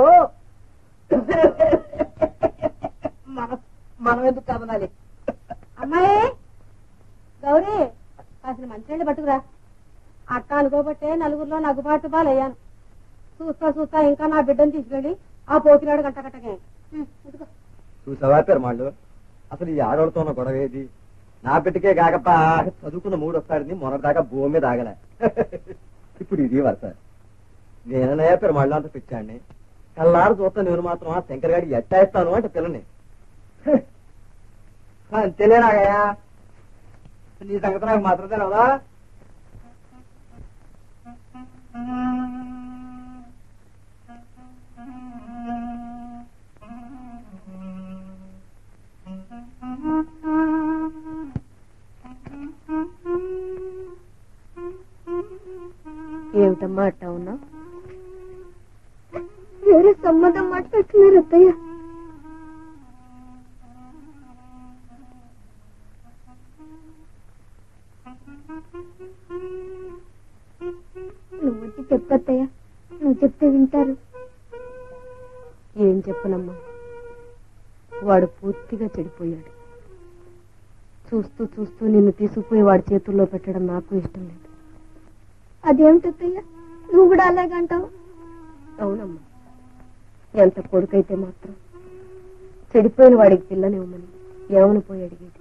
మనం మనం ఎందుకు కదనాలి అమ్మాయి గౌరీ కాసిన మంచినీళ్ళు పట్టుకురా అట్ట అనుకోబట్టే నలుగురిలో నగ్గుబాటు బాలయ్యాను చూస్తా చూస్తా ఇంకా నా బిడ్డను తీసుకెళ్ళి ఆ పోకినాడు గంట గంటకే చూసావా పెరుమాళ్ళు అసలు ఈ ఆడవాళ్ళతో ఉన్న గొడవ ఏది నా బిడ్డకే కాకప చదువుకున్న మూడు వస్తాడని మొన్నటిదాకా భూమి మీద ఆగలే ఇప్పుడు ఇది వరుస నేననయ్యా పెరుమాళ్ళు అంత పిచ్చాడిని కల్లారు చూస్తా నేను మాత్రం ఆ శంకర్ గారికి ఎట్టాయిస్తాను అంటే పిల్లని అంతేలేనాగయ్యా నీ సంగతి నాకు మాత్రం తెలవదా ఏమిటమ్మా అట్టా ఉన్నావు వేరే సంబంధం మాట్లాడుతున్నారు అత్తయ్య నువ్వు వచ్చి చెప్పత్తయ్య నువ్వు చెప్తే వింటారు ఏం చెప్పనమ్మా వాడు పూర్తిగా చెడిపోయాడు చూస్తూ చూస్తూ నిన్ను తీసుకుపోయి వాడి చేతుల్లో పెట్టడం నాకు ఇష్టం లేదు అదేమిటత్తయ్య నువ్వు కూడా అలాగే అంటావు అవునమ్మా ఎంత కొడుకైతే మాత్రం చెడిపోయిన వాడికి పిల్లనివ్వమని ఏమని పోయి అడిగేది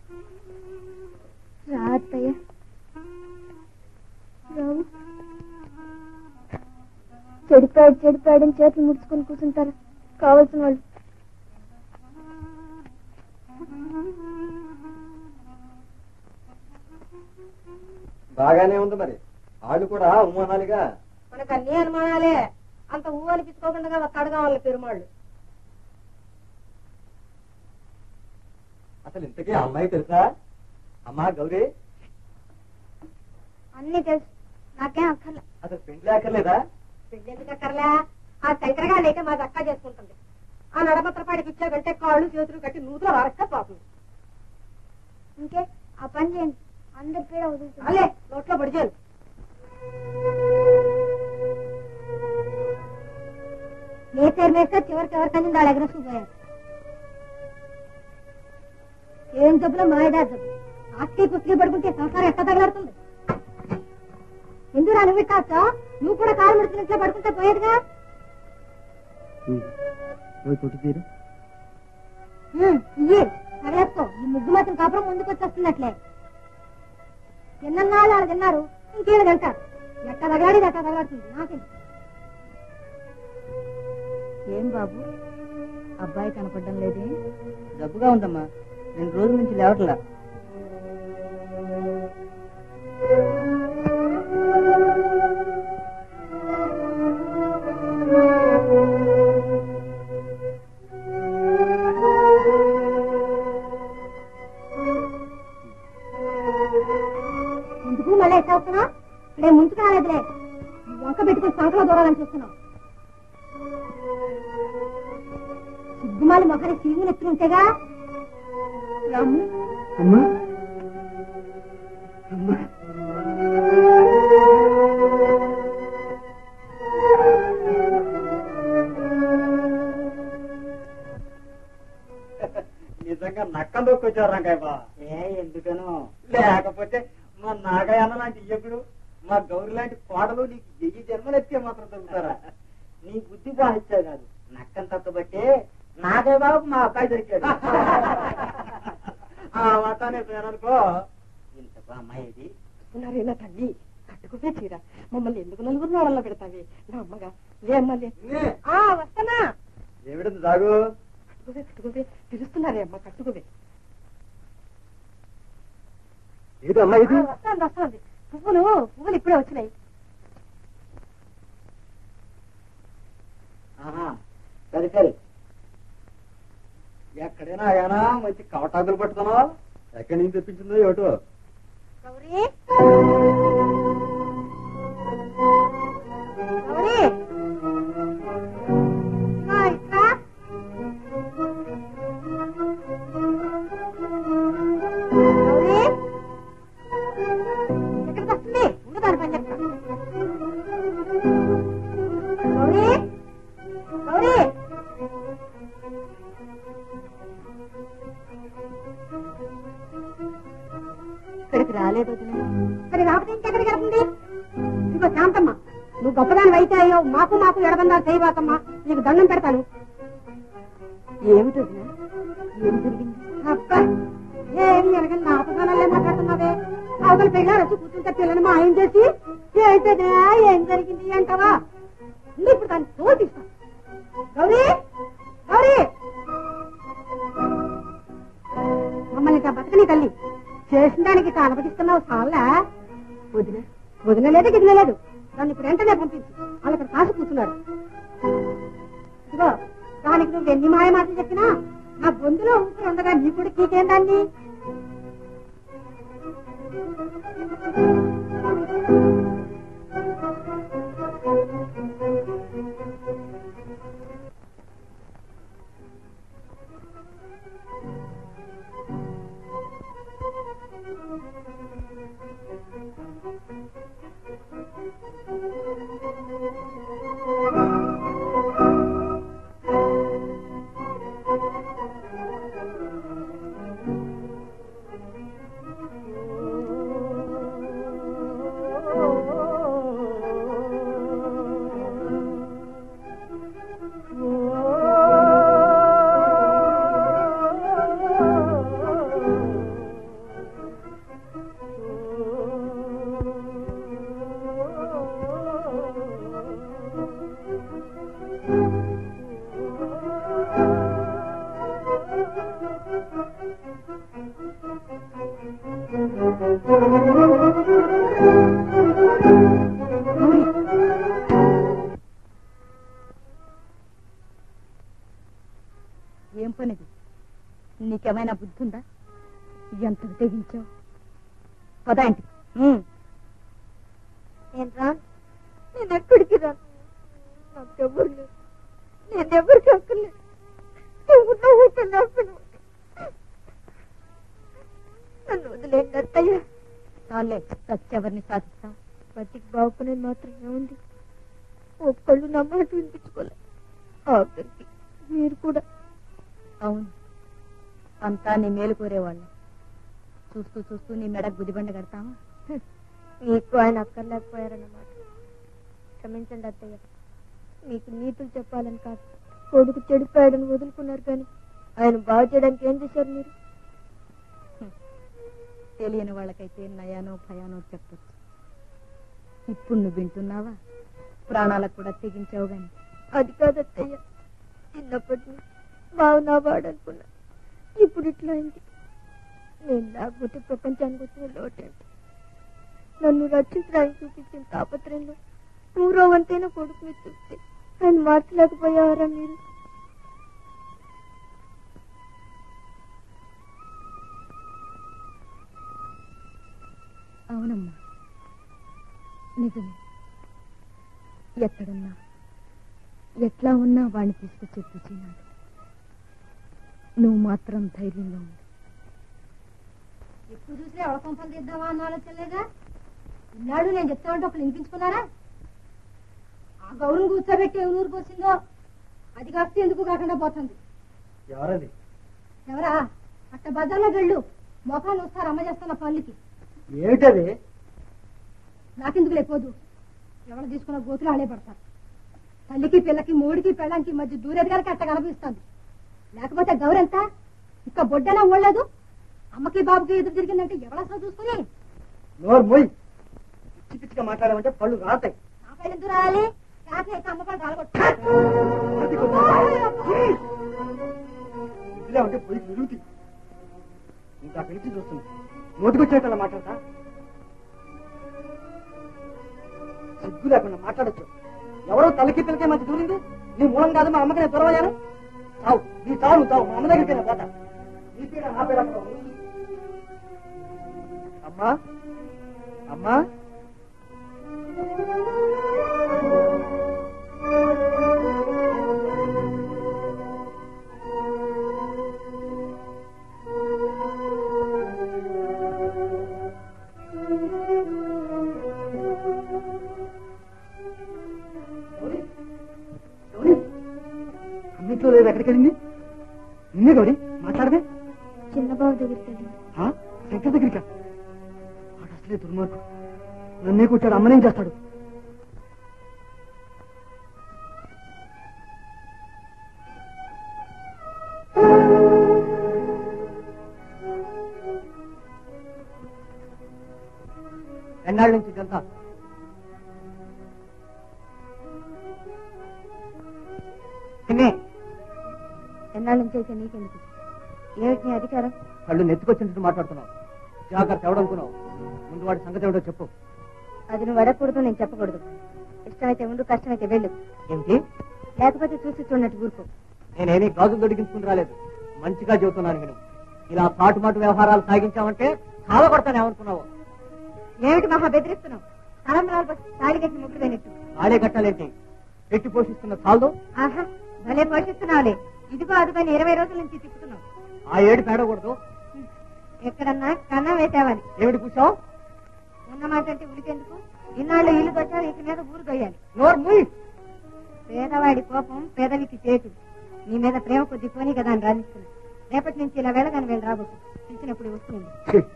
రా అత్తయ్య రావు చెడిపాడు చెడిపాడని చేతులు ముడుచుకొని కూర్చుంటారు కావాల్సిన వాళ్ళు బాగానే ఉంది మరి వాళ్ళు కూడా ఉమానాలిగా మనకు అన్ని అనుమానాలే అంత ఊ అనిపించుకోకుండా ఒక్క అడగా వాళ్ళ పెరుమాళ్ళు అసలు ఇంతకీ అమ్మాయి తెలుసా? అమ్మా గౌరీ, అన్నీ తెలుసు, నాకేం అక్కర్లే. అసలు పెండ్లి అక్కర్లేదా? పెళ్లి ఎందుకు అక్కర్లే? ఆ శంకరగారిని అయితే మాది అక్క చేసుకుంటుంది. ఆ నడపత్రపాడికి ఇచ్చే వెంటే కాళ్ళు చేతులు కట్టి నూతులు వారస్తే పోతుంది. ఇంకే ఆ పని చేయండి, అందరి పీడ వదులుతుంది. అలే నోట్లో పడిచాను. ఏ పేరు వేస్తే చివరికి ఎవరికైనా వాళ్ళ ఎగరేసుకుపోయారు. ఏం జబ్బులో మాయదా జబ్బు. ఆస్తి పుస్తకం పడుకుంటే సంసారం ఎట్లా తగలాడుతుంది? ఎందుకు నువ్వు కాచా? నువ్వు కూడా కాలు ముడిచినట్లో పడుకుంటే పోయేదిగా. ఇయ్యి పడేసుకో. ఈ ముగ్గు మాత్రం కాపురం ముందుకు వచ్చేస్తున్నట్లే. ఎన్నన్నాళ్ళు వాళ్ళు తిన్నారు, ఇంకేళ్ళు తింటారు. ఎట్ట తగలాడేది ఎట్ట తగలాడుతుంది నాకే. ఏం బాబు, అబ్బాయి కనపడడం లేదే? జబ్బుగా ఉందమ్మా, రెండు రోజుల నుంచి లేవట్లా. ఎందుకు మళ్ళీ ఎట్లా వస్తున్నా? ఇక్కడే ముంచుకు రాలేదులే, వంక పెట్టుకుని సంకలో దూరాలని చూస్తున్నావు. సిగ్గుమాలి మొహరి సీములు ఎత్తులు ఉంటేగా. రాము అమ్మా అమ్మా నిజంగా నక్క దొక్కొచ్చారు రంగాయబా. ఏ ఎందుకనో లేకపోతే మా నాగయ్య లాంటి ఇయ్యకుడు, మా గౌరి లాంటి కోడలు నీకు వెయ్యి జన్మలు ఎత్తే మాత్రం దొరుకుతారా? నీ బుద్ధి బాగా కాదు, నక్కని తప్పబట్టే నాగయ్య బాబు మా అబ్బాయి దొరికాడు. ఆ వాటానే పేరనుకో. ఇంత బా అమ్మాయి ఉన్నారేనా తల్లి, కట్టుకునే చీర మమ్మల్ని ఎందుకు నలుగురు నోడల్లో పెడతావి? నా అమ్మగా లేమ్మలే. ఆ వస్తానా. ఏమిటి దాగు? కట్టుకువే కట్టుకువే పిలుస్తున్నారే అమ్మ, కట్టుకువే. ఏది అమ్మా ఇది? వస్తాను వస్తాను. పువ్వులు పువ్వులు ఇప్పుడే వచ్చినాయి. సరే సరే. ఎక్కడైనా ఆగానా మంచి కవటాకులు పట్టుకున్నావా? ఎక్కడి నుంచి తెప్పించిందో ఏమిటో. గౌరీ గౌరీ ఇట్లా గౌరీ ఎక్కడికి వస్తుంది? ఉండు దాని పని చెప్తా. గౌరీ గౌరీ ఇక్కడికి రాలేదు. మరి రాకపోతే ఇంకెక్కడికి వెళ్తుంది? ఇదిగో శాంతమ్మ, నువ్వు గొప్పదాని అయితే అయ్యో మాకు మాకు ఎడబందాలు చేయబాకమ్మా, నీకు దండం పెడతాను. ఏమిటి ఏం జరిగింది? అబ్బా ఏమి ఎరగని నా అపగానాలే మాట్లాడుతున్నావే. అవతల పెళ్ళారు వచ్చి కూర్చుంటే పిల్లని మాయం చేసి ఏంటదే ఏం జరిగింది అంటావా? నువ్వు ఇప్పుడు దాన్ని తోటిస్తా. గౌరీ గౌరీ మమ్మల్ని ఇంకా బతకని తల్లి, చేసిన దానికి అనుమతిస్తున్నావు చాలా. వదిన వదిన లేదు గిదిన లేదు, దాన్ని ఇప్పుడు వెంటనే పంపించు. వాళ్ళు ఇక్కడ కాసు కూర్చున్నారు. ఇదిగో దానికి నువ్వు ఎన్ని మాయ మాటలు చెప్పినా నా గొంతులో ఊపిరి ఉండగా నీ కూడా కీకేం దాన్ని. ఏం పనిది? నీకేమైనా బుద్ధి ఉందా? ఎంతకు తెగించావు పదా ఇంటికి. నేను రాను, నేను ఎక్కడికి రాను. నాకెవ్వరు లేదు, నేను ఎవరికి అక్కర్లేదు. నన్ను వదిలేండి అత్తయ్య. చాలే సత్యెవరిని సాధిస్తాం. బతికి బాగుకునేది మాత్రం ఏముంది? ఒక్కళ్ళు నా మాట వినిపించుకోలే, ఆఖరికి మీరు కూడా. అవును, అంతా నీ మేలు కోరేవాళ్ళు. చూస్తూ చూస్తూ నీ మెడకు గుదిబండ కడతావా? మీకు ఆయన అక్కర్లేకపోయారన్నమాట. క్షమించండి అత్తయ్య, మీకు నీతులు చెప్పాలని కాదు. కొడుకు చెడిపోయాడని వదులుకున్నారు, కానీ ఆయన బాగు చేయడానికి ఏం చేశారు మీరు? తెలియని వాళ్ళకైతే నయానో భయానో చెప్పచ్చు. ఇప్పుడు నువ్వు వింటున్నావా? ప్రాణాలకు కూడా తెగించావు గాని. అది కాదు అత్తయ్య, చిన్నప్పటి నుంచి బావు నా వాడనుకున్నా, ఇప్పుడు ఇట్లా అయింది. నేను లేకపోతే ప్రపంచానికి వచ్చిన లోటండి. నన్ను రక్షించడానికి చూపించిన తాపత్రయంలో పూర్వ వంతైన కొడుకు మీరు చూస్తే ఆయన మార్చలేకపోయారా మీరు? అవునమ్మా, నిజమే. ఎక్కడున్నా ఎట్లా ఉన్నా వాడిని తీసుకొచ్చి చూచినాడు. నువ్వు మాత్రం ధైర్యంగా ఉంది. ఎప్పుడు చూసి ఎవడ కొంపలు తీద్దామా అన్న ఆలోచనలేగా. ఇన్నాడు నేను చెప్తా ఉంటే ఒకళ్ళు వినిపించుకున్నారా? ఆ గౌరవం కూర్చోబెట్టి ఊరికి వచ్చిందో అది కాస్త ఎందుకు కాకుండా పోతుంది. ఎవరది? ఎవరా? అట్ట బజార్లో వెళ్ళు, మొఖాన్ని వస్తారు అమ్మ చేస్తున్న పనులకి. ఏమిటది? నాకెందుకు లేకపోదు, ఎవరు తీసుకున్న గోతులు ఆడే పడతారు. తల్లికి పిల్లకి మూడికి పెళ్ళానికి మధ్య దూరేదిగానికి అట్ట కనిపిస్తుంది. లేకపోతే గౌరెంత ఇంకా బొడ్డనా ఓడలేదు. అమ్మకి బాబుకి ఎదురు తిరిగిందంటే ఎవరసలు చూసుకుని. నోరు మొయ్, పిచ్చి పిచ్చిగా మాట్లాడమంటే పళ్ళు రాతాయి. నా పళ్ళు ఎందుకు రావాలి? కాకి అయితే అమ్మ పళ్ళు రాలగొట్టు. ఇలా ఉంటే పొయ్యి విరుగుతుంది. ఇంకా పిలిచి చూస్తుంది, నోటికొచ్చేటలా మాట్లాడతా. సిగ్గు లేకుండా మాట్లాడచ్చు. ఎవరో తలకి పిల్లకే మధ్య దూరింది. నీ మూలం కాదు, మా అమ్మకి నేను దొరవలేను. చావు, నీ చావు నువ్వు చావు, మా అమ్మ దగ్గరికి నేను పోతా. నీ పీడ నా పీడ. అమ్మా అమ్మా, అన్నిట్లో లేదు, ఎక్కడికి వెళ్ళింది? నిన్నే గౌరీ, మాట్లాడదే. చిన్నబాబు దగ్గరికి శంకర్ దగ్గరికా? వాడు అసలే దుర్మార్గుడు. నన్నే కూర్చాడు, అమ్మనేం చేస్తాడు? ఎన్నాళ్ళ నుంచి ఇదంతా? ఎన్నాళ్ళ నుంచి అయితే నీకెందుకు? ఏమిటి నీ అధికారం? కళ్ళు నెత్తుకొచ్చినట్టు మాట్లాడుతున్నావు. జాగ్రత్త, ఎవడనుకున్నావు? ముందు వాడి సంగతి ఏమిటో చెప్పు. అది నువ్వు అడగకూడదు, నేను చెప్పకూడదు. ఇష్టమైతే ఉండు, కష్టమైతే వెళ్ళు. ఏమిటి? లేకపోతే చూసి చూడనట్టు ఊరుకో. నేనేమీ గాజులు దొడిగించుకుని రాలేదు, మంచిగా చెబుతున్నాను విను. ఇలా పాటుమాటు వ్యవహారాలు సాగించామంటే చాలా కొడతాను. ఏమనుకున్నావు? ఏమిటి మహా బెదిరిస్తున్నావు? తలంబరాలు తాళి కట్టి ముగ్గురు పోయినట్టు. తాళే కట్టాలేంటి? పెట్టి పోషిస్తున్న చాలు. ఆహా, భలే పోషిస్తున్నావులే. ఇదిగో అదిగో ఇరవై రోజుల నుంచి తిప్పుతున్నావు. ఆ ఏడు పేడకూడదు. ఎక్కడన్నా కన్నా వేసావని. ఏమిటి కూర్చోవు? ఉన్నమాట అంటే ఉడికెందుకు? ఇన్నాళ్ళు ఇల్లు కొట్టారు, ఇక మీద ఊరు కొయ్యాలి. నోరు మూయి. పేదవాడి కోపం పేదవికి చేటు. నీ మీద ప్రేమ కొద్ది పోనీ కదా అని రాణిస్తున్నా. రేపటి నుంచి ఇలా వెళ్ళగాని వెళ్ళి రాబోతు. పిలిచినప్పుడు వస్తుంది.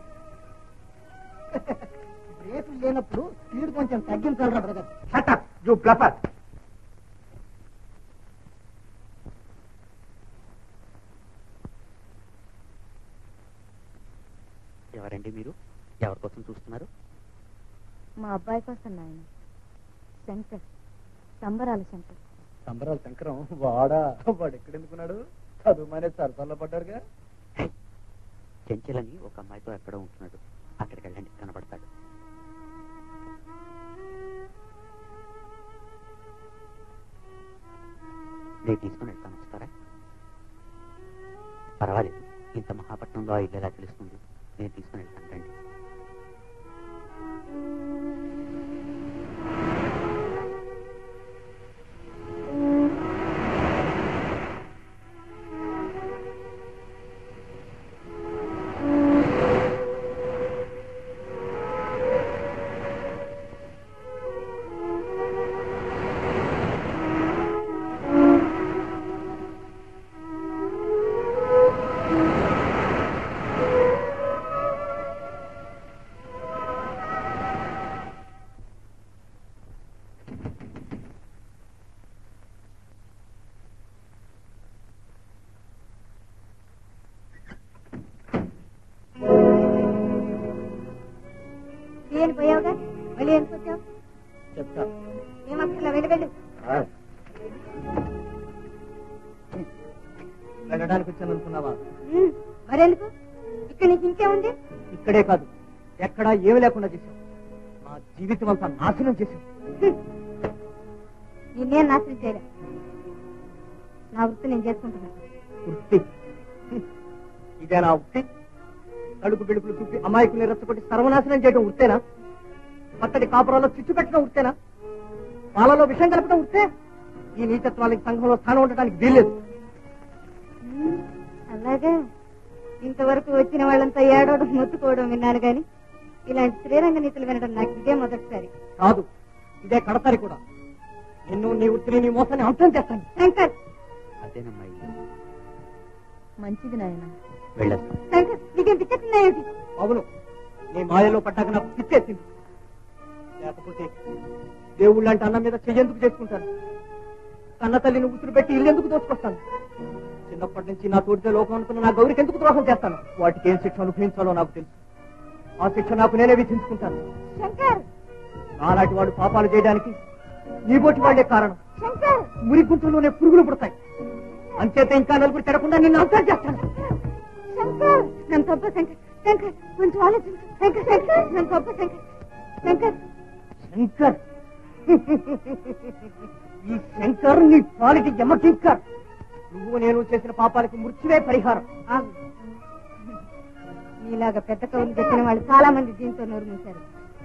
రేపు లేనప్పుడు స్పీడ్ కొంచెం తగ్గించాలరా బ్రదర్. ఎవరండి మీరు? ఎవరి కోసం చూస్తున్నారు? మా అబ్బాయి కోసం నాయన. శంకర్, సంబరాల శంకర్. సంబరాల శంకరం వాడా? వాడు ఎక్కడెందుకున్నాడు? చదువు మానే సరసాల్లో పడ్డాడుగా. చెంచలని ఒక అమ్మాయితో ఎక్కడో ఉంటున్నాడు. అక్కడికి వెళ్ళండి, కనబడతాడు. నేను తీసుకుని వెళ్తాను, వస్తారా? పర్వాలేదు, ఇంత మహాపట్నంలో ఆ ఇల్లు ఎలా తెలుస్తుంది? నేను తీసుకుని వెళ్తాను రండి. బియ్యాన్ని పోయావుగా మళ్ళీ ఎందుకు వచ్చావు? చెప్తా. ఏమక్కర్లా, వెళ్ళి వెళ్ళు. వెళ్ళడానికి వచ్చాను అనుకున్నావా? ఉమ్, మరెందుకు? ఇక్కడ నీకు ఇంకేముంది? ఇక్కడే కాదు, ఎక్కడా ఏమి లేకుండా చేశావు. నా జీవితం అంతా నాశనం చేశావు. నిన్నేం నాశనం చేయలే. నా వృత్తి నేను చేసుకుంటున్నా. వృత్తి? ఇదే నా వృత్తి? తడుపు బిడుపులు చూపి అమాయకుల్ని రెచ్చగొట్టి సర్వనాశనం చేయడం వృత్తేనా? పచ్చడి కాపురాల్లో చిచ్చు పెట్టడం వృత్తేనా? పాలలో విషం కలపడం వృత్తే? ఈ నీచత్వానికి సంఘంలో స్థానం ఉండటానికి వీల్లేదు. ఉమ్, అలాగే ఇంతవరకు వచ్చిన వాళ్ళంతా ఏడవడం మొత్తుకోవడం విన్నాను గాని ఇలాంటి శ్రీరంగ నీతులు వినడం నాకు ఇదే మొదటిసారి. కాదు, ఇదే కడతారి కూడా. నిన్ను నీ వృత్తిని నీ మోసాన్ని అంతం చేస్తాను. శంకర్, అదేనమ్మా ఇల్లు. మంచిది నాయన. వెళ్ళొస్తాను. శంకర్, నీకేం పిచ్చెత్తుందా ఏమిటి? అవును, నీ మాయలో పడ్డాక నాకు పిచ్చేసింది. లేకపోతే దేవుళ్ళంటే అన్నం మీద చెయ్యేందుకు చేసుకుంటాను? కన్న తల్లిని ఉసురు పెట్టి ఇల్లెందుకు దోచుకొస్తాను? చిన్నప్పటి నుంచి నా తోడితే లోకం అనుకున్న నా గౌరికి ఎందుకు ద్రోహం చేస్తాను? వాటికి ఏం శిక్ష అనుభవించాలో నాకు తెలుసు. ఆ శిక్ష నాకు నేనే విధించుకుంటాను. శంకర్, నాలాంటి వాడు పాపాలు చేయడానికి నీబోటి వాళ్లే కారణం. శంకర్, మురి గుంటలోనే పురుగులు పుడతాయి. అంచేత ఇంకా నలుగురు తిరగకుండా నిన్ను అంతం చేస్తాను. శంకర్, నన్ను తప్ప శంకర్. శంకర్, కొంచెం ఆలోచించు. శంకర్, శంకర్, నన్ను తప్ప శంకర్. శంకర్, శంకర్, ఈ శంకర్ నీ పాలికి యమకింకర్. నువ్వు నేను చేసిన పాపాలకు మృత్యువే పరిహారం. ఆగు. నీలాగా పెద్ద కవులు చెప్పిన వాళ్ళు చాలా మంది దీంతో నోరు మూశారు.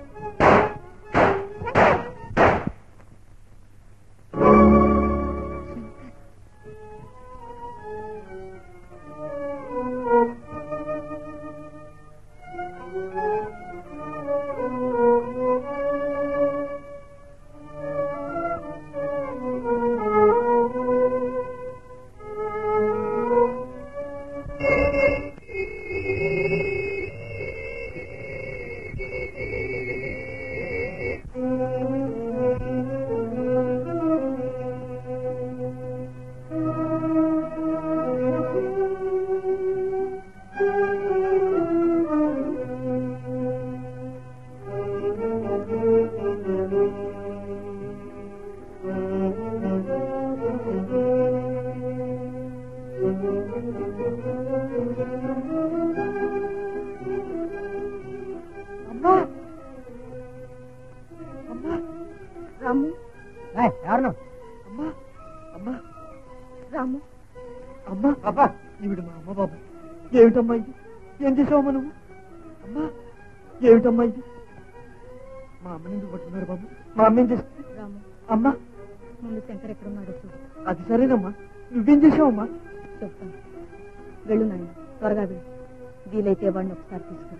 రాము, ఎవరు? అమ్మా, అమ్మా, రాము, అమ్మా, అబ్బా, ఈవిడ మా అమ్మ బాబు. ఏమిటమ్మా ఇది? ఏం చేసావమ్మా నువ్వు? అమ్మా, ఏమిటమ్మా ఇది? మా అమ్మని ఎందుకు పట్టుకున్నారు బాబు? మా అమ్మ ఏం చేస్తుంది? రాము, అమ్మా, ముందు శంకర్ ఎక్కడున్నాడో చూడు. అది సరేనమ్మా, నువ్వేం చేసావమ్మా? చెప్తాను. వెళ్ళు నాయన, త్వరగా వెళ్ళు. వీలైతే వాడిని ఒకసారి తీసుకురా.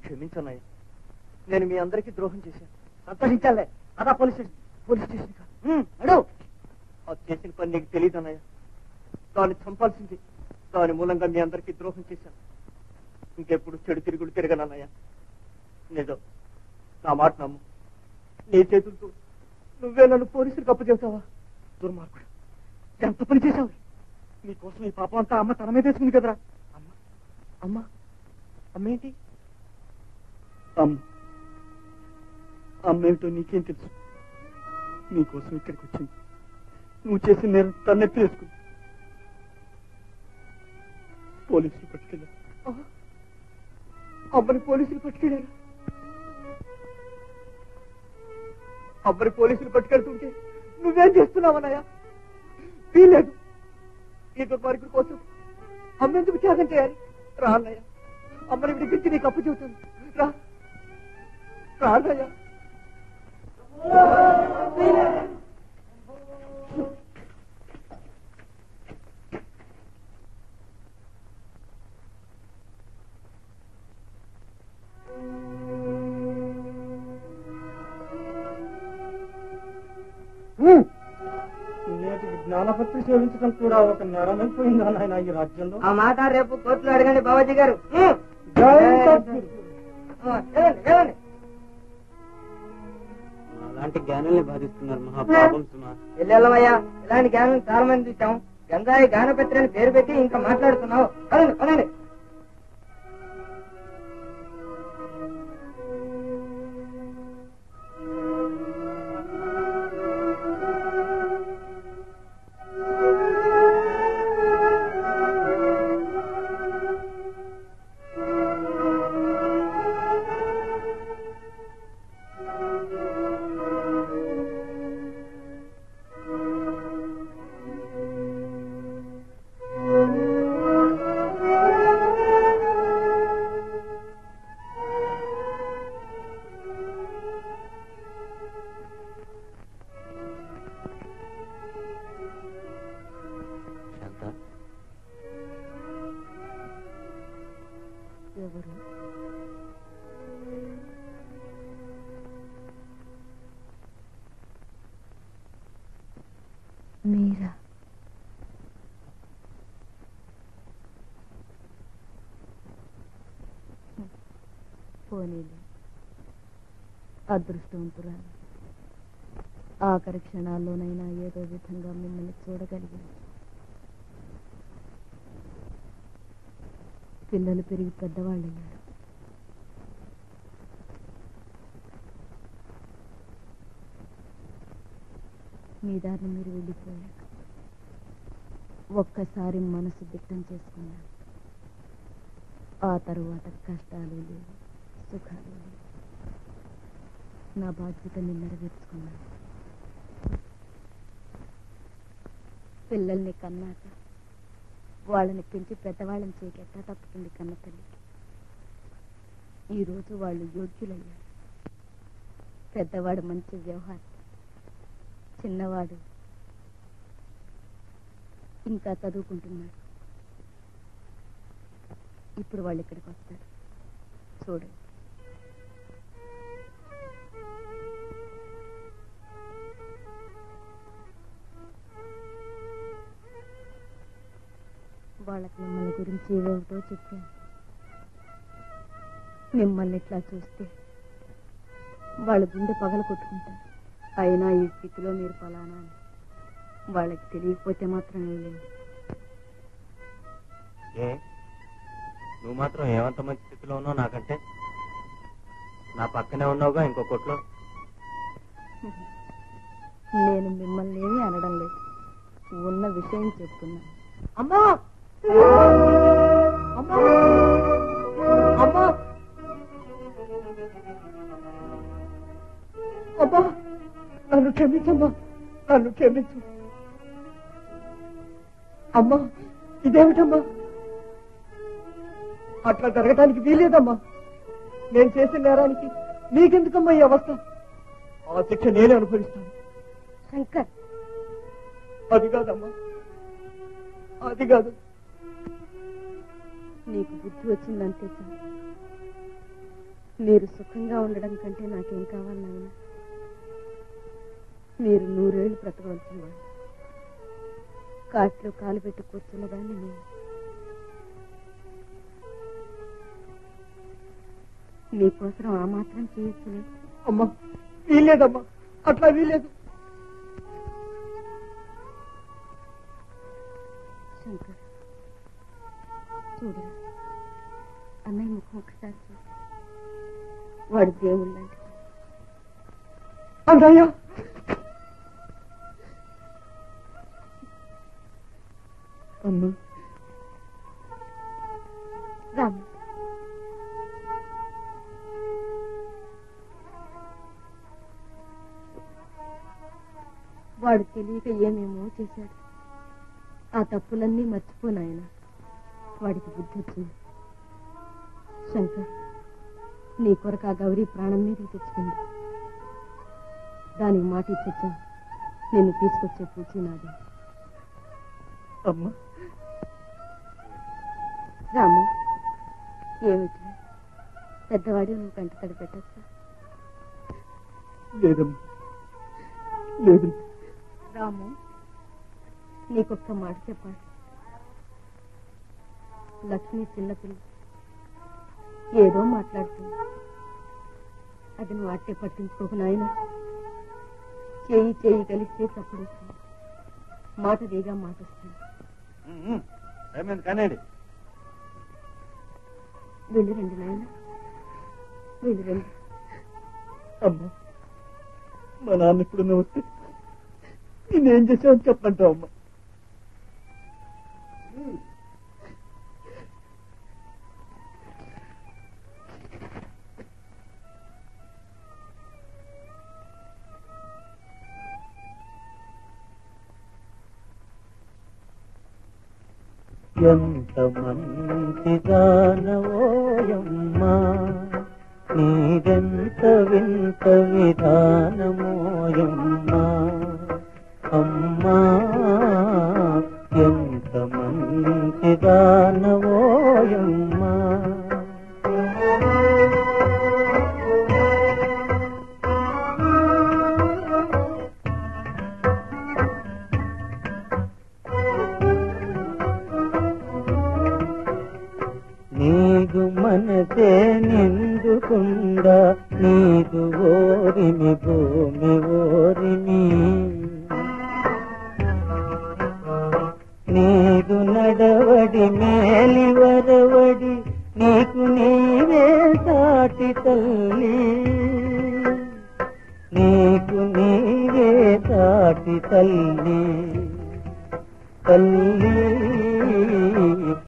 క్షమించన్నయ్య. నేను మీ అందరికీ ద్రోహం చేశాను. సంతోషించాలే. అదా పోలీస్ స్టేషన్. పోలీస్ స్టేషన్ కాదు. అడు అది చేసిన పని నీకు తెలియదు అన్నయ్య. దాన్ని చంపాల్సింది. దాని మూలంగా మీ అందరికీ ద్రోహం చేశాను. ఇంకెప్పుడు చెడు తిరుగుడు తిరగనన్నయ్య. నిజం. నా మాట నమ్ము. నీ చేతులతో నువ్వే నన్ను పోలీసులకు అప్పచెబుతావా? దుర్మార్గుడు, ఎంత పని చేశావు? నీకోసం ఈ పాపం అంతా అమ్మ తన మీద వేసుకుంది కదరా. అమ్మ అమ్మ అమ్మేంటి? అమ్మ అమ్మేమిటో నీకేం తెలుసు? నీకోసం ఇక్కడికి వచ్చింది. నువ్వు చేసిన నేను తన్నెత్తి వేసుకుంది. పోలీసులు పట్టుకెళ్ళారు. అమ్మని పోలీసులు పట్టుకెళ్ళారు. అమ్మని పోలీసులు పట్టుకెళ్తుంటే నువ్వేం చేస్తున్నావన్నయ్యా? వీలేదు. ఈ దుర్మార్గుడి కోసం అమ్మెందుకు త్యాగం చేయాలి? రా అన్నయ్య, అమ్మని విడిపించి నీకు అప్పు చెబుతాను. రా రా అన్నయ్య. నేటి జ్ఞానపత్రి సేవించడం కూడా ఒక నేరమైపోయిందా నాయన ఈ రాజ్యంలో? ఆ మాట రేపు కోర్టులో అడగండి బాబాజీ గారు. అలాంటి జ్ఞానాన్ని బాధిస్తున్నారు మహాపాపం సుమా. వెళ్ళవయ్యా, ఇలాంటి జ్ఞానం చాలా మంది చూసాం. గంగాయి గానపత్రి అని పేరు పెట్టి ఇంకా మాట్లాడుతున్నావు. పదండి పదండి. మీరా? పోనీలే, అదృష్టవంతురాలు. ఆఖరి క్షణాల్లోనైనా ఏదో విధంగా మిమ్మల్ని చూడగలిగాను. పిల్లలు పెరిగి పెద్దవాళ్ళయ్యారు. మీ దారిని మీరు వెళ్ళిపోయాక ఒక్కసారి మనసు దిట్టం చేసుకున్నాను. ఆ తరువాత కష్టాలు లేవు, సుఖాలు లేవు. నా బాధ్యతని నెరవేర్చుకున్నాను. పిల్లల్ని కన్నాక వాళ్ళని పెంచి పెద్దవాళ్ళని చేయకెట్టా తప్పుతుంది కన్న తల్లికి. ఈరోజు వాళ్ళు యోగ్యులయ్యారు. పెద్దవాడు మంచి వ్యవహారం, చిన్నవాడు ఇంకా చదువుకుంటున్నాడు. ఇప్పుడు వాళ్ళు ఇక్కడికి వస్తారు. చూడండి. వాళ్ళకి మిమ్మల్ని గురించి ఏవేమిటో చెప్పాను. మిమ్మల్ని ఇట్లా చూస్తే వాళ్ళ గుండె పగల కొట్టుకుంటారు. అయినా ఈ స్థితిలో మీరు ఫలానా అని వాళ్ళకి తెలియకపోతే మాత్రం లేదు. ఏ నువ్వు మాత్రం ఏమంత మంచి స్థితిలో ఉన్నావు నాకంటే? నా పక్కనే ఉన్నావుగా ఇంకో కొట్లో. నేను మిమ్మల్ని ఏమీ అనడం లేదు, ఉన్న విషయం చెప్తున్నాను. అమ్మా అమ్మా అమ్మా అమ్మా, నన్ను క్షమించమ్మా, నన్ను క్షమించు అమ్మా. ఇదేమిటమ్మా? అట్లా జరగటానికి వీలేదమ్మా. నేను చేసిన నేరానికి నీకెందుకమ్మా ఈ అవస్థ? ఆ శిక్ష నేనే అనుభవిస్తాను. శంకర్, అది కాదమ్మా, అది కాదు. నీకు బుద్ధి వచ్చిందంతే చాలు. మీరు సుఖంగా ఉండడం కంటే నాకేం కావాలి నాయన? మీరు నూరేళ్లు బ్రతకవలసిన వాళ్ళు. కాట్లో కాలు పెట్టి కూర్చున్నదాన్ని నేను. మీకోసం ఆ మాత్రం చేయొచ్చులే. అమ్మా వీల్లేదమ్మా, అట్లా వీల్లేదు. శంకర్ చూడరా, అన్నయ్య ముఖం ఒకసారి చూడు. వాడు దేవుడు లాంటి. అన్నయ్య అమ్మా రాము, వాడు తెలియక ఏమేమో చేశాడు. ఆ తప్పులన్నీ మర్చిపోనాయన. వాడికి బుద్ధి వచ్చింది. శంకర్, నీ కొరకు ఆ గౌరీ ప్రాణం మీదకి తెచ్చుకుంది. దానికి మాట ఇచ్చొచ్చా, నిన్ను తీసుకొచ్చే పూచి నాది. అమ్మా రాము, ఏమిటి పెద్దవాడి నువ్వు కంట తడి పెట్టచ్చా? లేదమ్మా లేదు. రాము, నీకొక్క మాట చెప్పాలి. లక్ష్మి చిన్నపిల్ల ఏదో మాట్లాడుతుంది. అది నువ్వు అట్టే పట్టించుకోకు నాయన. చేయి చేయి కలిస్తే తప్పుడు వస్తుంది, మాట దిగా మాట వస్తుంది. కానండి వెళ్ళి రండి నాయన, వెళ్ళి రండి. అమ్మా మా నాన్న ఇప్పుడు నువ్వు వస్తే నేనేం చేసావని చెప్పంటావు అమ్మా? ఎంత మంచిదానవోయమ్మా, నీదెంత వింత విధానమోయమ్మా. అమ్మా ఎంత మంచిదానవోయమ్మా. నీదు మనసే నిండుకుండా నీదు ఓరిమి భూమి ఓరిమి. నీదు నడవడి మేలి వరవడి నీకు నీవే సాటి తల్లి. నీకు నీవే సాటి తల్లి.